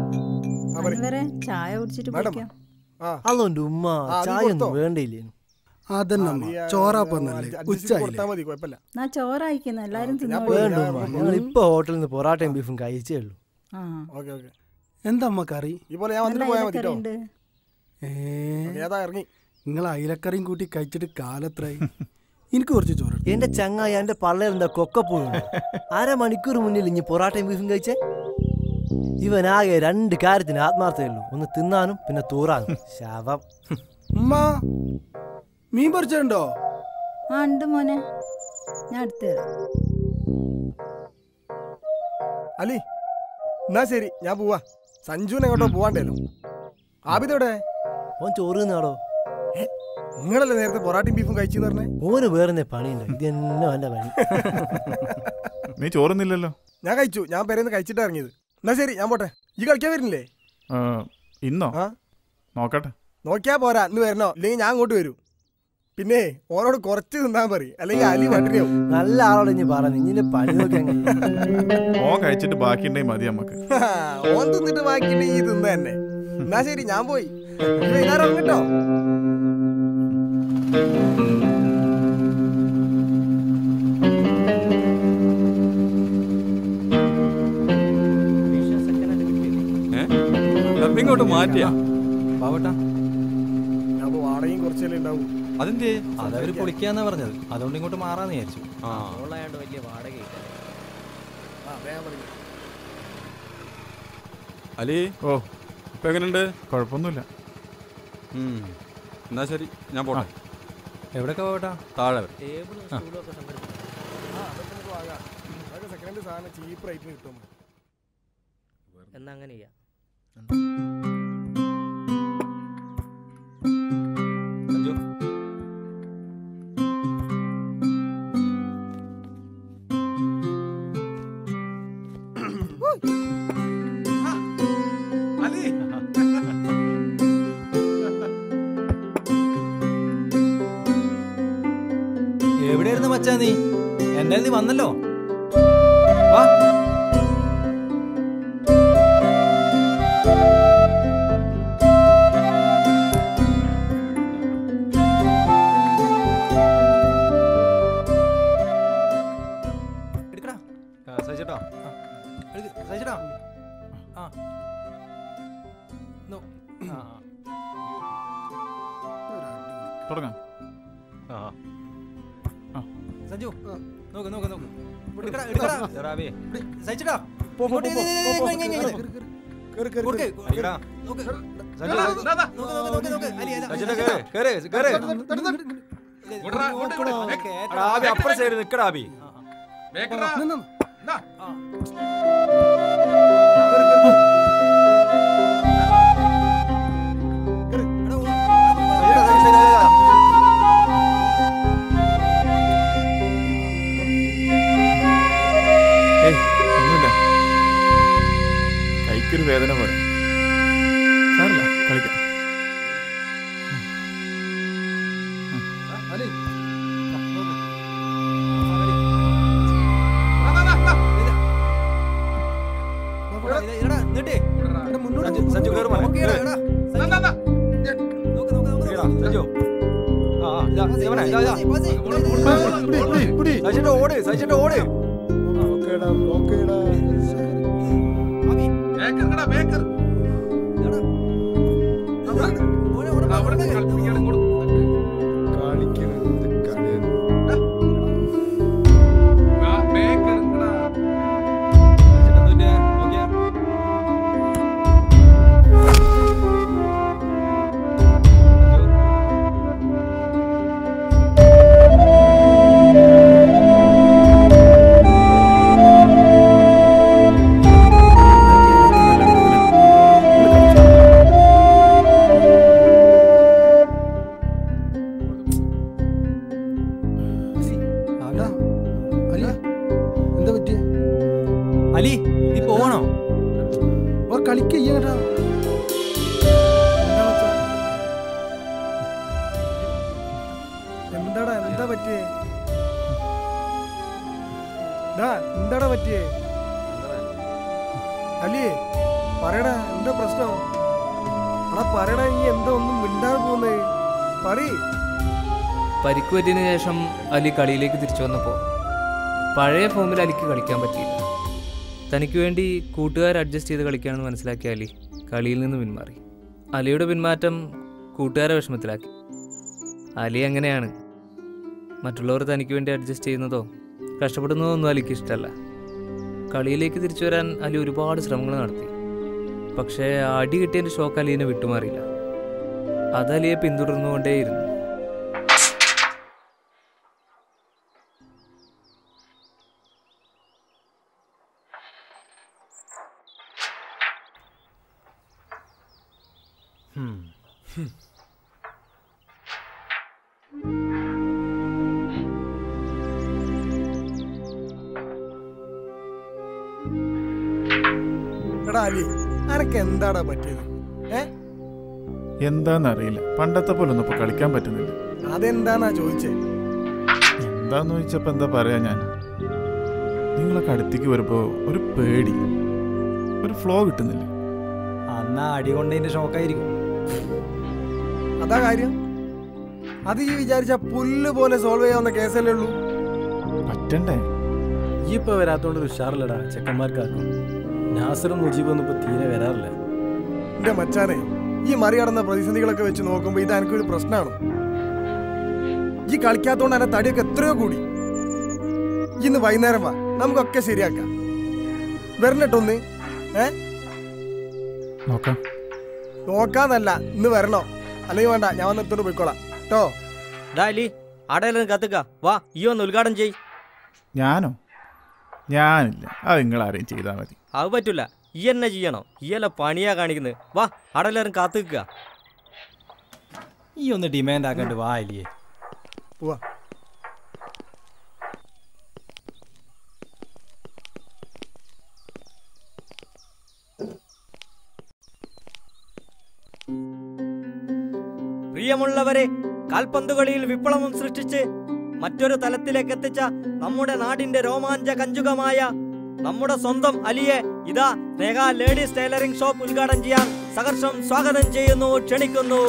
ചായ കുടിച്ചിട്ട് പോയിക്കാം. അതോന്റെ ഉമ്മ ചായ ഒന്നും വേണ്ടിയില്ലേ? അതന്നെ ചോറാപ്പന്നല്ലേ, ഉച്ച മതി, കുഴപ്പമില്ല. ഞാൻ ചോറായിക്കുന്ന എല്ലാരും വേണ്ട ഉമ്മ, ഞങ്ങൾ ഇപ്പൊ ഹോട്ടലിൽ നിന്ന് പൊറാട്ടയും ബീഫും കഴിച്ചേ ഉള്ളൂ. എന്താ അമ്മ കറി? ഈ പോലെ ഞാൻ വന്നിട്ട് പോയാൽ മതിട്ടോ. ഏതാ ഇറങ്ങി? നിങ്ങൾ അയിലക്കറിയും കൂട്ടി കഴിച്ചിട്ട് കാലത്രായി. എനിക്ക് കുറച്ച് ചോറ്. എന്റെ ചങ്ങായി എന്റെ പള്ളയിൽ എന്താ കൊക്കപ്പോഴും അരമണിക്കൂർ മുന്നിൽ ഇനി പൊറാട്ടയും ബീഫും കഴിച്ചേ. ഇവനാകെ രണ്ട് കാര്യത്തിന് ആത്മാർത്ഥമേ ഉള്ളൂ, ഒന്ന് തിന്നാനും പിന്നെ തൂറാനും. ശവം. ഉമ്മ മീൻ പറിച്ചുണ്ടോ? ആ ഉണ്ട് മോനെ, ഞാൻ എടുത്തു തരാം. അലി എന്നാ ശരി, ഞാൻ പോവാ. സഞ്ജുവിനെ എങ്ങോട്ടോ പോവാണ്ടല്ലോ. ആബിദോടെ? ഓൻ ചോറ് തിന്നാടോ. നിങ്ങളല്ലേ നേരത്തെ പൊറാട്ടയും ബീഫും കഴിച്ചെന്ന് പറഞ്ഞേ? ഓന് വേറെ പണിയുണ്ടോ? ഇത് തന്നെ അവന്റെ പണി. നീ ചോറുന്നില്ലല്ലോ? ഞാൻ കഴിച്ചു, ഞാൻ പേരെന്ന് കഴിച്ചിട്ടാ ഇറങ്ങിയത്. എന്നാ ശരി, ഞാൻ പോട്ടെ. ഈ കളിക്കാൻ വരുന്നില്ലേ? ഇന്നോ? നോക്കട്ടെ. നോക്കിയാ പോരാ, ഇന്ന് വരണോ? ഇല്ലെങ്കിൽ ഞാൻ അങ്ങോട്ട് വരൂ. പിന്നെ ഓനോട് കുറച്ച് തിന്നാൻ പറയും, അല്ലെങ്കിൽ അലി വട്ടിനെയാവും. നല്ല ആളോട് ഇനി പറഞ്ഞു ഇനി പണി നോക്കാൻ. ഓൻ കഴിച്ചിട്ട് ബാക്കിയുണ്ടെങ്കിൽ മതി നമുക്ക്. ഓൻ തിന്നിട്ട് ബാക്കിയുണ്ടെങ്കിൽ ഈ തിന്ന തന്നെ. എന്നാ ശരി, ഞാൻ പോയി. വൈകുന്നേരം ഇറങ്ങട്ടോ. ഇങ്ങോട്ട് മാറ്റിയാ പാവട്ടാ. ഞാൻ വാടകയും കുറച്ചല്ലേ ഉണ്ടാവും. അതിന്റെ അതവര് പൊളിക്കാന്നാ പറഞ്ഞത്, അതുകൊണ്ട് ഇങ്ങോട്ട് മാറാന്ന് വിചാരിച്ചു. വലിയ വാടക. അലി, ഓ ഇപ്പൊ എങ്ങനെയുണ്ട്? കുഴപ്പമൊന്നുമില്ല. എന്നാ ശരി, ഞാൻ പോട്ടെ. എവിടെയൊക്കെ പോട്ടാ? താഴെ. എന്നാ അങ്ങനെ ചെയ്യാം. എവിടെയായിരുന്നു മച്ചാ നീ? എന്തായാലും നീ വന്നല്ലോ. വാ. എടുക്കടാ സഹിച്ചേട്ടാ. സഹിച്ചേട്ടാ. ആ തുടങ്ങാം. ആ സഞ്ജു നോക്ക് നോക്ക് നോക്ക് എടുക്കടാ, എടുക്കടാ. ജറാബി. സഹിച്ചിട്ടാ. പോ, പോ, ഇങ്ങോട്ട് പോ, ഇത്, ഇത്, പോ, പോ, ഇങ്ങ്, ഇങ്ങ്, കേറ്, ഇങ്ങ്. കേറ്, കേറ്, കൊടുക്ക്, കേറ്. കൊടുക്ക്. അടിക്കടാ. നോക്ക്. സഞ്ജു. നോക്ക്, നോക്ക്, നോക്ക്, നോക്ക്. അലി, അലി. സഞ്ജുനെ കേറ്, കേറ്, കേറ്. എടാ, ആബി അപ്പുറം സൈഡ് നിക്കടാ ആബി. ഒന്നുമില്ല, കൈക്കൊരു വേദന പോലെ. സാറില്ല, കളിക്കാം. സഞ്ജു കേറ് മോനെ, കേറ്. സഞ്ജു. ആ, ആ, ഇതാ, ഇവനെ, ഇതാ, ഇതാ. സച്ചിന്റെ ഓട്, സച്ചിന്റെ ഓട്. ബ്ലോക്കേടാ, ബ്ലോക്കേടാ. അലി, നീ പോവണോ? കളിക്കയ്യടാ. എന്താടാ, എന്താ പറ്റിയേ? എന്താടാ പറ്റിയേ? അലിയേ, പറയടാ, എന്താ പ്രശ്നം? എടാ പറയടാ, നീ എന്താ ഒന്നും മിണ്ടാതെ പോകുന്നേ? പറയ്. പരിക്ക് പറ്റിയതിനു ശേഷം അലി കളിയിലേക്ക് തിരിച്ചു വന്നപ്പോൾ പഴയ ഫോമിൽ അലിക്ക് കളിക്കാൻ പറ്റിയില്ല. തനിക്ക് വേണ്ടി കൂട്ടുകാർ അഡ്ജസ്റ്റ് ചെയ്ത് കളിക്കാമെന്ന് മനസ്സിലാക്കിയ അലി കളിയിൽ നിന്ന് പിന്മാറി. അലിയുടെ പിന്മാറ്റം കൂട്ടുകാരെ വിഷമത്തിലാക്കി. അലി അങ്ങനെയാണ്. മറ്റുള്ളവർ തനിക്ക് വേണ്ടി അഡ്ജസ്റ്റ് ചെയ്യുന്നതോ കഷ്ടപ്പെടുന്നതോ ഒന്നും അലിക്ക് ഇഷ്ടമല്ല. കളിയിലേക്ക് തിരിച്ചു വരാൻ അലി ഒരുപാട് ശ്രമങ്ങൾ നടത്തി. പക്ഷേ അടി കിട്ടിയതിൻ്റെ ഷോക്ക് അലീനെ വിട്ടുമാറിയില്ല. അത് അലിയെ പിന്തുടർന്നുകൊണ്ടേയിരുന്നു. എടാ അലി, അനക്ക് എന്താടാ പറ്റിയത്? ഏ എന്താന്നറിയില്ല, പണ്ടത്തെ പോലെ ഒന്നും ഇപ്പൊ കളിക്കാൻ പറ്റുന്നില്ല. അതെന്താന്നാ ചോദിച്ചേ? എന്താന്ന് ചോദിച്ചപ്പോ എന്താ പറയാ, ഞാൻ നിങ്ങളൊക്കെ അടുത്തേക്ക് വരുമ്പോ ഒരു പേടി, ഒരു ഫ്ലോ കിട്ടുന്നില്ല. അന്നാ അടി കൊണ്ടതിന്റെ ഷോക്കായിരിക്കും. അതാ കാര്യം. അത് ഈ വിചാരിച്ച പുല്ല് പോലെ സോൾവ് ചെയ്യാവുന്ന കേസല്ലേ ഉള്ളൂ. പറ്റണ്ടേ? ഈ ഇപ്പൊ വരാത്തോണ്ട് ഉഷാറില്ലടാ ചെക്കന്മാർക്കാർക്കും. നാസറും മുജീബൊന്നും ഇപ്പൊ തീരെ വരാറില്ല. എന്റെ മച്ചാനെ, ഈ മറികടന്ന പ്രതിസന്ധികളൊക്കെ വെച്ച് നോക്കുമ്പോ ഇത് എനിക്കൊരു പ്രശ്നമാണ്. ഈ കളിക്കാത്തോണ്ട് എന്നെ തടിയൊക്കെ എത്രയോ കൂടി. ഇന്ന് വൈകുന്നേരം വാ, നമുക്കൊക്കെ ശരിയാക്കാം. വരണട്ടൊന്ന്. ഏ നോക്കാം. നോക്കാന്നല്ല, ഇന്ന് വരണോ? അല്ലെങ്കിൽ വേണ്ട, ഞാൻ വന്ന് എടുത്തോണ്ട് പോയിക്കോളാം കേട്ടോ. ഡാലി ആടെല്ലാം കത്തുക്ക, വാ ഈ ഒന്ന് ഉദ്ഘാടനം ചെയ്. ഞാനോ? ഞാനില്ല, അത് നിങ്ങൾ ആരെയും ചെയ്താൽ മതി. അത് പറ്റൂല, ഈ എന്നെ ചെയ്യണോ? ഈ അല്ല പണിയാ കാണിക്കുന്നത്. വാ ആടെല്ലാരും കാത്തു നിൽക്കുക. ഈ ഒന്ന് ഡിമാൻഡ് ആക്കണ്ട്. വാ അലിയെ. പോവാ. പ്രിയമുള്ളവരെ, കാൽപന്തുകളിയിൽ വിപ്ലവം സൃഷ്ടിച്ച് മറ്റൊരു തലത്തിലേക്ക് എത്തിച്ച നമ്മുടെ നാടിന്റെ രോമാഞ്ച കഞ്ചുകമായ നമ്മുടെ സ്വന്തം അലിയെ ഇതാ സ്നേഹ ലേഡീസ് ടൈലറിംഗ് ഷോപ്പ് ഉദ്ഘാടനം ചെയ്യാൻ സഹർഷം സ്വാഗതം ചെയ്യുന്നു, ക്ഷണിക്കുന്നു.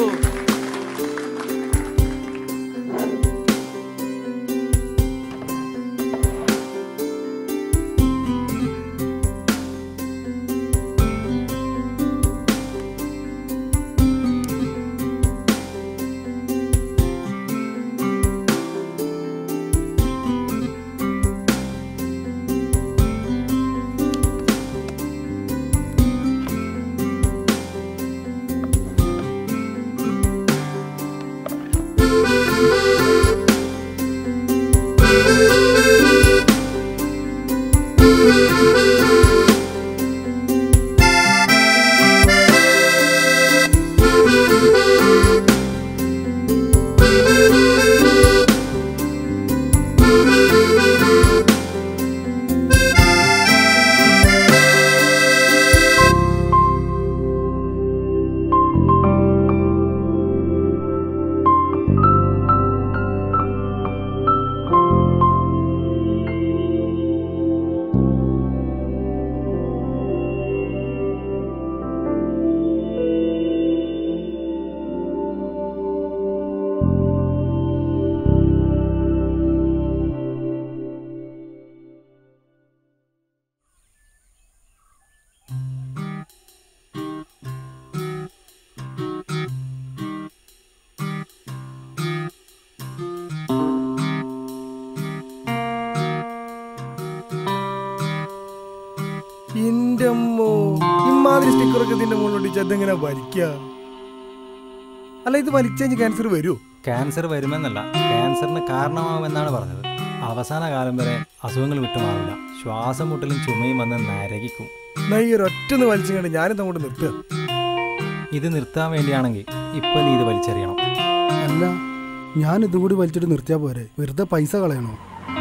എന്റെ അമ്മോ ഇമാതിരി സ്റ്റിക്കറൊക്കെ ഇതിന്റെ മുകളിൽ ഒട്ടിച്ചാൽ അതെങ്ങനെ വലിക്കുക? അല്ല ഇത് വലിച്ചു ക്യാൻസർ വരുമോ? ക്യാൻസർ വരുമെന്നല്ല, ക്യാൻസറിന് കാരണമാവുമെന്നാണ് പറഞ്ഞത്. അവസാന കാലം വരെ അസുഖങ്ങൾ വിട്ടുമാറില്ല. ശ്വാസം മുട്ടലും ചുമയും വന്ന് നരകിക്കും. ഒറ്റൊന്ന് വലിച്ചു കണ്ട് ഞാനിത് അങ്ങോട്ട് നിർത്തുക. ഇത് നിർത്താൻ വേണ്ടിയാണെങ്കിൽ ഇപ്പൊ നീ ഇത് വലിച്ചെറിയണം. അല്ല ഞാൻ ഇതും കൂടി വലിച്ചിട്ട് നിർത്തിയാ പോരെ? വെറുതെ പൈസ കളയണോ?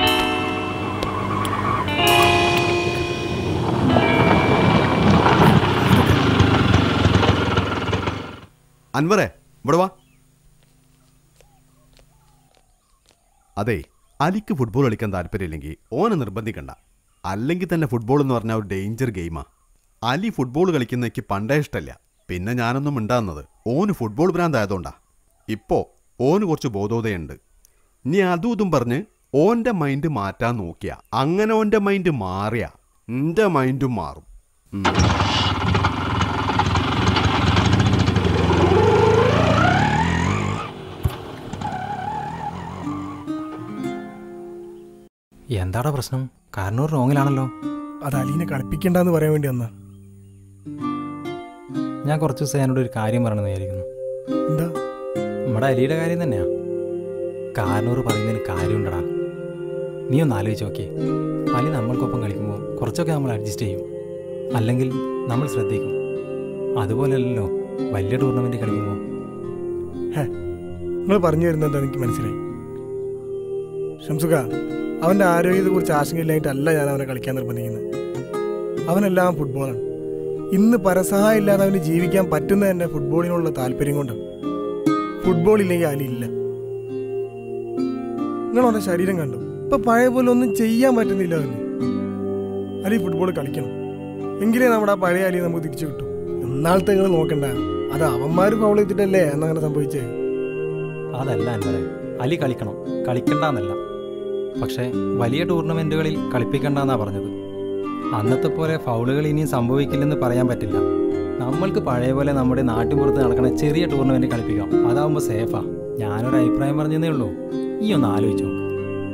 അൻവറേ ഇവിടെ വാ. അതെ, അലിക്ക് ഫുട്ബോൾ കളിക്കാൻ താല്പര്യമില്ലെങ്കിൽ ഓനെ നിർബന്ധിക്കണ്ട. അല്ലെങ്കിൽ തന്നെ ഫുട്ബോൾ എന്ന് പറഞ്ഞാൽ ഒരു ഡേഞ്ചർ ഗെയിമാ. അലി ഫുട്ബോൾ കളിക്കുന്ന എനിക്ക് പണ്ടേ ഇഷ്ടമല്ല. പിന്നെ ഞാനൊന്നും ഉണ്ടാകുന്നത് ഓന് ഫുട്ബോൾ ഭ്രാന്തായതുകൊണ്ടാ. ഇപ്പോ ഓന് കുറച്ച് ബോധോദയുണ്ട്. നീ അതും ഇതും പറഞ്ഞ് ഓൻ്റെ മൈൻഡ് മാറ്റാൻ നോക്കിയ, അങ്ങനെ ഓൻ്റെ മൈൻഡ് മാറിയ എൻ്റെ മൈൻഡും മാറും. എന്താടാ പ്രശ്നം? കാരണൂർ റോങ്ങിലാണല്ലോ. അത് അലീനെ കളിപ്പിക്കണ്ടെന്ന് പറയാൻ വേണ്ടി വന്നാ. ഞാൻ കുറച്ച് ദിവസം എന്നോട് ഒരു കാര്യം പറയണമെന്ന് വിചാരിക്കുന്നു. എന്താ? നമ്മുടെ അലിയുടെ കാര്യം തന്നെയാ. കാരണൂർ പറയുന്നതിന് കാര്യമുണ്ടടാ. നീ ഒന്ന് ആലോചിച്ച് നോക്കിയേ. അലി നമ്മൾക്കൊപ്പം കളിക്കുമ്പോൾ കുറച്ചൊക്കെ നമ്മൾ അഡ്ജസ്റ്റ് ചെയ്യും, അല്ലെങ്കിൽ നമ്മൾ ശ്രദ്ധിക്കും. അതുപോലെയല്ലല്ലോ വലിയ ടൂർണമെന്റ് കളിക്കുമ്പോൾ. നിങ്ങൾ പറഞ്ഞു വരുന്നത് എന്താ എനിക്ക് മനസ്സിലായി. ഷംസുക, അവൻ്റെ ആരോഗ്യത്തെക്കുറിച്ച് ആശങ്കയില്ലായിട്ടല്ല ഞാൻ അവനെ കളിക്കാൻ നിർബന്ധിക്കുന്നത്. അവനെല്ലാം ഫുട്ബോളാണ്. ഇന്ന് പരസഹായം ഇല്ലാതെ അവന് ജീവിക്കാൻ പറ്റുന്ന തന്നെ ഫുട്ബോളിനുള്ള താല്പര്യം കൊണ്ടാണ്. ഫുട്ബോൾ ഇല്ലെങ്കിൽ അലി ഇല്ല. നിങ്ങൾ അവൻ്റെ ശരീരം കണ്ടു. ഇപ്പൊ പഴയ പോലെ ഒന്നും ചെയ്യാൻ പറ്റുന്നില്ല അവന്. അലി ഫുട്ബോൾ കളിക്കണം, എങ്കിലേ നമ്മുടെ ആ പഴയ അലി നമുക്ക് തിരിച്ചു കിട്ടും. എന്നാളത്തെ നിങ്ങൾ നോക്കണ്ട, അത് അവന്മാർ ഫൗൾ ചെയ്തിട്ടല്ലേ എന്നങ്ങനെ സംഭവിച്ചേ. അതല്ല അൻവറേ, അലി കളിക്കണം, കളിക്കണ്ടെന്നല്ല. പക്ഷേ വലിയ ടൂർണമെന്റുകളിൽ കളിപ്പിക്കണ്ടെന്നാ പറഞ്ഞത്. അന്നത്തെ പോലെ ഫൗളുകൾ ഇനിയും സംഭവിക്കില്ലെന്ന് പറയാൻ പറ്റില്ല. നമ്മൾക്ക് പഴയ പോലെ നമ്മുടെ നാട്ടിൻപുറത്ത് നടക്കുന്ന ചെറിയ ടൂർണമെന്റ് കളിപ്പിക്കാം. അതാവുമ്പോൾ സേഫാ. ഞാനൊരു അഭിപ്രായം പറഞ്ഞതേ ഉള്ളൂ. ഈ ഒന്ന് ആലോചിച്ചു നോക്ക്.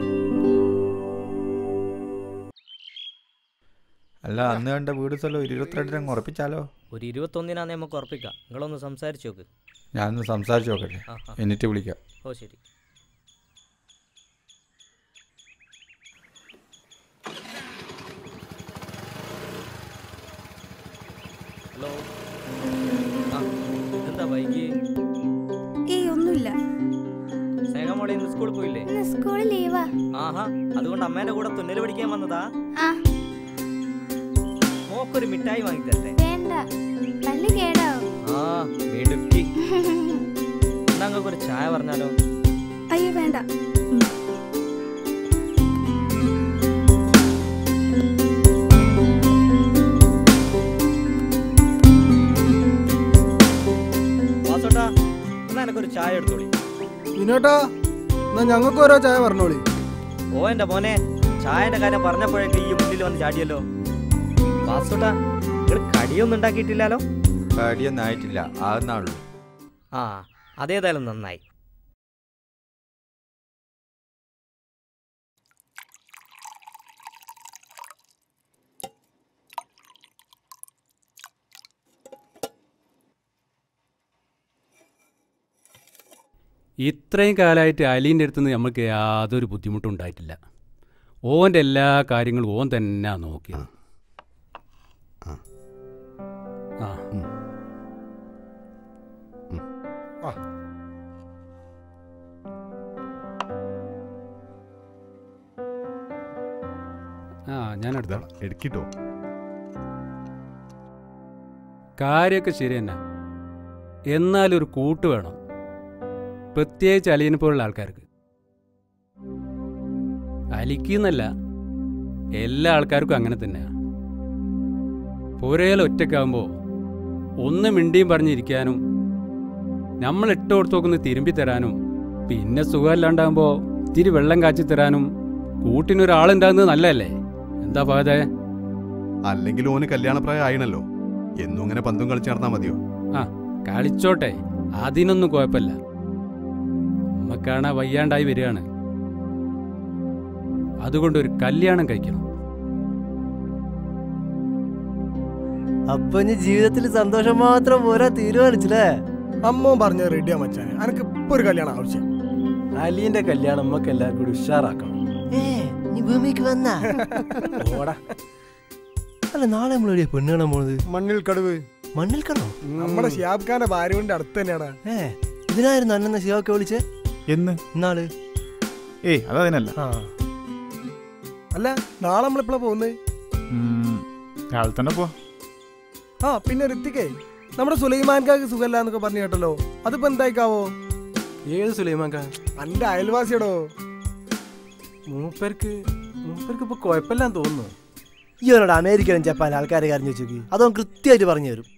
അല്ല, അന്ന് കണ്ട വീട് സ്ഥലം ഒരു ഇരുപത്തിരണ്ടിനങ്ങ് ഉറപ്പിച്ചാലോ? ഒരു ഇരുപത്തൊന്നിനാന്ന് നമുക്ക് ഉറപ്പിക്കാം. നിങ്ങളൊന്ന് സംസാരിച്ചു നോക്ക്. ഞാനൊന്ന് സംസാരിച്ചു നോക്കട്ടെ, എന്നിട്ട് വിളിക്കാം. ഓ ശരി. ഹലോ. ആ എന്താ വൈകി? ഏയ് ഒന്നുമില്ല. സ്നേഹമോളെ ഇന്ന് സ്കൂളിൽ പോയില്ലേ? സ്കൂളിൽ ലീവാ. ആഹാ, അതുകൊണ്ട് അമ്മേന്റെ കൂടെ തുന്നൽ പഠിക്കാൻ വന്നതാ? മോക്കൊരു മിഠായി വാങ്ങി തരട്ടെ? വേണ്ട, പല്ല് കേടാവും. ആ മിടുക്കി. ഞങ്ങൾക്ക് ഒരു ചായ പറഞ്ഞാലോ? അയ്യോ വേണ്ട. വാസോട്ടാ, എന്നാ എനക്കൊരു ചായ എടുത്തോളി. വിനോട്ടാ, എന്നാ ഞങ്ങൾക്ക് ഓരോ ചായ പറഞ്ഞോളി. ഓ എന്റെ മോനെ, ചായന്റെ കാര്യം പറഞ്ഞപ്പോഴേക്ക് ഈ മുന്നിൽ വന്ന് ചാടിയല്ലോ. വാസോട്ടാ, നിങ്ങൾ കടിയൊന്നും ഉണ്ടാക്കിയിട്ടില്ലല്ലോ? കടിയൊന്നും ആയിട്ടില്ല, ആകുന്നുള്ളൂ. ആ അതേതായാലും നന്നായി. ഇത്രയും കാലമായിട്ട് അലീൻ്റെ അടുത്തുനിന്ന് നമുക്ക് യാതൊരു ബുദ്ധിമുട്ടും ഉണ്ടായിട്ടില്ല. ഓൻ്റെ എല്ലാ കാര്യങ്ങളും ഓൻ തന്നെ നോക്കിയത്. ആ ആ ഞാൻ എടുത്താ എടുക്കിട്ടോ. കാര്യമൊക്കെ ശരി തന്നെ, എന്നാലും ഒരു കൂട്ട് വേണം, പ്രത്യേകിച്ച് അലീനെ പോലുള്ള ആൾക്കാർക്ക്. അലിക്കുന്നല്ല, എല്ലാ ആൾക്കാർക്കും അങ്ങനെ തന്നെയാണ്. പുരയിൽ ഒറ്റക്കാകുമ്പോൾ ഒന്ന് മിണ്ടിയും പറഞ്ഞിരിക്കാനും നമ്മൾ ഇട്ട് കൊടുത്ത് നോക്കുന്ന തിരുമ്പി തരാനും പിന്നെ സുഖമില്ലാണ്ടാകുമ്പോൾ ഇത്തിരി വെള്ളം കാച്ചി തരാനും കൂട്ടിനൊരാളുണ്ടാകുന്നത് നല്ലതല്ലേ? എന്താ ഫഹദേ? അല്ലെങ്കിൽ ഓന് കല്യാണപ്രായം ആയിണല്ലോ, എന്നും അങ്ങനെ പന്തും കളിച്ച് നടന്നാൽ മതിയോ? ആ കളിച്ചോട്ടെ, അതിനൊന്നും കുഴപ്പമില്ല. നമ്മക്കാണാ വയ്യാണ്ടായി വരികയാണ്, അതുകൊണ്ടൊരു കല്യാണം കഴിക്കണം. അപ്പൊ ഇനി ജീവിതത്തിൽ സന്തോഷം മാത്രം പോരാ തീരുമാനിച്ചില്ലേ? അമ്മ പറഞ്ഞ റെഡിയാ മച്ചാനെ, അനക്ക് ഇപ്പൊ ഒരു കല്യാണം ആവശ്യം. അലിന്റെ കല്യാണം നമുക്ക് എല്ലാവർക്കും കൂടി ഉഷാറാക്കണം. ഏ നീ ഭൂമിക്ക് വന്നാ അല്ല നാളെ നമ്മൾ എവിടെയാ പെണ്ണ് കാണാൻ പോണത്? മണ്ണിൽ കടുവ്. മണ്ണിൽ കടവോ? നമ്മുടെ ഷിയാബ് ഖാന്റെ ഭാര്യന്റെ അടുത്ത് തന്നെയാടാ. ഏ ഇതിനായിരുന്നു അന്നെന്ന ഷിയാബൊക്കെ വിളിച്ചേ? എന്ന് ഇന്നാള്? ഏയ് അതതിനല്ല. അല്ല നാളെ നമ്മളെപ്പോഴാ പോകുന്നത്? രാവിലെ തന്നെ പോവാ. ആ പിന്നെ ഋത്തിക്കേ, നമ്മുടെ സുലൈമാൻകാക്ക് സുഖല്ല എന്നൊക്കെ പറഞ്ഞു കേട്ടല്ലോ, അതിപ്പോ എന്തായിക്കാവോ? ഏത് സുലൈമാൻക? അന്റെ അയൽവാസിയടോ. മൂപ്പർക്ക് മൂപ്പർക്ക് ഇപ്പൊ കുഴപ്പമില്ലാന്ന് തോന്നുന്നു. ഈ ഒരോട് അമേരിക്കയിലും ജപ്പാൻ ആൾക്കാരെ കാര്യം ചോദിച്ചു, അതോ കൃത്യമായിട്ട് പറഞ്ഞു തരും.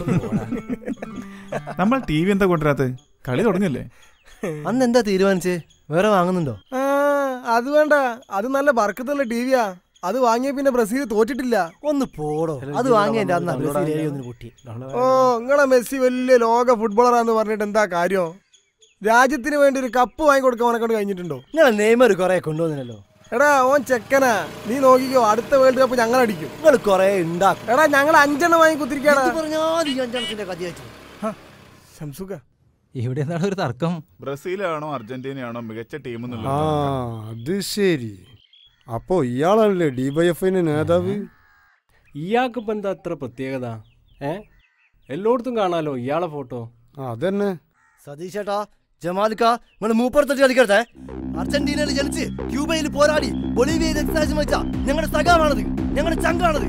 നമ്മൾ ടി വി എന്താ കൊണ്ടുവരാത്ത? കളി തുടങ്ങിയല്ലേ? അന്ന് എന്താ തീരുമാനിച്ചേ? വേറെ വാങ്ങുന്നുണ്ടോ? ആ അത് വേണ്ട, അത് നല്ല ബർക്കത്തുള്ള ടി വിയാ. അത് വാങ്ങിയ പിന്നെ ബ്രസീൽ തോറ്റിട്ടില്ല. ഒന്ന് പോടോ, അത് വാങ്ങിയ അന്നാ ബ്രസീൽ ഏഴൊന്നിന് പൊട്ടി. ഓ നിങ്ങളെ മെസ്സി വലിയ ലോക ഫുട്ബോളറാന്ന് പറഞ്ഞിട്ട് എന്താ കാര്യം? രാജ്യത്തിന് വേണ്ടി ഒരു കപ്പ് വാങ്ങിക്കൊടുക്കാൻ ഓനെക്കൊണ്ട് കഴിഞ്ഞിട്ടുണ്ടോ? നിങ്ങളെ നെയ്മർ കുറെ കൊണ്ടുവന്നല്ലോ. എടാ ഓൻ ചെക്കനാ, നീ നോക്കിക്കോ, അടുത്ത വേൾഡ് കപ്പ് ഞങ്ങൾ അടിക്കും. നിങ്ങൾ കുറെ ഉണ്ടാക്കും. എടാ ഞങ്ങൾ അഞ്ചെണ്ണം വാങ്ങി കുത്തിരിക്കാടാ. ഇവിടെ എന്താണ് ഒരു തർക്കം? ബ്രസീലാണോ അർജന്റീനയാണോ മികച്ച ടീം? ആ അത് ശരി. അപ്പോ ഇയാളല്ലേ ഡിവൈഎഫ്ഐന്റെ നേതാവ്? ഇയാൾക്കിപ്പോ എന്താ അത്ര പ്രത്യേകത? ഏ എല്ലായിടത്തും കാണാലോ ഇയാളെ ഫോട്ടോ. അതന്നെ. സതീഷേട്ടാ, ജമാലിക്ക, നിങ്ങൾ മൂപ്പുറത്തൊട്ട് കളിക്കട്ടെ. അർജന്റീനയിൽ ജനിച്ച് ക്യൂബയിൽ പോരാടി ബൊളീവിയയിൽ എക്സാഷൻ വെച്ച ഞങ്ങളുടെ സഖാവാണത്, ഞങ്ങളുടെ ചങ്കാണത്.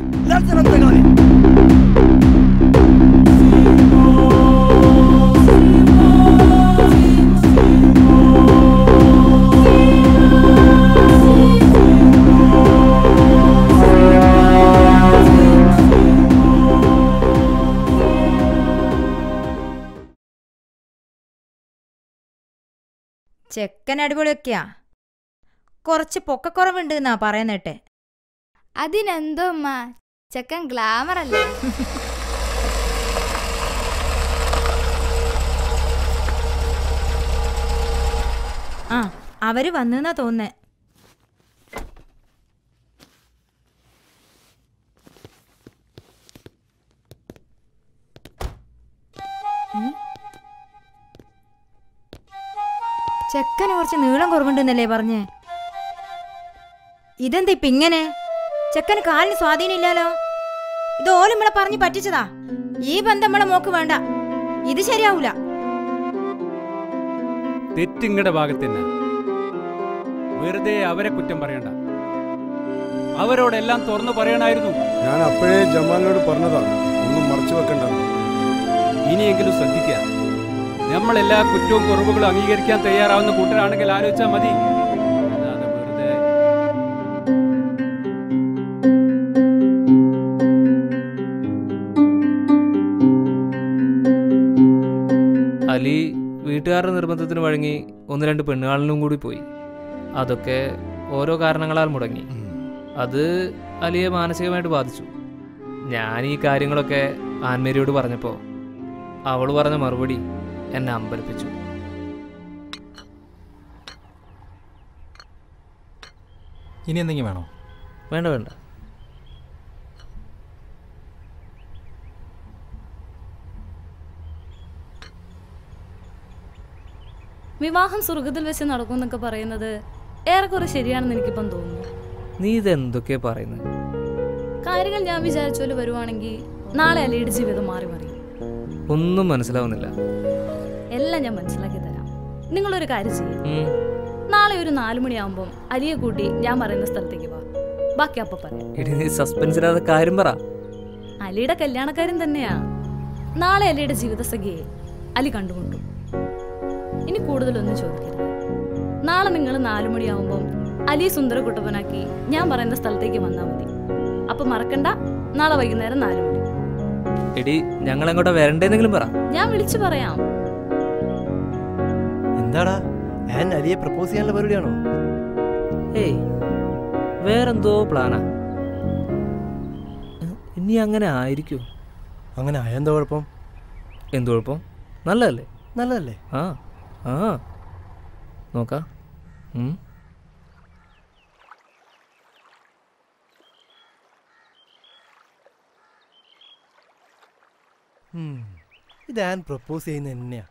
ചെക്കൻ അടിപൊളിയൊക്കെയാ, കുറച്ച് പൊക്കക്കുറവുണ്ട് എന്നാ പറയുന്നേട്ടെ. അതിനെന്തോ അമ്മ, ചെക്കൻ ഗ്ലാമർ അല്ലേ? ആ അവര് വന്നെന്നാ തോന്നേ. ചെക്കന് കുറച്ച് നീളം കുറവുണ്ടെന്നല്ലേ പറഞ്ഞേ? ഇതെന്താ ഇപ്പൊ ഇങ്ങനെ? ചെക്കന് കാലിന് സ്വാധീനം ഇല്ലാലോ. ഇത് ഓലും നമ്മളെ പറഞ്ഞ് പറ്റിച്ചതാ. ഈ ബന്ധം നമ്മളെ മോക്ക് വേണ്ട, ഇത് ശരിയാവൂല. തെറ്റിങ്ങടെ ഭാഗത്തന്നെ, വെറുതെ അവരെ കുറ്റം പറയണ്ട. അവരോടെല്ലാം തുറന്നു പറയണായിരുന്നു. ഞാൻ അപ്പോഴേ ജമാലിനോട് പറഞ്ഞതാ, ഒന്നും മറച്ചു വെക്കണ്ട. ഇനിയെങ്കിലും ശ്രദ്ധിക്കുക. നമ്മൾ എല്ലാ കുറ്റവും കുറവുകളും അംഗീകരിക്കാൻ തയ്യാറാവുന്ന കൂട്ടരാണെങ്കിൽ ആലോചിച്ചാൽ മതി. അല്ലാതെ വെറുതെ അലി വീട്ടുകാരുടെ നിർബന്ധത്തിന് വഴങ്ങി ഒന്ന് രണ്ട് പെണ്ണുകാളിനും കൂടി പോയി. അതൊക്കെ ഓരോ കാരണങ്ങളാൽ മുടങ്ങി. അത് അലിയെ മാനസികമായിട്ട് ബാധിച്ചു. ഞാൻ ഈ കാര്യങ്ങളൊക്കെ ആൻമേരിയോട് പറഞ്ഞപ്പോൾ അവൾ പറഞ്ഞ മറുപടി എന്നെ അമ്പരപ്പിച്ചു. ഇനി എന്തെങ്കിലും വേണോ? വേണ്ട വേണ്ട. വിവാഹം സ്വർഗത്തിൽ വെച്ച് നടക്കും എന്നൊക്കെ പറയുന്നത് ഏറെക്കുറെ ശരിയാണെന്ന് എനിക്കിപ്പം തോന്നുന്നു. നീ ഇതെന്തൊക്കെയാ പറയുന്നത്? കാര്യങ്ങൾ ഞാൻ വിചാരിച്ച പോലെ വരുവാണെങ്കിൽ നാളെ അലിയുടെ ജീവിതം മാറി മറിയും. ഒന്നും മനസ്സിലാവുന്നില്ല. എല്ലാം ഞാൻ മനസ്സിലാക്കി തരാം. നിങ്ങളൊരു കാര്യം ചെയ്യും, നാളെ ഒരു നാലുമണിയാവുമ്പം അലിയെ കൂട്ടി ഞാൻ പറയുന്ന സ്ഥലത്തേക്ക് പോവാം. ബാക്കി അപ്പൊ പറയാം. നീ സസ്പെൻസിലാതെ കാര്യം പറ. അലിയുടെ കല്യാണക്കാരൻ തന്നെയാ. നാളെ അലിയുടെ ജീവിതസഖിയെ അലി കണ്ടുകൊണ്ടു. ഇനി കൂടുതലൊന്നും ചോദിക്കരുത്. നാളെ നിങ്ങൾ നാലുമണിയാവുമ്പം അലി സുന്ദര കുട്ടപ്പനാക്കി ഞാൻ പറയുന്ന സ്ഥലത്തേക്ക് വന്നാൽ മതി. അപ്പൊ മറക്കണ്ട, നാളെ വൈകുന്നേരം നാലുമണി. എടി ഞങ്ങൾ അങ്ങോട്ട് വരണ്ടേന്നെങ്കിലും പറ. ഞാൻ വിളിച്ചു പറയാം. എന്താടാ ഞാൻ അലിയെ പ്രപ്പോസ് ചെയ്യാനുള്ള പരിപാടിയാണോ? ഏയ് വേറെന്തോ പ്ലാനാ. ഇനി അങ്ങനെ ആയിരിക്കും. അങ്ങനെ ആയ എന്താ കുഴപ്പം? എന്ത് കുഴപ്പം? നല്ലതല്ലേ? നല്ലതല്ലേ? ആ ആ നോക്കാം. ഇത് ഞാൻ പ്രപ്പോസ് ചെയ്യുന്ന തന്നെയാ.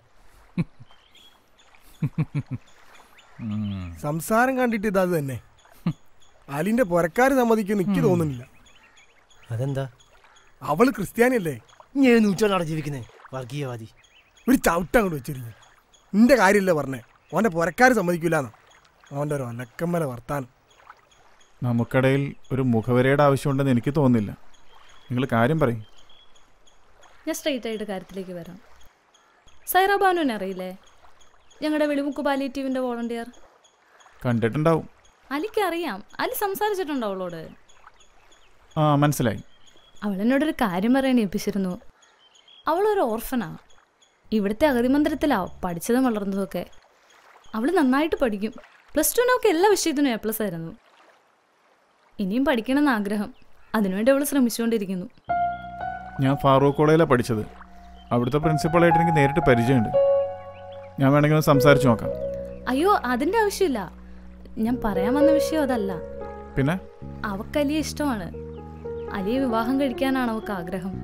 സംസാരം കണ്ടിട്ട് ഇതാ തന്നെ. അലിന്റെ പുരക്കാര് സമ്മതിക്കുമെന്ന് എനിക്ക് തോന്നുന്നില്ല. അതെന്താ? അവള് ക്രിസ്ത്യാനിയല്ലേ? ഞാൻ നൂറ്റാണ്ടാണ് ജീവിക്കുന്നത്, വർഗീയവാദി. ഒരു ചവിട്ട അങ്ങോട്ട് വെച്ചിരിക്കുന്നു. നിന്റെ കാര്യമല്ലേ പറഞ്ഞേ, ഓന്റെ പുരക്കാര് സമ്മതിക്കൂലെന്ന്. ഓന്റെ ഒരു ഒലക്കമ്മല വർത്താനം. നമുക്കിടയിൽ ഒരു മുഖവരയുടെ ആവശ്യമുണ്ടെന്ന് എനിക്ക് തോന്നുന്നില്ല. നിങ്ങൾ കാര്യം പറയും. ഞാൻ സ്ട്രെയിറ്റ് ആയിട്ട് കാര്യത്തിലേക്ക് വരാം. സൈറ ബാനുവിനെ അറിയില്ലേ? ഞങ്ങളുടെ വെളിമുക്ക് പാലിയേറ്റീവിൻ്റെ വോളണ്ടിയർ. കണ്ടിട്ടുണ്ടാവും. അലിക്ക് അറിയാം. അലി സംസാരിച്ചിട്ടുണ്ടോ അവളോട്? ആ, മനസ്സിലായി. അവളെന്നോടൊരു കാര്യം പറയാൻ ഏൽപ്പിച്ചിരുന്നു. അവളൊരു ഓർഫനാ. ഇവിടുത്തെ അഗതി മന്ദിരത്തിലാവും പഠിച്ചതും വളർന്നതൊക്കെ. അവൾ നന്നായിട്ട് പഠിക്കും. പ്ലസ് ടുവിനൊക്കെ എല്ലാ വിഷയത്തിനും എ പ്ലസ് ആയിരുന്നു. ഇനിയും പഠിക്കണമെന്ന് ആഗ്രഹം. അതിനുവേണ്ടി അവൾ ശ്രമിച്ചുകൊണ്ടിരിക്കുന്നു. ഞാൻ ഫാറൂഖ് കോളേജിലാണ് പഠിച്ചത്. അവിടുത്തെ പ്രിൻസിപ്പളായിട്ട് എനിക്ക് നേരിട്ട് പരിചയമുണ്ട്. ഞാൻ വേണമെങ്കിൽ ഒന്ന് സംസാരിച്ച് നോക്കാം. അയ്യോ, അതിൻ്റെ ആവശ്യമില്ല. ഞാൻ പറയാൻ വന്ന വിഷയം അതല്ല. പിന്നെ അവൾക്ക് അലിയെ ഇഷ്ടമാണ്. അലിയെ വിവാഹം കഴിക്കാനാണ് അവൾക്ക് ആഗ്രഹം.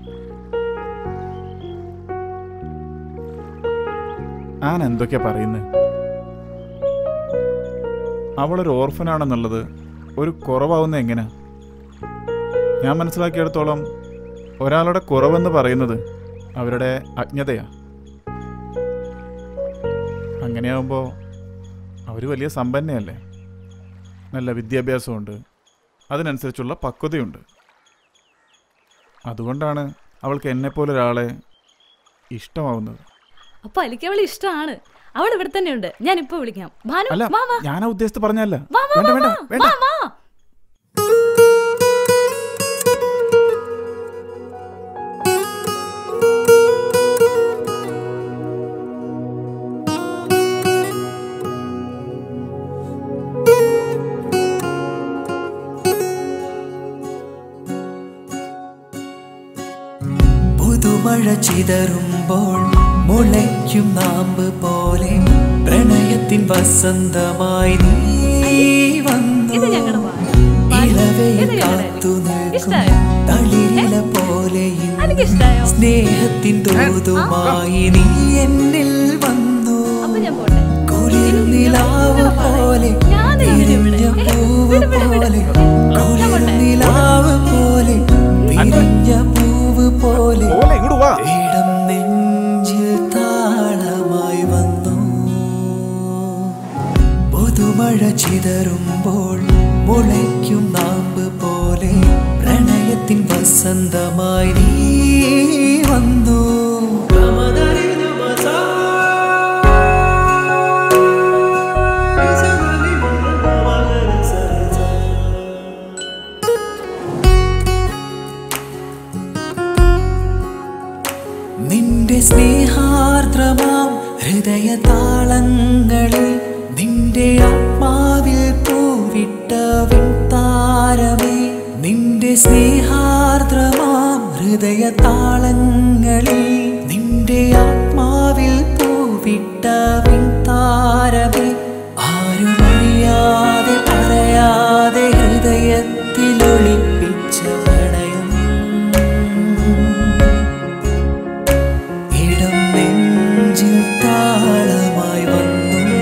ഞാൻ എന്തൊക്കെയാ പറയുന്നത്? അവളൊരു ഓർഫനാണെന്നുള്ളത് ഒരു കുറവാവുന്ന എങ്ങനെ? ഞാൻ മനസ്സിലാക്കിയെടുത്തോളം ഒരാളുടെ കുറവെന്ന് പറയുന്നത് അവരുടെ അജ്ഞതയാ. അങ്ങനെയാവുമ്പോൾ അവർ വലിയ സമ്പന്നയല്ലേ? നല്ല വിദ്യാഭ്യാസമുണ്ട്, അതിനനുസരിച്ചുള്ള പക്വതയുണ്ട്. അതുകൊണ്ടാണ് അവൾക്ക് എന്നെപ്പോലെ ഒരാളെ ഇഷ്ടമാവുന്നത്. അപ്പൊ അലിക്ക് അവളെ ഇഷ്ടമാണ്. അവൾ ഇവിടെ തന്നെ ഉണ്ട്. ഞാൻ ഇപ്പൊ വിളിക്കാം. അല്ല, ഞാനാ ഉദ്ദേശിച്ച് പറഞ്ഞല്ല. പുതുമഴ ചിതറുമ്പോൾ മുളയ്ക്കും നാമ്പ് പോലെ പ്രണയത്തിൻ വസന്തമായി നീ വന്നു. ഇളവയിൽ കാത്തു നിൽക്കും തളിരില പോലെ സ്നേഹത്തിൻ തോതുമായി നീ എന്നിൽ വന്നു. കുളിർ നിലാവ് പോലെ വിരിഞ്ഞ പൂവ് പോലെ കുളിർ നിലാവ് പോലെ വിരിഞ്ഞ പൂവ് പോലെ ഇടം നെഞ്ചിൽ താളമായി വന്നു. പുതുമഴ ചിതറുമ്പോൾ മുളയ്ക്കും നാമ്പ് പോലെ പ്രണയത്തിൻ വസന്തമായി നീ വന്നു. നിന്റെ സ്നേഹാർദ്രമാം ഹൃദയ താളങ്ങളിൽ നിന്റെ ആത്മാവിൽ പൂവിട്ട വിൺതാരമേ. നിന്റെ സ്നേഹാർദ്രമാം ഹൃദയ താളങ്ങളിൽ നിന്റെ ആത്മാവിൽ പൂവിട്ട വിൺതാരമേ. ആരുമറിയാതെ പറയാതെ ഹൃദയത്തിലൊളിപ്പിച്ച പ്രണയം ഇടം നെഞ്ചിൽ താളമായി വന്നു.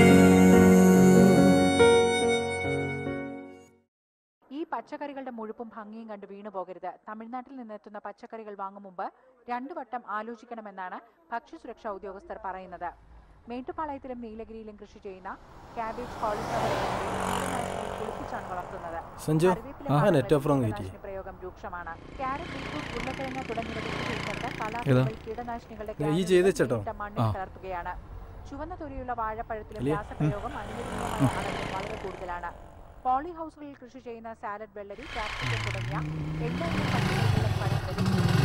ഈ പച്ചക്കറികളുടെ മുഴുപ്പും ഭംഗിയും കണ്ട് വീണു പോകരുത്. തമിഴ്നാട്ടിൽ നിന്നെത്തുന്ന പച്ചക്കറികൾ വാങ്ങും മുമ്പ് രണ്ടു വട്ടം ആലോചിക്കണമെന്നാണ് ഭക്ഷ്യസുരക്ഷാ ഉദ്യോഗസ്ഥർ പറയുന്നത്. മേട്ടുപ്പാളയത്തിലും നീലഗിരിയിലും കൃഷി ചെയ്യുന്ന കാബേജ്, കോളിഫ്ലവർ കുളിപ്പിച്ചാണ് വളർത്തുന്നത്. പ്രയോഗം രൂക്ഷമാണ്. ക്യാരറ്റ്, ബീറ്റ്റൂട്ട്, ഉരുളക്കിഴങ്ങ് തുടങ്ങിയവ കലാപങ്ങൾ കീടനാശിനികളുടെ മണ്ണിൽ കലർത്തുകയാണ്. ചുവന്ന തൊലിയുള്ള വാഴപ്പഴത്തിലും രാസപ്രയോഗം അനുവദനീയമായ അളവിൽ വളരെ കൂടുതലാണ്. പോളി ഹൗസുകളിൽ കൃഷി ചെയ്യുന്ന സാലഡ്, വെള്ളരി, ക്യാപ്സിക്കം തുടങ്ങിയ എണ്ണയിലും പച്ചക്കറികളും പഴങ്ങളും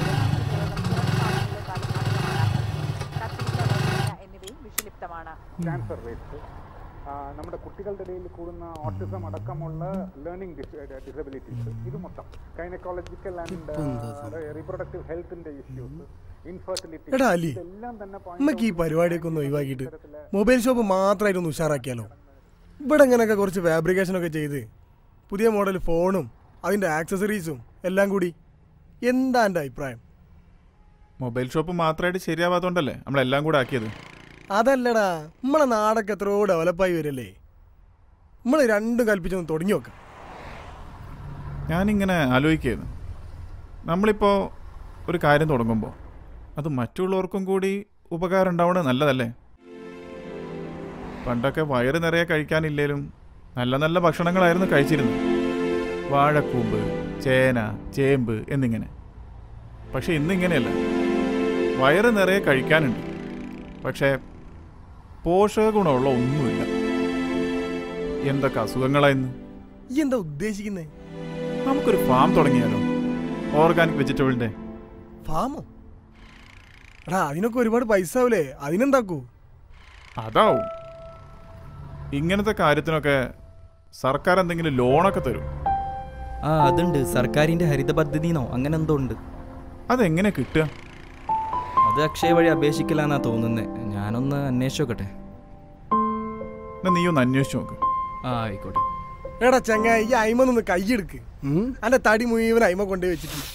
എന്നിവയും വിഷലിപ്തമാണ്. ക്യാൻസർ റേറ്റ്സ്, നമ്മുടെ കുട്ടികളുടെ ഇടയിൽ കൂടുന്ന ഓട്ടിസം അടക്കമുള്ള ലേണിംഗ് ഡിസബിലിറ്റീസ്, ഇത് മൊത്തം ഗൈനക്കോളജിക്കൽ ആൻഡ് റീപ്രൊഡക്റ്റീവ് ഹെൽത്തിന്റെ ഇഷ്യൂസ്, ഇൻഫെർട്ടിലിറ്റി, എടാ അലി, നമുക്ക് ഈ പരിപാടിയൊക്കെ ഒന്ന് ഒഴിവാക്കിയിട്ട് മൊബൈൽ ഷോപ്പ് മാത്രമായിട്ടൊന്ന് ഉഷാറാക്കിയാലോ? ഇവിടെ ഇങ്ങനെയൊക്കെ കുറച്ച് ഫാബ്രിക്കേഷനൊക്കെ ചെയ്ത് പുതിയ മോഡൽ ഫോണും അതിൻ്റെ ആക്സസറീസും എല്ലാം കൂടി. എന്താ എൻ്റെ അഭിപ്രായം? മൊബൈൽ ഷോപ്പ് മാത്രമായിട്ട് ശരിയാവാത്തോണ്ടല്ലേ നമ്മളെല്ലാം കൂടെ ആക്കിയത്. അതല്ലടാ, നമ്മളെ നാടൊക്കെ എത്രയോ ഡെവലപ്പായി വരല്ലേ. നമ്മൾ രണ്ടും കൽപ്പിച്ചൊന്ന് തുടങ്ങി നോക്കാം. ഞാനിങ്ങനെ ആലോചിക്കുകയായിരുന്നു, നമ്മളിപ്പോൾ ഒരു കാര്യം തുടങ്ങുമ്പോൾ അത് മറ്റുള്ളവർക്കും കൂടി ഉപകാരം ഉണ്ടാവുന്നത് നല്ലതല്ലേ? പണ്ടൊക്കെ വയറ് നിറയെ കഴിക്കാനില്ലേലും നല്ല നല്ല ഭക്ഷണങ്ങളായിരുന്നു കഴിച്ചിരുന്നത്. വാഴക്കൂമ്പ്, ചേന, ചേമ്പ് എന്നിങ്ങനെ. പക്ഷെ ഇന്നിങ്ങനെയല്ല. വയറ് നിറയെ കഴിക്കാനുണ്ട്, പക്ഷേ പോഷക ഗുണമുള്ള ഒന്നുമില്ല. എന്തൊക്കെ അസുഖങ്ങളായിരുന്നു. ഈ എന്താ ഉദ്ദേശിക്കുന്നേ? നമുക്കൊരു ഫാം തുടങ്ങിയാലോ? ഓർഗാനിക് വെജിറ്റബിളിന്റെ ഫാമോ? എടാ അതിനൊക്കെ ഒരുപാട് പൈസ ആവൂലേ? അതിനെന്താക്കൂ? അതാവും. ഇങ്ങനത്തെ കാര്യത്തിനൊക്കെ സർക്കാർ എന്തെങ്കിലും ലോണൊക്കെ തരും. ആ അതുണ്ട്, സർക്കാരിന്റെ ഹരിത പദ്ധതിന്നോ അങ്ങനെ എന്തോ ഉണ്ട്. അതെങ്ങനെ കിട്ടുക? അത് അക്ഷയ വഴി അപേക്ഷിക്കലാന്നാ തോന്നുന്നത്. ഞാനൊന്ന് അന്വേഷിച്ചു നോക്കട്ടെ. നീ ഒന്ന് അന്വേഷിച്ചു നോക്ക്. ആ ആയിക്കോട്ടെ. എടാ ചങ്ങായി, ഈ അയിമൊന്ന് കൈയെടുക്ക്. അന്റെ തടി മുഴുവൻ അയിമ കൊണ്ടേ വെച്ചിട്ടുണ്ട്.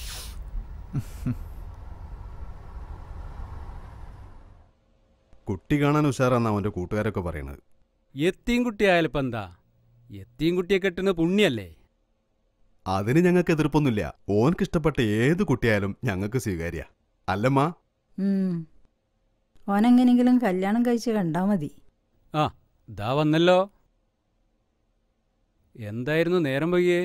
കുട്ടി കാണാൻ ഉഷാറാന്നാ അവൻ്റെ കൂട്ടുകാരൊക്കെ പറയണത്. എത്തിയും കുട്ടിയായാലും ഇപ്പം എന്താ, എത്തിയും കുട്ടിയെ കെട്ടുന്ന പുണ്യല്ലേ? അതിന് ഞങ്ങൾക്ക് എതിർപ്പൊന്നുമില്ല. ഓനക്ക് ഇഷ്ടപ്പെട്ട ഏത് കുട്ടിയായാലും ഞങ്ങൾക്ക് സ്വീകാര്യ അല്ലമ്മ. ഓനെങ്ങനെങ്കിലും കല്യാണം കഴിച്ച് കണ്ടാ മതി. ആ ഇതാ വന്നല്ലോ. എന്തായിരുന്നു നേരം വൈകിയേ?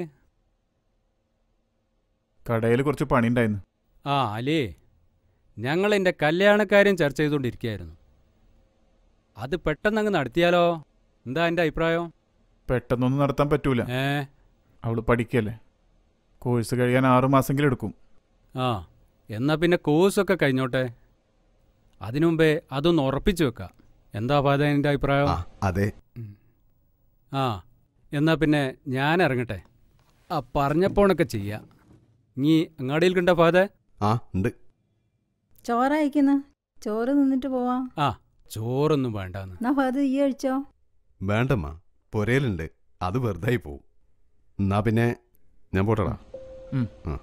കടയിൽ കുറച്ച് പണി ഉണ്ടായിരുന്നു. ആ അല്ലേ, ഞങ്ങൾ എൻ്റെ കല്യാണക്കാര്യം ചർച്ച ചെയ്തുകൊണ്ടിരിക്കുകയായിരുന്നു. അത് പെട്ടെന്നങ്ങ് നടത്തിയാലോ? എന്താ എൻ്റെ അഭിപ്രായം? പെട്ടെന്നൊന്നും നടത്താൻ പറ്റൂല. ഏ അവള് പഠിക്കല്ലേ, കോഴ്സ് കഴിയാൻ ആറുമാസെങ്കിലും എടുക്കും. ആ എന്നാ പിന്നെ കോഴ്സൊക്കെ കഴിഞ്ഞോട്ടെ. അതിനു മുമ്പേ അതൊന്ന് ഉറപ്പിച്ചു വെക്കാം. എന്താ പാത എൻ്റെ അഭിപ്രായം? അതെ. ആ എന്നാ പിന്നെ ഞാൻ ഇറങ്ങട്ടെ. ആ പറഞ്ഞപ്പോണൊക്കെ ചെയ്യാം. നീ അങ്ങാടിയിൽ കണ്ട പാത? ആ ഉണ്ട്. ചോറയക്കുന്ന ചോറ് നിന്നിട്ട് പോവാം. ആ ചോറൊന്നും വേണ്ടാന്ന്. എന്നാ ഫാദർ ഈ കഴിച്ചോ? വേണ്ടമ്മ, പൊരയിലുണ്ട്, അത് വെറുതായി പോവും. എന്നാ പിന്നെ ഞാൻ പോട്ടടാ. ആ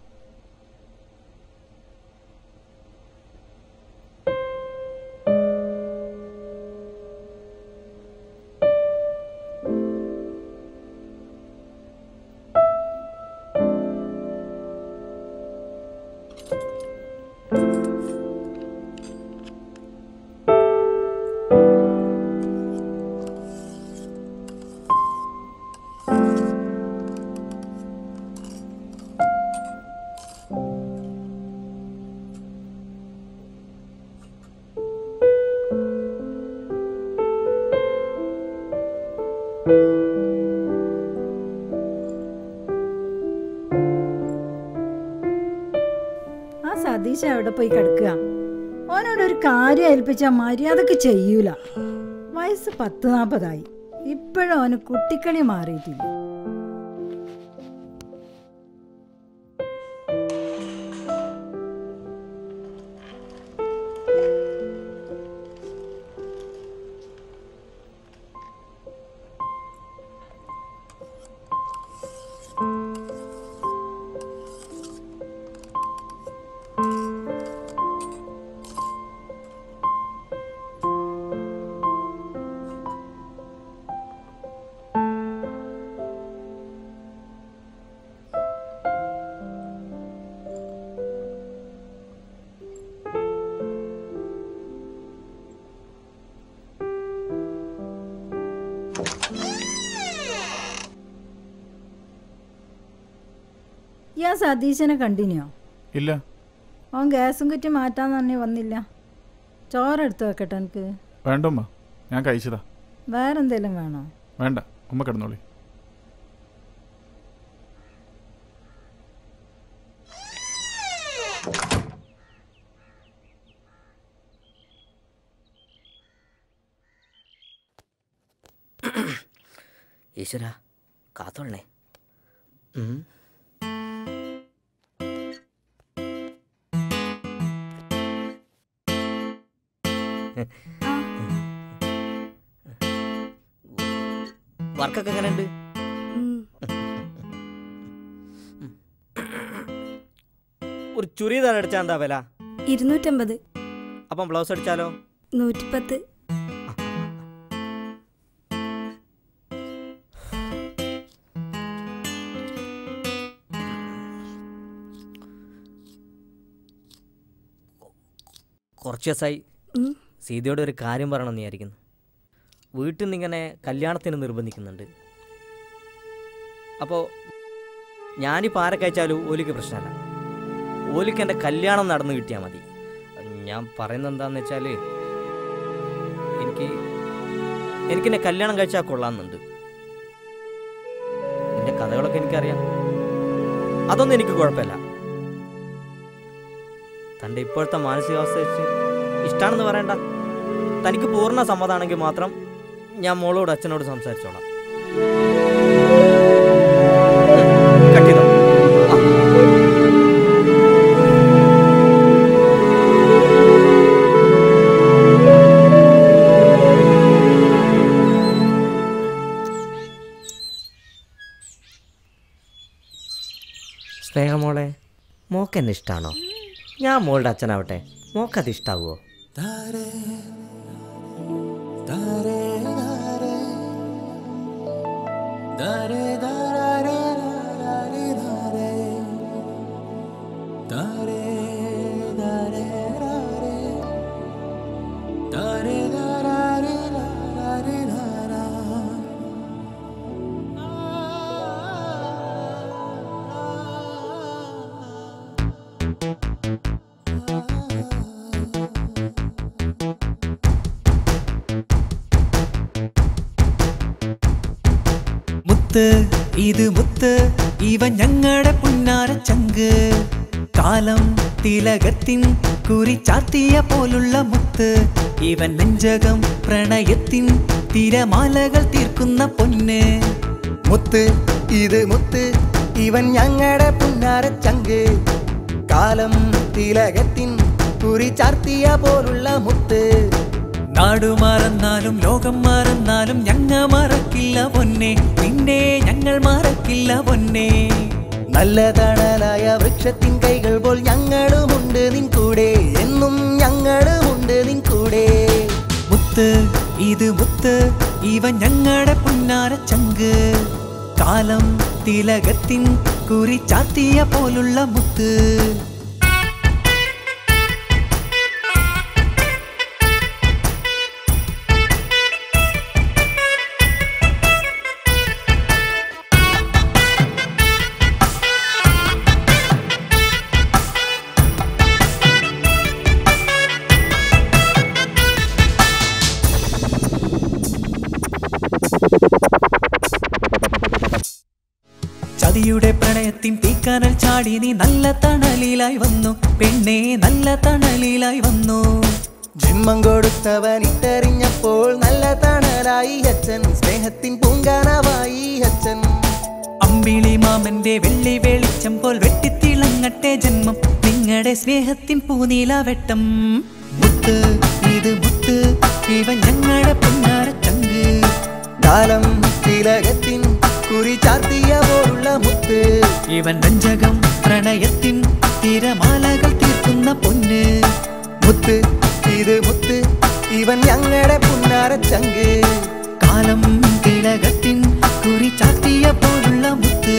സതീശ അവിടെ പോയി കിടക്കുക. ഓനോട് ഒരു കാര്യം ഏൽപ്പിച്ചാൽ മര്യാദക്ക് ചെയ്യൂല. വയസ്സ് പത്ത് നാൽപ്പതായി, ഇപ്പോഴും അവന് കുട്ടിക്കളി മാറിയിട്ടില്ല. ഞാൻ സതീശനെ കണ്ടിന്യോ? ഇല്ല. അവൻ ഗ്യാസും കുറ്റി മാറ്റാന്ന് തന്നെ വന്നില്ല. ചോറെടുത്ത് വെക്കട്ടെ എനിക്ക്? വേണ്ടമ്മ, ഞാൻ കഴിച്ചതാ. വേറെന്തേലും വേണോ? വേണ്ട, ഉമ്മ കിടന്നോളി. ഈശ്വര കാത്തോളണേ. വർക്കൊക്കെ എങ്ങനെയുണ്ട്? ഒരു ചുരിദാർ അടിച്ചാ എന്താ വില? ഇരുന്നൂറ്റമ്പത്. അപ്പം ബ്ലൗസ് അടിച്ചാലോ? നൂറ്റിപ്പത്ത്. കുറച്ച് ദിവസമായി സീതയോട് ഒരു കാര്യം പറയണമെന്ന് വിചാരിക്കുന്നു. വീട്ടിൽ നിന്ന് ഇങ്ങനെ കല്യാണത്തിന് നിർബന്ധിക്കുന്നുണ്ട്. അപ്പോൾ ഞാനിപ്പോൾ ആരെ കഴിച്ചാലും ഓലിക്ക് പ്രശ്നമല്ല. ഓലിക്ക് എൻ്റെ കല്യാണം നടന്നു കിട്ടിയാൽ മതി. ഞാൻ പറയുന്നത് എന്താണെന്ന് വെച്ചാൽ എനിക്ക് എനിക്കെന്നെ കല്യാണം കഴിച്ചാൽ കൊള്ളാമെന്നുണ്ട്. എൻ്റെ കഥകളൊക്കെ എനിക്കറിയാം. അതൊന്നും എനിക്ക് കുഴപ്പമില്ല. തൻ്റെ ഇപ്പോഴത്തെ മാനസികാവസ്ഥ വെച്ച് ഇഷ്ടമാണെന്ന് പറയണ്ട. തനിക്ക് പൂർണ്ണ സമ്മതമാണെങ്കിൽ മാത്രം ഞാൻ മോളോട് അച്ഛനോട് സംസാരിച്ചോളാം. കട്ട് ചെയ്തോ. സ്നേഹമോളെ, മോക്കെന്നെ ഇഷ്ടമാണോ? ഞാൻ മോളുടെ അച്ഛനാവട്ടെ, മോക്കത് ഇഷ്ടാവുമോ? മുത്ത് ഇത് മുത്ത് ഇവൻ ഞങ്ങളുടെ പുന്നാര ചങ്ക്. കാലം തിലകത്തിൻ കുറി ചാത്തിയ പോലുള്ള മുത്ത്. ഇവൻ നെഞ്ചകം പ്രണയത്തിൻ തിരമാലകൾ തീർക്കുന്ന പൊന്ന്. മുത്ത് ഇത് മുത്ത് ഇവൻ ഞങ്ങളുടെ പുന്നാര ചങ്ക്. കാലം തിലകത്തിൻ കുറി ചാർത്തിയ പോലുള്ള മുത്ത്. നാടു മറന്നാലും ലോകം മറന്നാലും ഞങ്ങ മറക്കില്ല പൊന്നെ. നിന്നെ ഞങ്ങൾ മറക്കില്ല പൊന്നെ. നല്ല തണലായ വൃക്ഷത്തിൻ കൈകൾ പോൽ ഞങ്ങളുമുണ്ട് നിൻ കൂടെ. എന്നും ഞങ്ങളുമുണ്ട് നിൻ കൂടെ. മുത്ത് ഇത് മുത്ത് ഇവൻ ഞങ്ങളുടെ പുന്നാര ചങ്ക്. കാലം തിലകത്തിൻ കുറി ചാത്തിയ പോലുള്ള മുത്ത്. ചതിയുടെ പ്രണയത്തിൻ തീക്കാനൽ ചാടി നീ നല്ല തണലിലായി വന്നു പെണ്ണേ, നല്ല തണലിലായി വന്നു. ജന്മം കൊടുത്തവൻ ഇട്ടെറിഞ്ഞപ്പോൾ നല്ല തണലായി അച്ഛൻ. സ്നേഹത്തിൻ പൂങ്കാനവായി അച്ഛൻ. അമ്പിളി മാമന്റെ വെള്ളി വെളിച്ചം പോൽ വെട്ടിത്തിളങ്ങട്ടെ ജന്മം നിങ്ങളുടെ സ്നേഹത്തിൻ പൂനീലാവെട്ടം. മുത്ത് ഇത് മുത്ത് ഇവൻ ഞങ്ങളുടെ പുന്നാര ചങ്ക്. കാലം തിലകത്തിൻ കുറി ചാർത്തിയ പോലുള്ള മുത്ത്. ഇവൻ നെഞ്ചകം പ്രണയത്തിൻ തിരമാലകൾ തീർക്കുന്ന പൊന്ന്. മുത്ത് ഇത് മുത്ത് ഇവൻ ഞങ്ങളുടെ പുന്നാര ചങ്ക്. കാലം തിലകത്തിൻ കുറി ചാർത്തിയ പോലുള്ള മുത്ത്.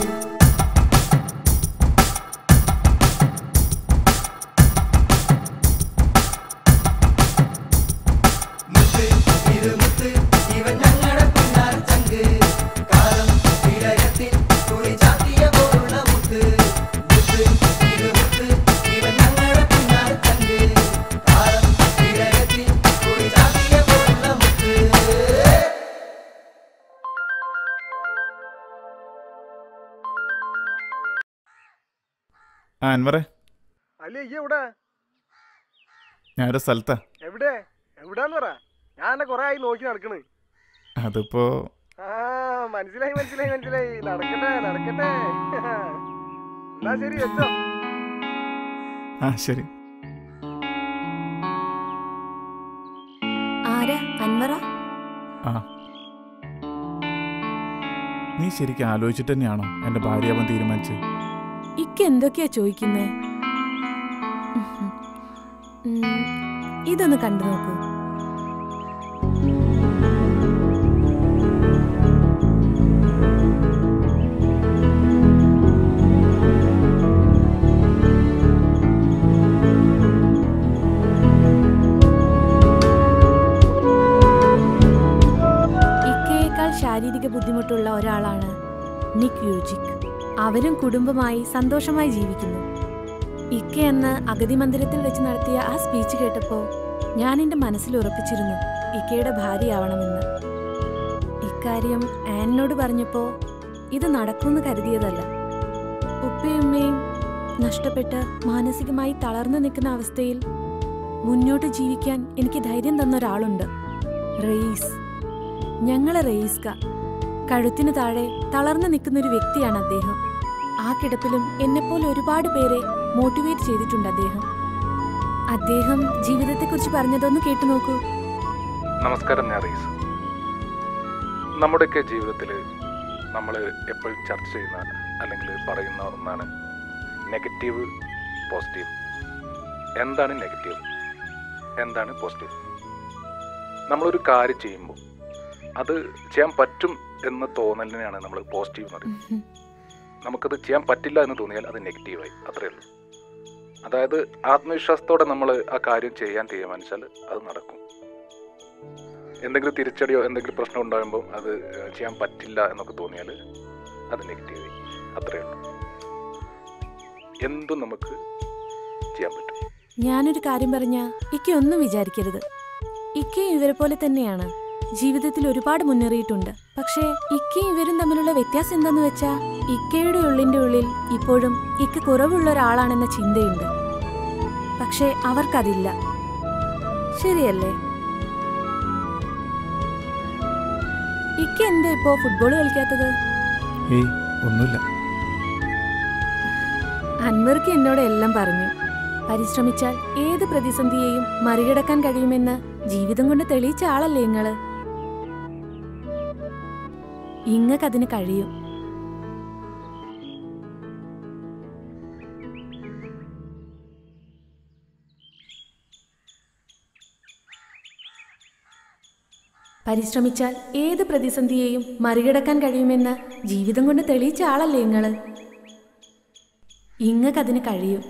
ആ അൻവറെ, അല്ലേ ഈ എവിടെ? ഞാനൊരു സ്ഥലത്താ. എവിടെ എവിടാന്ന് പറ. ഞാൻ എന്നെ കൊറേ ആയി നോക്കി നടക്കണ്. അതിപ്പോ ആ മനസ്സിലായി മനസ്സിലായി മനസ്സിലായി. നടക്കട്ടെ നടക്കട്ടെ. എന്നാ ശരി വെച്ചോ. ആ ശരി. ആരാ? അൻവറ? ആ നീ ശരിക്കും ആലോചിച്ചിട്ട് തന്നെയാണോ എന്റെ ഭാര്യാവൻ തീരുമാനിച്ചത്? ഇക്ക് എന്തൊക്കെയാ ചോദിക്കുന്നേ? ഇതൊന്ന് കണ്ടു നോക്കൂ. ഇക്കയേക്കാൾ ശാരീരിക ബുദ്ധിമുട്ടുള്ള ഒരാളാണ് നിക് യൂജിക്. അവരും കുടുംബമായി സന്തോഷമായി ജീവിക്കുന്നു. ഇക്ക എന്ന് അഗതി മന്ദിരത്തിൽ വെച്ച് നടത്തിയ ആ സ്പീച്ച് കേട്ടപ്പോൾ ഞാൻ എൻ്റെ മനസ്സിൽ ഉറപ്പിച്ചിരുന്നു ഇക്കയുടെ ഭാര്യയാവണമെന്ന്. ഇക്കാര്യം ആനിനോട് പറഞ്ഞപ്പോൾ ഇത് നടക്കുമെന്ന് കരുതിയതല്ല. ഉപ്പയുമ്മയും നഷ്ടപ്പെട്ട് മാനസികമായി തളർന്നു നിൽക്കുന്ന അവസ്ഥയിൽ മുന്നോട്ട് ജീവിക്കാൻ എനിക്ക് ധൈര്യം തന്ന ഒരാളുണ്ട്, റയീസ്. ഞങ്ങളെ റയീസ്ക. കഴുത്തിനു താഴെ തളർന്നു നിൽക്കുന്നൊരു വ്യക്തിയാണ് അദ്ദേഹം. ആ കിടപ്പിലും എന്നെപ്പോലെ ഒരുപാട് പേരെ മോട്ടിവേറ്റ് ചെയ്തിട്ടുണ്ട് അദ്ദേഹം. അദ്ദേഹം ജീവിതത്തെക്കുറിച്ച് പറഞ്ഞതൊന്ന് കേട്ടു നോക്കൂ. നമസ്കാരം, ഞാൻ റയീസ്. നമ്മുടെയൊക്കെ ജീവിതത്തിൽ നമ്മൾ എപ്പോഴും ചർച്ച ചെയ്യുന്ന അല്ലെങ്കിൽ പറയുന്ന ഒന്നാണ് നെഗറ്റീവ്, പോസിറ്റീവ്. എന്താണ് നെഗറ്റീവ്, എന്താണ് പോസിറ്റീവ്? നമ്മളൊരു കാര്യം ചെയ്യുമ്പോൾ അത് ചെയ്യാൻ പറ്റും എന്ന തോന്നലിനെയാണ് നമ്മൾ പോസിറ്റീവ് എന്ന് പറയുന്നത്. നമുക്കത് ചെയ്യാൻ പറ്റില്ല എന്ന് തോന്നിയാൽ അത് നെഗറ്റീവായി, അത്രയേ ഉള്ളൂ. അതായത് ആത്മവിശ്വാസത്തോടെ നമ്മൾ ആ കാര്യം ചെയ്യാൻ തീരുമാനിച്ചാൽ അത് നടക്കും. എന്തെങ്കിലും തിരിച്ചടിയോ എന്തെങ്കിലും പ്രശ്നം ഉണ്ടാകുമ്പോൾ അത് ചെയ്യാൻ പറ്റില്ല എന്നൊക്കെ തോന്നിയാൽ അത് നെഗറ്റീവായി, അത്രയേ ഉള്ളൂ. എന്തും നമുക്ക് ചെയ്യാൻ പറ്റും. ഞാനൊരു കാര്യം പറഞ്ഞാ ഇക്ക ഒന്നും വിചാരിക്കരുത്. ഇക്കയും ഇവരെ പോലെ തന്നെയാണ്. ജീവിതത്തിൽ ഒരുപാട് മുന്നേറിയിട്ടുണ്ട്. പക്ഷേ ഇക്കയും ഇവരും തമ്മിലുള്ള വ്യത്യാസം എന്താന്ന് വെച്ചാ ഇക്കയുടെ ഉള്ളിന്റെ ഉള്ളിൽ ഇപ്പോഴും ഇക്ക കുറവുള്ള ഒരാളാണെന്ന ചിന്തയുണ്ട്. പക്ഷേ അവർക്കതില്ല. ശരിയല്ലേ? ഇക്ക എന്താ ഇപ്പോ ഫുട്ബോൾ കളിക്കാത്തത്? ഏയ് ഒന്നുമില്ല. അൻവർക്ക് എന്നോട് എല്ലാം പറഞ്ഞു. പരിശ്രമിച്ചാൽ ഏത് പ്രതിസന്ധിയെയും മറികടക്കാൻ കഴിയുമെന്ന് ജീവിതം കൊണ്ട് തെളിയിച്ച ആളല്ലേ ഇങ്ങള്. ഇങ്ങക്കതിന് കഴിയും. പരിശ്രമിച്ചാൽ ഏത് പ്രതിസന്ധിയെയും മറികടക്കാൻ കഴിയുമെന്ന് ജീവിതം കൊണ്ട് തെളിയിച്ച ആളല്ലേ ഇങ്ങള്. ഇങ്ങക്കതിന് കഴിയും.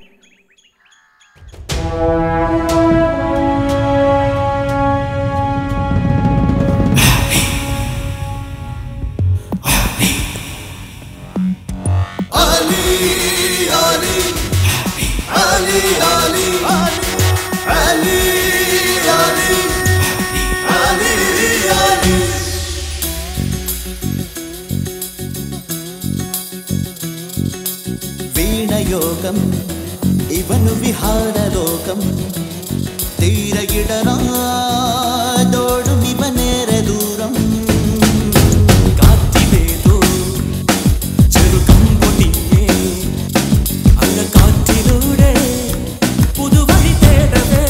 വീണയോഗം ഇവനു വിഹാരലോകം തീരയിടനാടോടും ഇവനേറെ ദൂരം കാറ്റിലേതോ ചെറുകം പൊടിയേ അല്ല കാറ്റിലൂടെ പുതുവഴി തേടവേ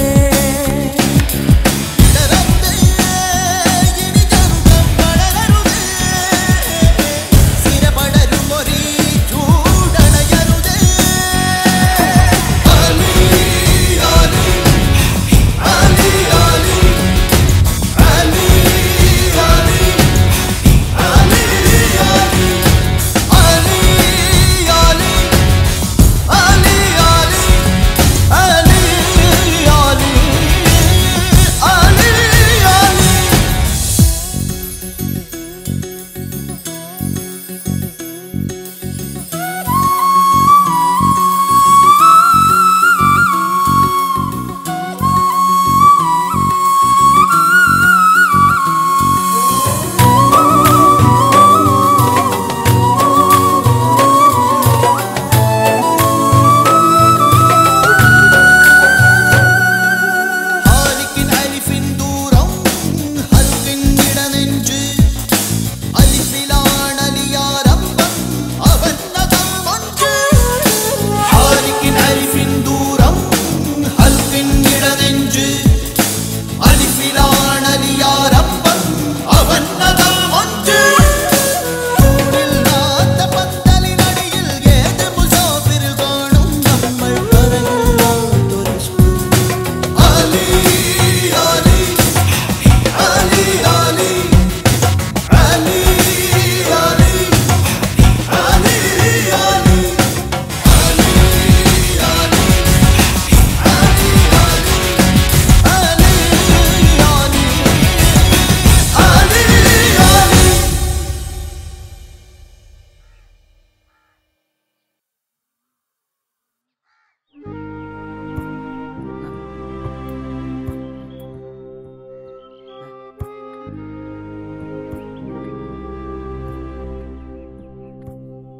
Ali, Ali, Ali, Ali.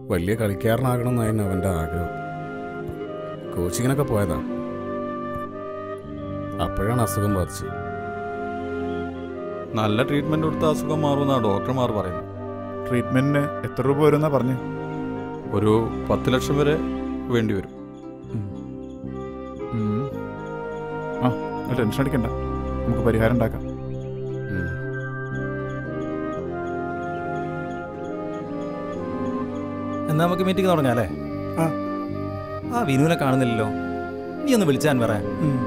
വലിയ കളിക്കാരനാകണം എന്നായിരുന്നു അവൻ്റെ ആഗ്രഹം. കോച്ചിങ്ങിനൊക്കെ പോയതാ. അപ്പോഴാണ് അസുഖം ബാധിച്ചത്. നല്ല ട്രീറ്റ്മെന്റ് കൊടുത്ത അസുഖം മാറുമെന്നാണ് ഡോക്ടർമാർ പറയുന്നത്. ട്രീറ്റ്മെന്റിന് എത്ര രൂപ വരുമെന്നാ പറഞ്ഞു? ഒരു പത്ത് ലക്ഷം വരെ വേണ്ടി വരും. ആ ടെൻഷൻ അടിക്കണ്ട, നമുക്ക് പരിഹാരം ഉണ്ടാക്കാം. എന്നാ നമുക്ക് മീറ്റിംഗ് തുടങ്ങാം അല്ലേ? ആ വിനുവിനെ കാണുന്നില്ലല്ലോ, നീ ഒന്ന് വിളിച്ചാൻ പറയാം.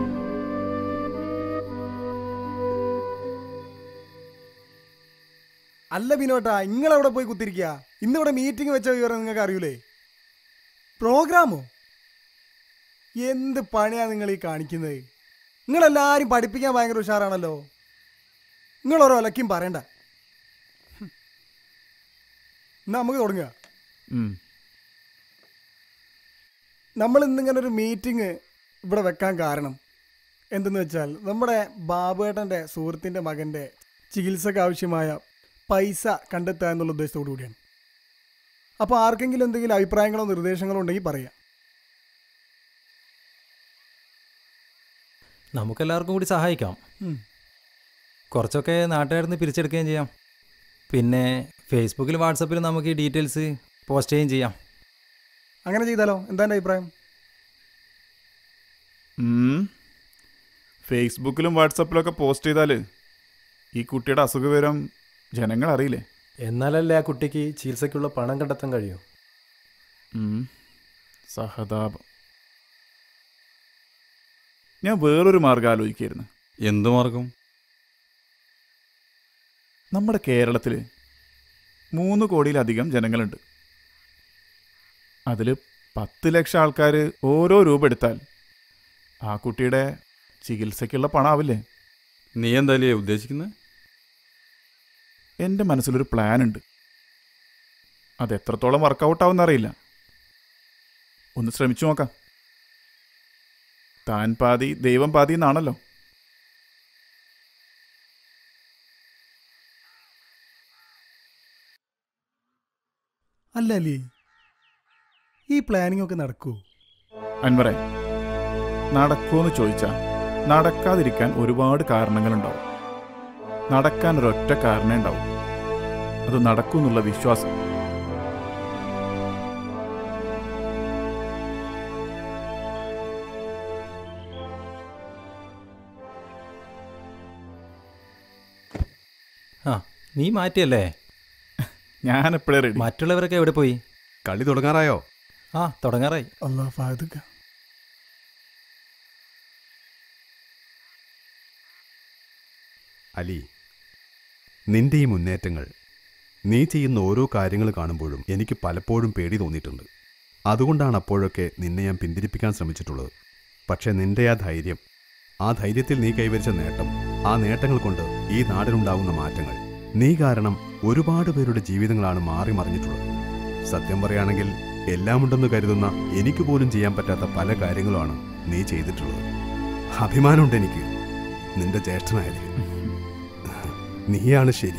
അല്ല ബിനോട്ടാ, നിങ്ങളെവിടെ പോയി കുത്തിരിക്കുക? ഇന്നിവിടെ മീറ്റിംഗ് വെച്ച വിവരം നിങ്ങൾക്ക് അറിയൂലേ? പ്രോഗ്രാമോ? എന്ത് പണിയാണ് നിങ്ങൾ ഈ കാണിക്കുന്നത്? നിങ്ങളെല്ലാവരും പഠിപ്പിക്കാൻ ഭയങ്കര ഉഷാറാണല്ലോ. നിങ്ങളോരോ ഒലക്കും പറയണ്ട. എന്നാ നമുക്ക് തുടങ്ങുക. നമ്മൾ ഇന്നിങ്ങനെ ഒരു മീറ്റിംഗ് ഇവിടെ വെക്കാൻ കാരണം എന്തെന്ന് വെച്ചാൽ, നമ്മുടെ ബാബുവേട്ടൻ്റെ സുഹൃത്തിൻ്റെ മകൻ്റെ ചികിത്സക്ക് ആവശ്യമായ പൈസ കണ്ടെത്തുക എന്നുള്ള ഉദ്ദേശത്തോടു കൂടിയാണ്. അപ്പോൾ ആർക്കെങ്കിലും എന്തെങ്കിലും അഭിപ്രായങ്ങളോ നിർദ്ദേശങ്ങളോ ഉണ്ടെങ്കിൽ പറയാം. നമുക്കെല്ലാവർക്കും കൂടി സഹായിക്കാം. കുറച്ചൊക്കെ നാട്ടുകാരിൽ നിന്ന് പിരിച്ചെടുക്കുകയും ചെയ്യാം. പിന്നെ ഫേസ്ബുക്കിൽ വാട്സപ്പിൽ നമുക്ക് ഈ ഡീറ്റെയിൽസ് പോസ്റ്റ് ചെയ്യുകയും ചെയ്യാം. അങ്ങനെ ചെയ്താലോ? എന്താ എൻ്റെ അഭിപ്രായം? ഫേസ്ബുക്കിലും വാട്സപ്പിലൊക്കെ പോസ്റ്റ് ചെയ്താൽ ഈ കുട്ടിയുടെ അസുഖവിവരം ജനങ്ങൾ അറിയില്ലേ? എന്നാലല്ലേ ആ കുട്ടിക്ക് ചികിത്സയ്ക്കുള്ള പണം കണ്ടെത്താൻ കഴിയൂ. സഹതാപം. ഞാൻ വേറൊരു മാർഗം ആലോചിക്കായിരുന്നു. എന്ത് മാർഗം? നമ്മുടെ കേരളത്തിൽ മൂന്ന് കോടിയിലധികം ജനങ്ങളുണ്ട്. അതിൽ പത്ത് ലക്ഷം ആൾക്കാർ ഓരോ രൂപ എടുത്താൽ ആ കുട്ടിയുടെ ചികിത്സയ്ക്കുള്ള പണമാവില്ലേ? നീ എന്തായാലും ഉദ്ദേശിക്കുന്നത്? എൻ്റെ മനസ്സിലൊരു പ്ലാൻ ഉണ്ട്. അത് എത്രത്തോളം വർക്കൗട്ട് ആവുമെന്നറിയില്ല. ഒന്ന് ശ്രമിച്ചു നോക്കാം. താൻ പാതി ദൈവം പാതി എന്നാണല്ലോ. അല്ല അല്ലേ, ഈ പ്ലാനിങ് ഒക്കെ നടക്കൂ? അൻവറെ, നടക്കുമെന്ന് ചോദിച്ചാൽ നടക്കാതിരിക്കാൻ ഒരുപാട് കാരണങ്ങളുണ്ടാവും. നടക്കാൻ ഒരൊറ്റ കാരണമേ ഉണ്ടാവും, അത് നടക്കും എന്നുള്ള വിശ്വാസം. ആ നീ മാറ്റിയല്ലേ? ഞാൻ എപ്പോഴേ റെഡി. മറ്റുള്ളവരൊക്കെ എവിടെ പോയി? കളി തുടങ്ങാറായോ? ആ തുടങ്ങാറായി. അല്ലാ ഫാദുക. അലി, നിന്റെ ഈ മുന്നേറ്റങ്ങൾ, നീ ചെയ്യുന്ന ഓരോ കാര്യങ്ങൾ കാണുമ്പോഴും എനിക്ക് പലപ്പോഴും പേടി തോന്നിയിട്ടുണ്ട്. അതുകൊണ്ടാണ് അപ്പോഴൊക്കെ നിന്നെ ഞാൻ പിന്തിരിപ്പിക്കാൻ ശ്രമിച്ചിട്ടുള്ളത്. പക്ഷേ നിന്റെ ആ ധൈര്യം, ആ ധൈര്യത്തിൽ നീ കൈവരിച്ച നേട്ടം, ആ നേട്ടങ്ങൾ കൊണ്ട് ഈ നാടിനുണ്ടാകുന്ന മാറ്റങ്ങൾ, നീ കാരണം ഒരുപാട് പേരുടെ ജീവിതങ്ങളാണ് മാറി മറിഞ്ഞിട്ടുള്ളത്. സത്യം പറയുകയാണെങ്കിൽ എല്ലാമുണ്ടെന്ന് കരുതുന്ന എനിക്ക് പോലും ചെയ്യാൻ പറ്റാത്ത പല കാര്യങ്ങളുമാണ് നീ ചെയ്തിട്ടുള്ളത്. അഭിമാനമുണ്ട് എനിക്ക് നിന്റെ ജ്യേഷ്ഠനായത്. നീയാണ് ശരി.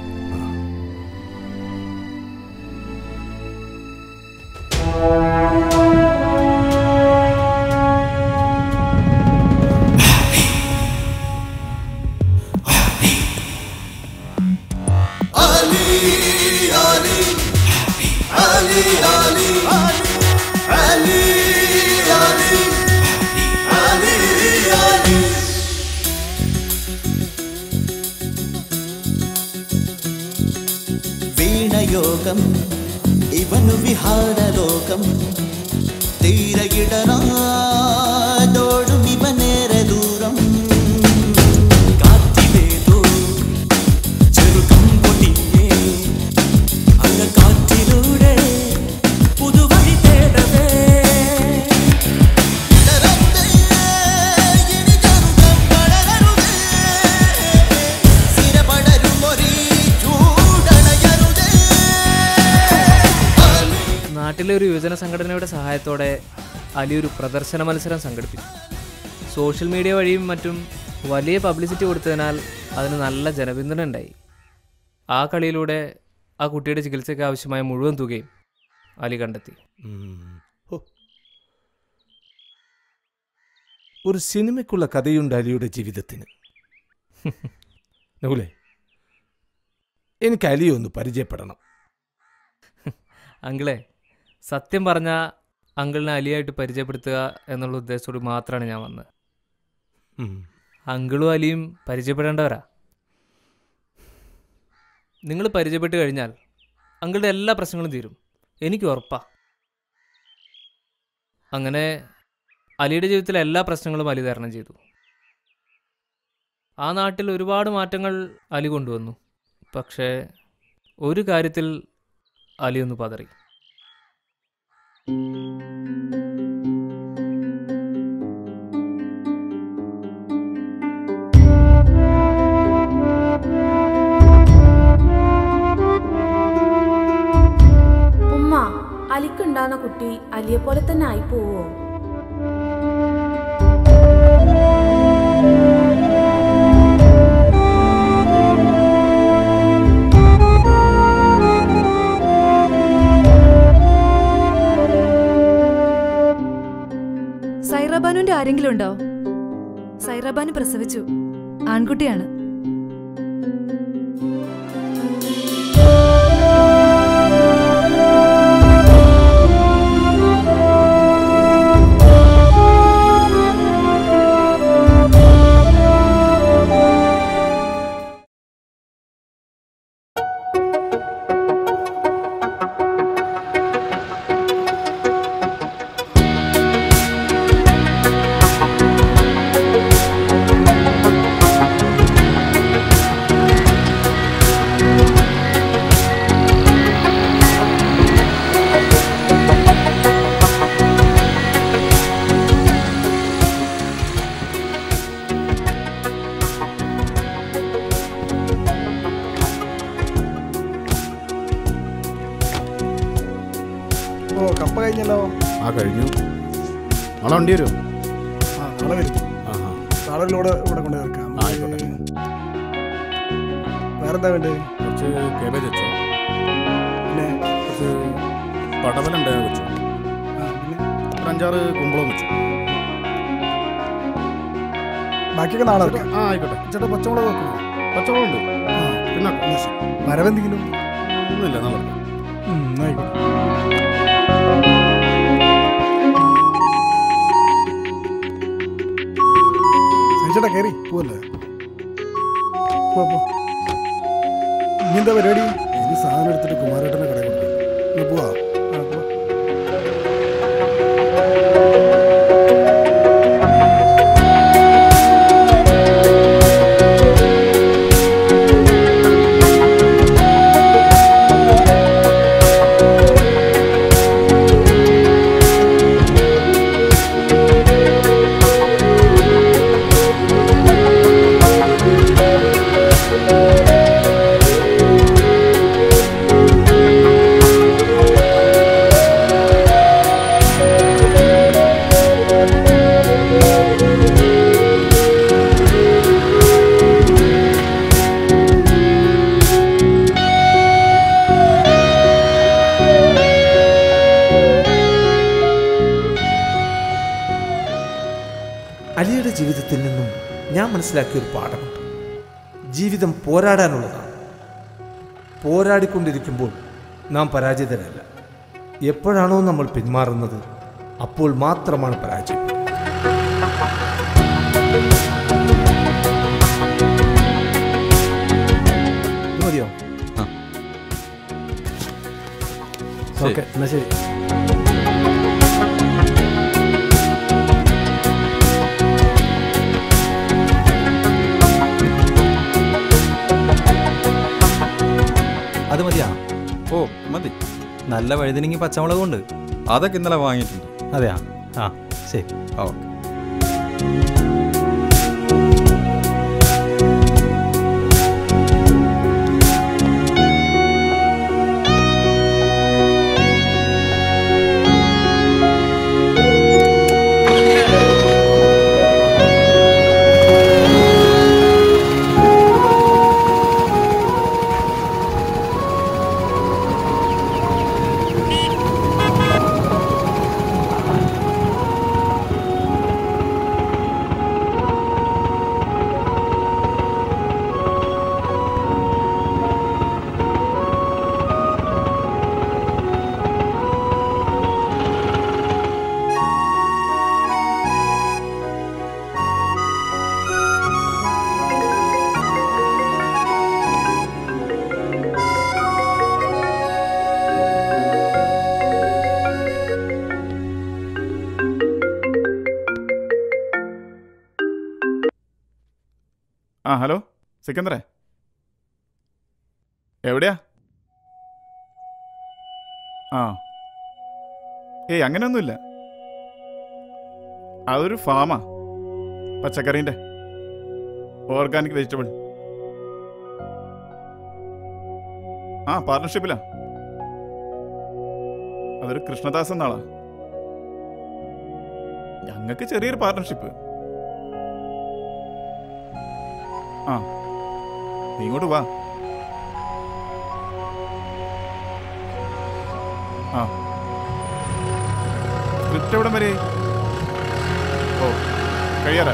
വീണയോഗം ഇവനു വിഹാരലോകം തീരയിടനാടോടും ഇവനേറെ ദൂരം കാറ്റിലേതോ ചെറുകം പൊടിയേ അഴ കാറ്റിലൂടെ പുതുവഴി തേടവേ നാട്ടിലെ ഒരു യുവജന സംഘടനയുടെ സഹായത്തോടെ അലി ഒരു പ്രദർശന മത്സരം സംഘടിപ്പിച്ചു. സോഷ്യൽ മീഡിയ വഴിയും മറ്റും വലിയ പബ്ലിസിറ്റി കൊടുത്തതിനാൽ അതിന് നല്ല ജനപിന്തുണ ഉണ്ടായി. ആ കളിയിലൂടെ ആ കുട്ടിയുടെ ചികിത്സയ്ക്ക് ആവശ്യമായ മുഴുവൻ തുകയും അലി കണ്ടെത്തി. ഒരു സിനിമയ്ക്കുള്ള കഥയുണ്ട് അലിയുടെ ജീവിതത്തിന്. നകുലേ, എനിക്ക് അലിയെ ഒന്ന് പരിചയപ്പെടണം. അങ്കിളെ, സത്യം പറഞ്ഞാൽ അങ്കിളിനെ അലിയായിട്ട് പരിചയപ്പെടുത്തുക എന്നുള്ള ഉദ്ദേശത്തോട് മാത്രമാണ് ഞാൻ വന്നത്. അങ്കിളും അലിയും പരിചയപ്പെടേണ്ടവരാ. നിങ്ങൾ പരിചയപ്പെട്ട് കഴിഞ്ഞാൽ അങ്കിളുടെ എല്ലാ പ്രശ്നങ്ങളും തീരും, എനിക്ക് ഉറപ്പാ. അങ്ങനെ അലിയുടെ ജീവിതത്തിലെ എല്ലാ പ്രശ്നങ്ങളും അലി തരണം ചെയ്തു. ആ നാട്ടിൽ ഒരുപാട് മാറ്റങ്ങൾ അലി കൊണ്ടുവന്നു. പക്ഷേ ഒരു കാര്യത്തിൽ അലി ഒന്ന് പതറി. ഉമ്മ, അലിക്കുണ്ടാകുന്ന കുട്ടി അലിയെ പോലെ തന്നെ ആയി പോവോ? സൈറാബാനുവിന്റെ ആരെങ്കിലും ഉണ്ടോ? സൈറാബാനു പ്രസവിച്ചു, ആൺകുട്ടിയാണ്. ആ കഴിഞ്ഞു. നാളെ വണ്ടി വരുമോ? ആ നാളെ വരും. നാളെ ഒരു ലോഡ് ഇവിടെ കൊണ്ട് വെക്കാം. ആയിക്കോട്ടെ. വേറെന്താ വേണ്ടത്? കുറച്ച് കേബേജ് വെച്ചോ, പിന്നെ കുറച്ച് പടവലുണ്ട് വെച്ചോ, ഒരു അഞ്ചാറ് കുമ്പളം വെച്ചു. ബാക്കിയൊക്കെ നാളെ വെക്കാം. ആ ആയിക്കോട്ടെ. ചേട്ടാ പച്ചമുളക് വെക്കണം. പച്ചമുളക് ഉണ്ട്. പിന്നെ വരവെന്തെങ്കിലും ഒന്നുമില്ല, നാളെ ആയിക്കോട്ടെ. ചേട്ടാ കയറി പോവല്ലേ? പോ പോ. ഇനി എന്താ പരിപാടി? ഇനി സാധനം എടുത്തിട്ട് കുമാരേട്ടനെ കടയിൽ കൊടുക്കും. നീ പോവാ? ആ പോ. അലിയുടെ ജീവിതത്തിൽ നിന്നും ഞാൻ മനസ്സിലാക്കിയ ഒരു പാഠമുണ്ട്. ജീവിതം പോരാടാനുള്ളതാണ്. പോരാടിക്കൊണ്ടിരിക്കുമ്പോൾ നാം പരാജിതരല്ല. എപ്പോഴാണോ നമ്മൾ പിന്മാറുന്നത് അപ്പോൾ മാത്രമാണ് പരാജയം. മതിയോ? ഓക്കെ, എന്നാ ശരി. അത് മതിയാ? ഓ മതി. നല്ല വഴുതിനെങ്കിൽ പച്ചമുളകുണ്ട്. അതൊക്കെ ഇന്നലെ വാങ്ങിയിട്ടുണ്ട്. അതെയാ? ആ ശരി. ഓക്കെ. ആ ഹലോ സിക്കന്ദറേ, എവിടെയാ? ആ ഏയ് അങ്ങനെയൊന്നുമില്ല, അതൊരു ഫാമാ, പച്ചക്കറീൻ്റെ, ഓർഗാനിക് വെജിറ്റബിൾ. ആ പാർട്ണർഷിപ്പിലാ. അതൊരു കൃഷ്ണദാസ് എന്നാളാ. ഞങ്ങൾക്ക് ചെറിയൊരു പാർട്ണർഷിപ്പ്. ആ നീ ഇങ്ങോട്ട് വാ. ആ സ്ക്രിപ്റ്റ് എവിടം വരെ? ഓ കഴിയാറാ.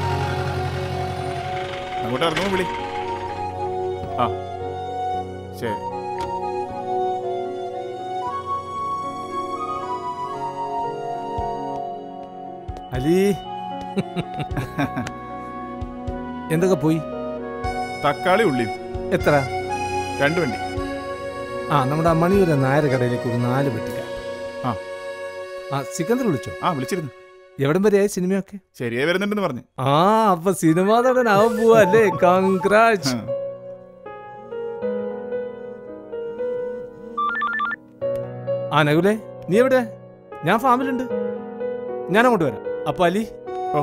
അങ്ങോട്ട് ഇറങ്ങുമോ വിളി. ആ ശരി. അലി എന്തൊക്കെ പോയി? തക്കാളി ഉള്ളി എത്ര? രണ്ട് വണ്ടി. ആ നമ്മുടെ മണിയൂര നായര കടയിലേക്ക് ഒരു നാല് പെട്ടിക്ക. ആ ആ സിക്കന്ദർ വിളിച്ചോ? ആ വിളിച്ചിരുന്നു. എവിടം വരെയായി സിനിമയൊക്കെ? ശരിയായി വരുന്നുണ്ടെന്ന് പറഞ്ഞു. ആ അപ്പൊ സിനിമ നടനാവാൻ പോവാ അല്ലേ? കൺഗ്രാറ്റ്സ്. ആ നകുലേ, നീ എവിടെ? ഞാൻ ഫാമിലുണ്ട്, ഞാൻ അങ്ങോട്ട് വരാം. അപ്പൊ അലി ഓ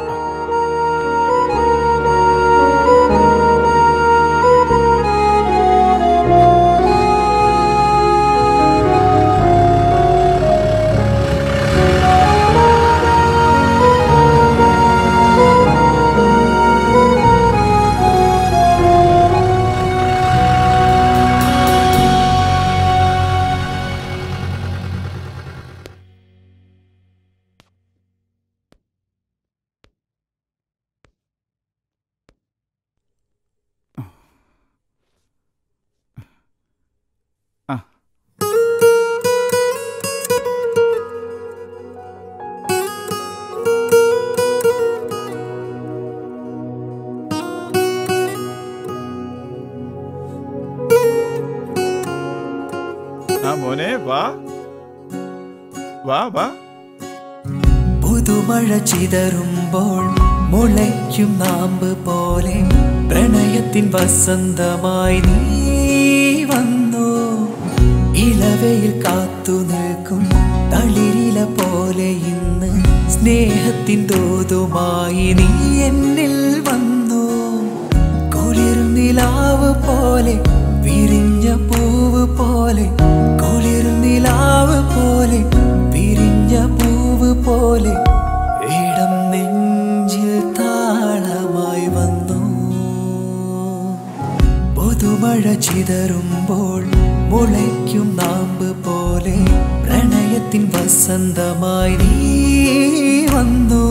മോനെ വാ വാ വാ. പുതുമഴ ചിതറുമ്പോൾ മുളയ്ക്കും നാമ്പ് പോലെ പ്രണയത്തിൻ വസന്തമായി നീ വന്നു. ഇളവയിൽ കാത്തു നിൽക്കും തളിരില പോലെ ഇന്ന് സ്നേഹത്തിൻ തോതുമായി നീ എന്നിൽ വന്നു. കുളിർനിലാവ് പോലെ വിരിഞ്ഞ പൂവ് പോലെ, കുളിർനിലാവ് പോലെ വിരിഞ്ഞ പൂവ് പോലെ ഇടം നെഞ്ചിൽ താളമായി വന്നു. പുതുമഴ ചിതറുമ്പോൾ മുളയ്ക്കും നാമ്പ് പോലെ പ്രണയത്തിൻ വസന്തമായി നീ വന്നു.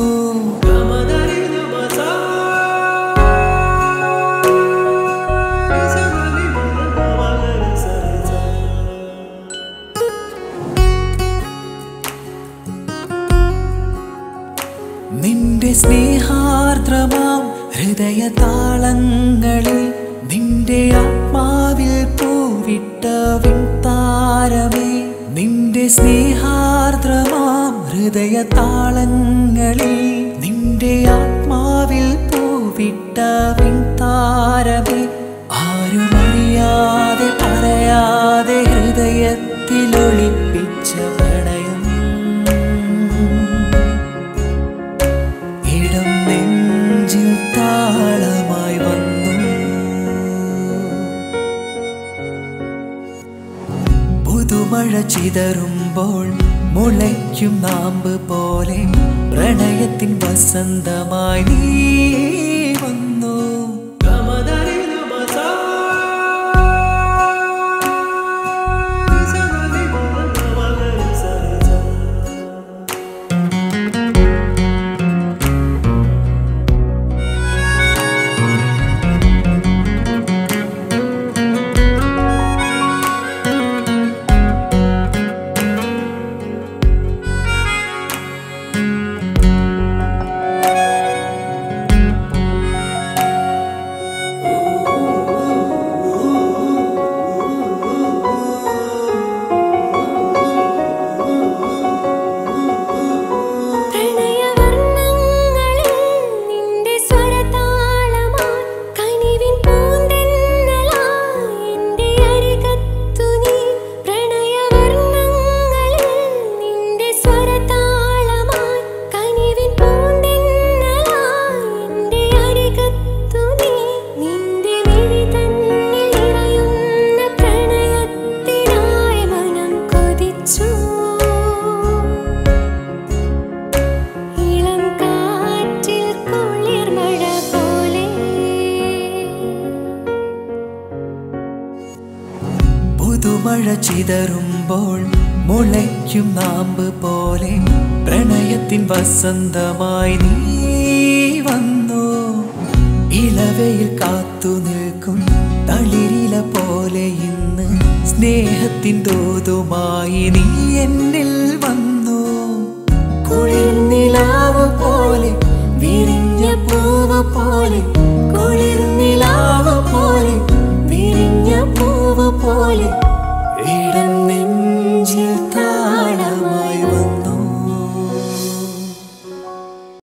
നിന്റെ സ്നേഹാർദ്രമാം ഹൃദയ താളങ്ങളിൽ നിന്റെ ആത്മാവിൽ പൂവിട്ട വിൺതാരമേ. നിന്റെ സ്നേഹാർദ്രമാം ഹൃദയ താളങ്ങളിൽ നിന്റെ ആത്മാവിൽ പൂവിട്ട വിൺതാരമേ. ആരുമറിയാതെ പറയാതെ ഹൃദയത്തിലൊളിപ്പിച്ച പ്രണയം ഇടം നെഞ്ചിൽ താളമായി വന്നു. പുതുമഴ ചിതറുമ്പോൾ മുളയ്ക്കും നാമ്പ് പോലെ പ്രണയത്തിൻ വസന്തമായി നീ വന്നു. മഴ ചിതറുമ്പോൾ മുളയ്ക്കും നാമ്പ് പോലെ പ്രണയത്തിൻ വസന്തമായി നീ വന്നു. ഇളവയിൽ കാത്തു നിൽക്കും തളിരില പോലെ ഇന്ന് സ്നേഹത്തിൻ തോതുമായി നീ എന്നിൽ വന്നു. കുളിർനിലാവ് പോലെ വിരിഞ്ഞ പൂവ് പോലെ കുളിർ